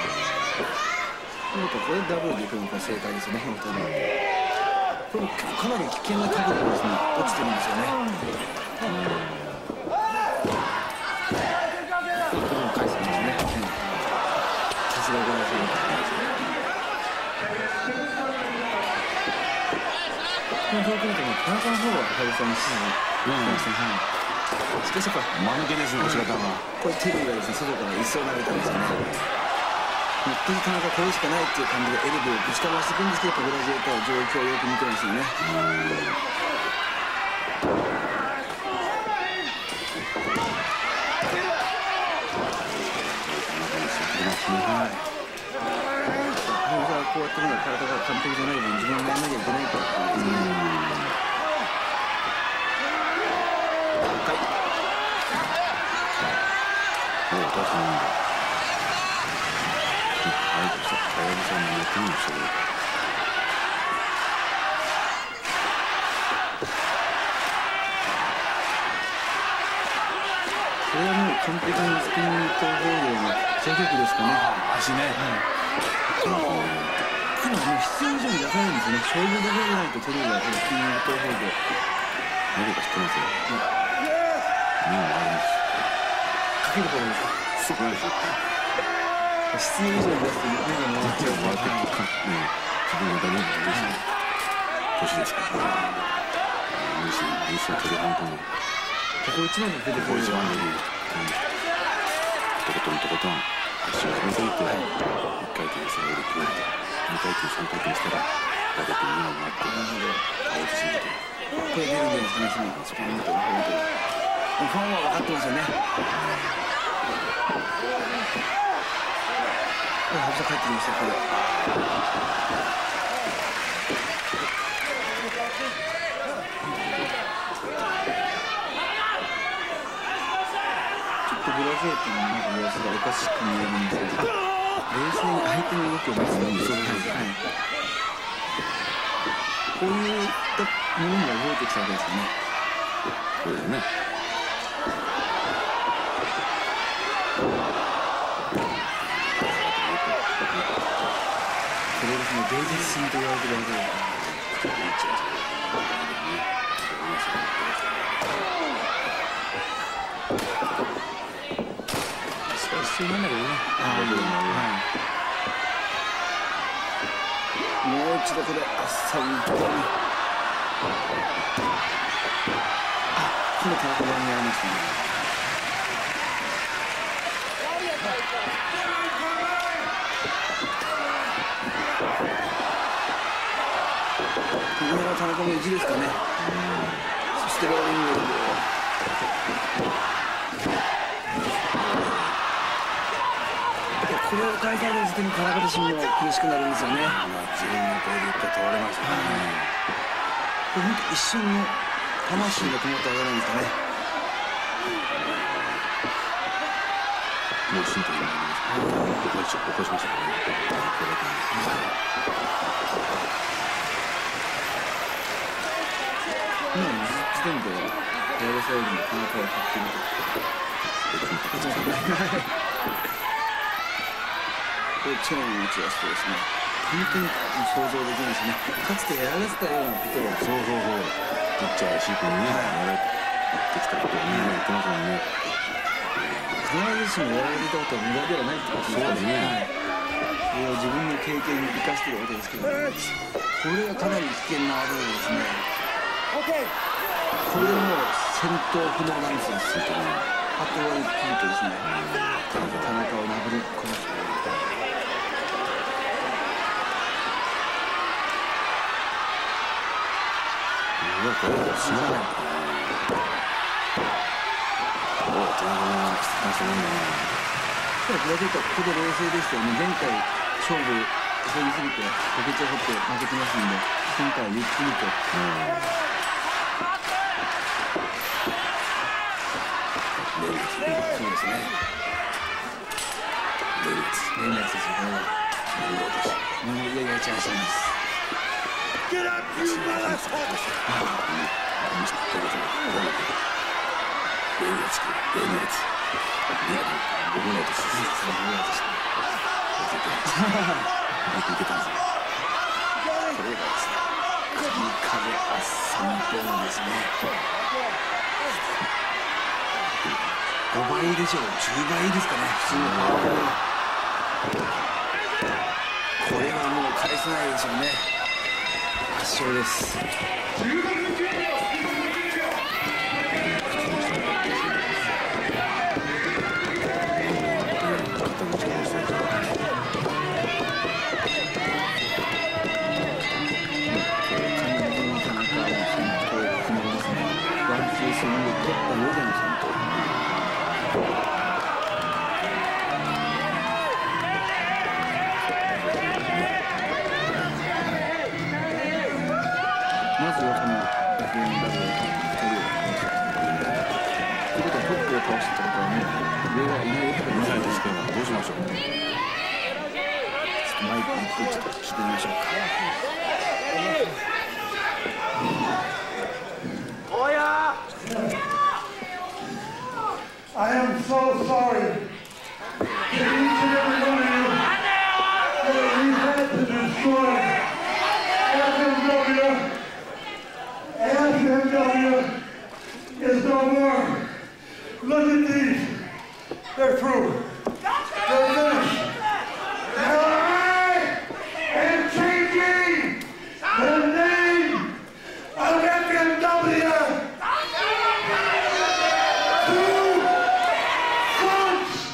ほど。これダブルでいくのが正解ですよね。本当にこれ結構かなり危険な角度ですね。落ちてるんですよね。これも返すんですね。さすがグラシエーターですね。この状況見ても田中の方が羽生さんに指示してますね。しかしやっぱ間抜けですね、お仕方が。これテリーがですね、外から一層投げたんですよね。本当に田中これしかないっていう感じでエルボーをぶちかましていくんですけど、グラジエーターの状況をよく見てますよね。羽生さんはこうやってまだ体が完璧じゃない分、自分がやらなきゃいけないからっていうですね。確かにあれでした。親父さんもやってみましたけどこれはもう完璧にスピンとホールの正確ですかね。足ね。はい。今もう必要以上に出さないんですよね。勝負だけじゃないとテレビがスピンとホールで何か知ってますよ。うん、あります。かけることですか。そうなんですよ。必要以上に出すと目が回っちゃうから、自分のダメージが嬉しい年ですから、ニュースニュースを取り半分ここ一番で出てくる一番でとことんとことん足を踏み込いていっかい転されるくらいでにかい転さんかい転したら打撃に今もあって青自身でこれ出るんじゃないですかね。そこを見てファンは分かってますよね。羽生さん帰ってきました。これちょっとグラジエーターのなんか様子がおかしく見えるんですけど、冷静に相手の動きを見せるんですよね。こういったものが動いてきたわけですよね。そうですね。これですね、芸術品と言われてるわけです。それは必要なんだけどね。ああ、はい。 もう一度これ浅いところに、あ、この田中が似合いましたね。これが田中の意地ですかね。そしてローリングでこれを返された時点で田中自身も苦しくなるんですよね。 自分の声で一回倒れましたね。 これ本当一瞬の魂がこもった技なんですかね。 もう心配になりました。起こし起こしましたからね。これだけ今の時点でヤブサよりも田中は勝っていると。これチェーンの打ち出すとですね、本当に想像できないですね。かつてやられてたようなことを、 そうそうそう、ピッチャー石井君にね、やられてきたことをみんな言ってますもんね。 必ずしもやられてたことは無駄ではないってことですね。それを自分の経験に生かしているわけですけど、これがかなり危険な技でですね、これでもう戦闘不能なんですよ。あとは来るとですね、田中を殴り殺す。 いや、これはしない。おお、田中が出すもんだな。 ただ、ブラジルはここで冷静でしたよね。前回、勝負急ぎすぎて、補欠を掘って負けてますんで、今回はゆっくりと。そうですね。レイツ。レイツですよね。もう上が一番下です。Get up, you motherfucker! ごばいでしょう、じゅうばいですかね、普通のパワーボール。これはもう返せないでしょうね。圧勝です。 I am so sorry to each and every one of you that we've had to destroy F M W. F M W is no more. Look at these. They're through. They're finished. Now I am changing the name of F M W to Fronts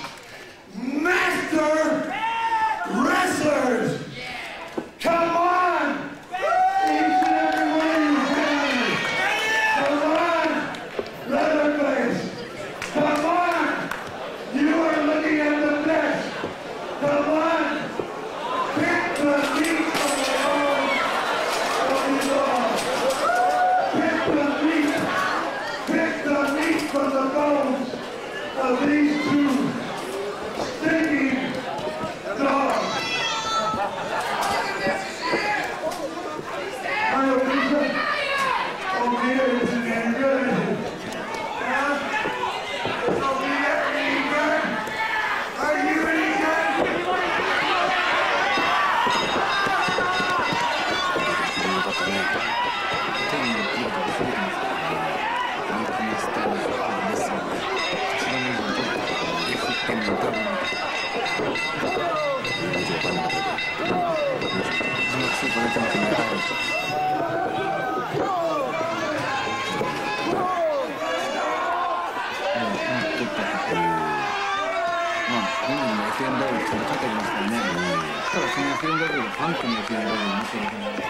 本人も エフエムダブリュー って書いてありますからね。ただその エフエムダブリュー のファンとの エフエムダブリュー になってるのかな。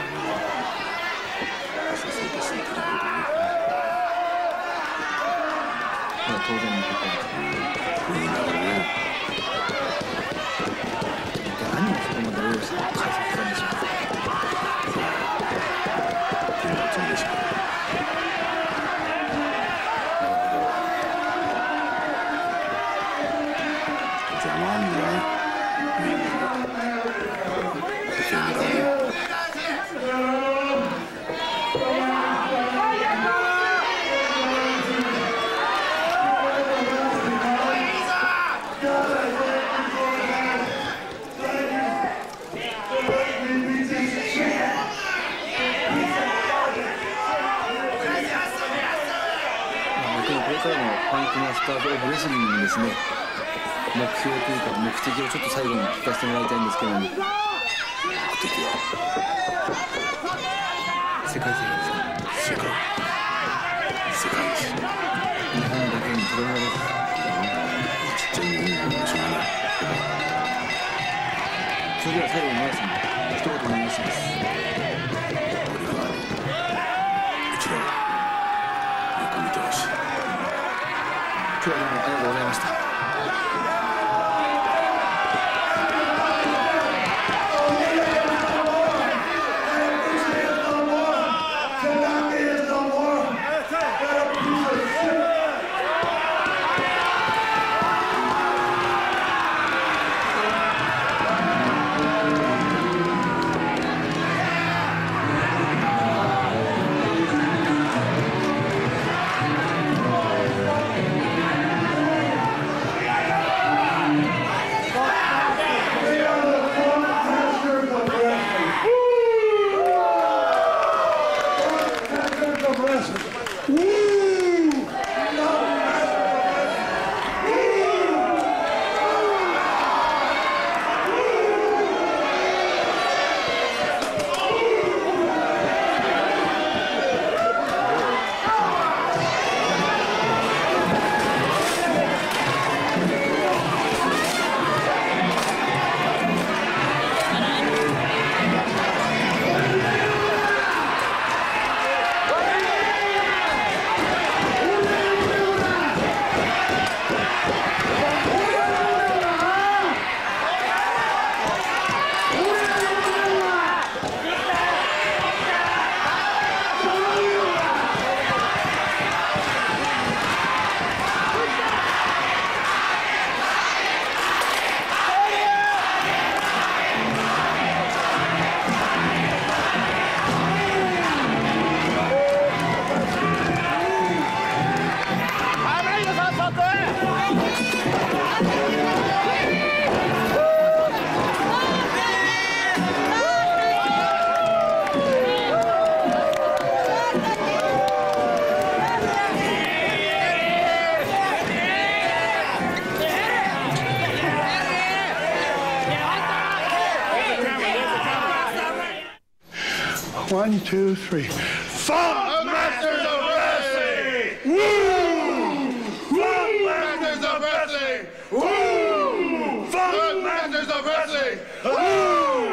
そうですね。 当然のこといいながらね。 何をそこまで応用して解説したんでしょうか。 気持ちいいでしょう。邪魔なんだよ。 ファンクマスターズ・オブ・レスリングのですね、目標というか目的をちょっと最後に聞かせてもらいたいんですけども。目的は世界征ですか。 世界世界です。 日本だけにとどまらずちっちゃい日本のしょうがない。 それでは最後に皆さん一言お願いします。 俺はうちらをよく見てほしい。 今日はどうもありがとうございました。 One, two, three. Funk Masters of Wrestling! Woo! Funk Masters of Wrestling! Woo! Funk Masters of Wrestling! Woo!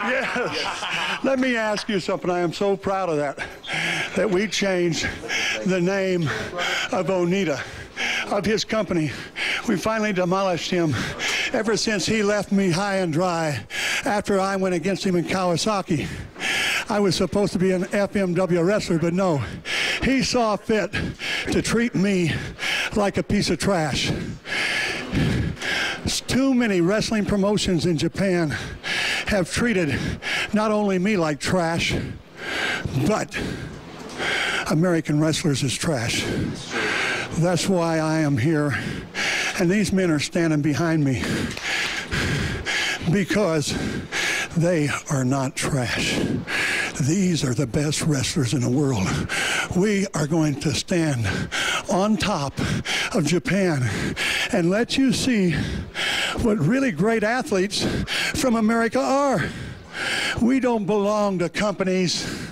Yes. Let me ask you something. I am so proud of that. That we changed the name of Onita, of his company. We finally demolished him. Ever since he left me high and dry after I went against him in Kawasaki. I was supposed to be an F M W wrestler, but no. He saw fit to treat me like a piece of trash. Too many wrestling promotions in Japan have treated not only me like trash, but American wrestlers as trash. That's why I am here, and these men are standing behind me because they are not trash. These are the best wrestlers in the world. We are going to stand on top of Japan and let you see what really great athletes from America are. We don't belong to companies.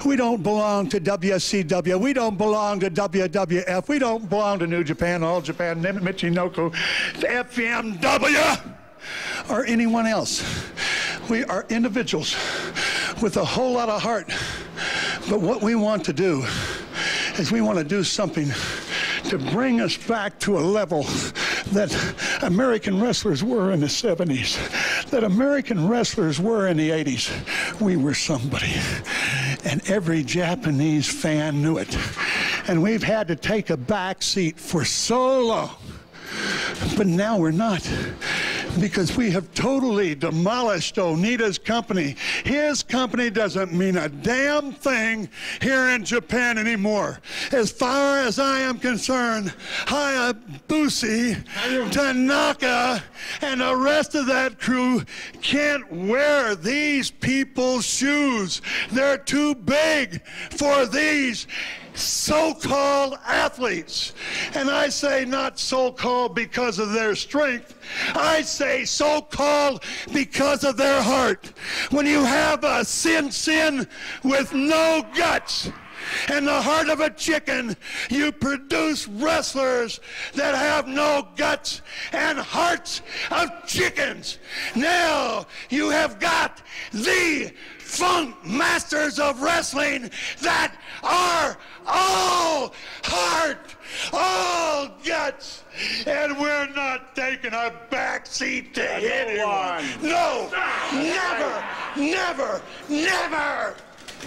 We don't belong to W C W. We don't belong to W W F. We don't belong to New Japan, All Japan, Michinoku, F M W, or anyone else. We are individuals with a whole lot of heart. But what we want to do is we want to do something to bring us back to a level that American wrestlers were in the seventies, that American wrestlers were in the eighties. We were somebody, and every Japanese fan knew it. And we've had to take a back seat for so long, but now we're not, because we have totally demolished Onita's company. His company doesn't mean a damn thing here in Japan anymore. As far as I am concerned, Hayabusa, Tanaka, and the rest of that crew can't wear these people's shoes. They're too big for these so-called athletes. And I say not so-called because of their strength. I say so-called because of their heart. When you have a sin-sin with no guts and the heart of a chicken, you produce wrestlers that have no guts and hearts of chickens. Now you have got the funk masters of wrestling that are all heart, all guts, and we're not taking a back seat to anyone. No, never, never, never.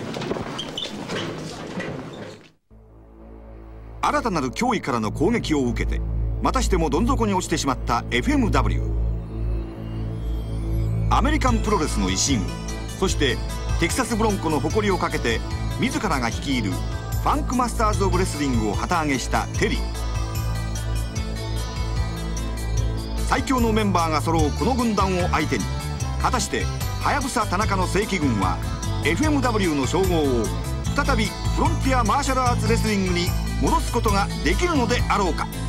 新たなる脅威からの攻撃を受けてまたしてもどん底に落ちてしまった エフエムダブリュー。 アメリカンプロレスの威信、そしてテキサスブロンコの誇りをかけて自らが率いるファンクマスターズ・オブ・レスリングを旗揚げしたテリー。最強のメンバーが揃うこの軍団を相手に果たしてはやぶさ田中の正規軍は エフエムダブリュー の称号を再びフロンティアマーシャルアーツレスリングに戻すことができるのであろうか。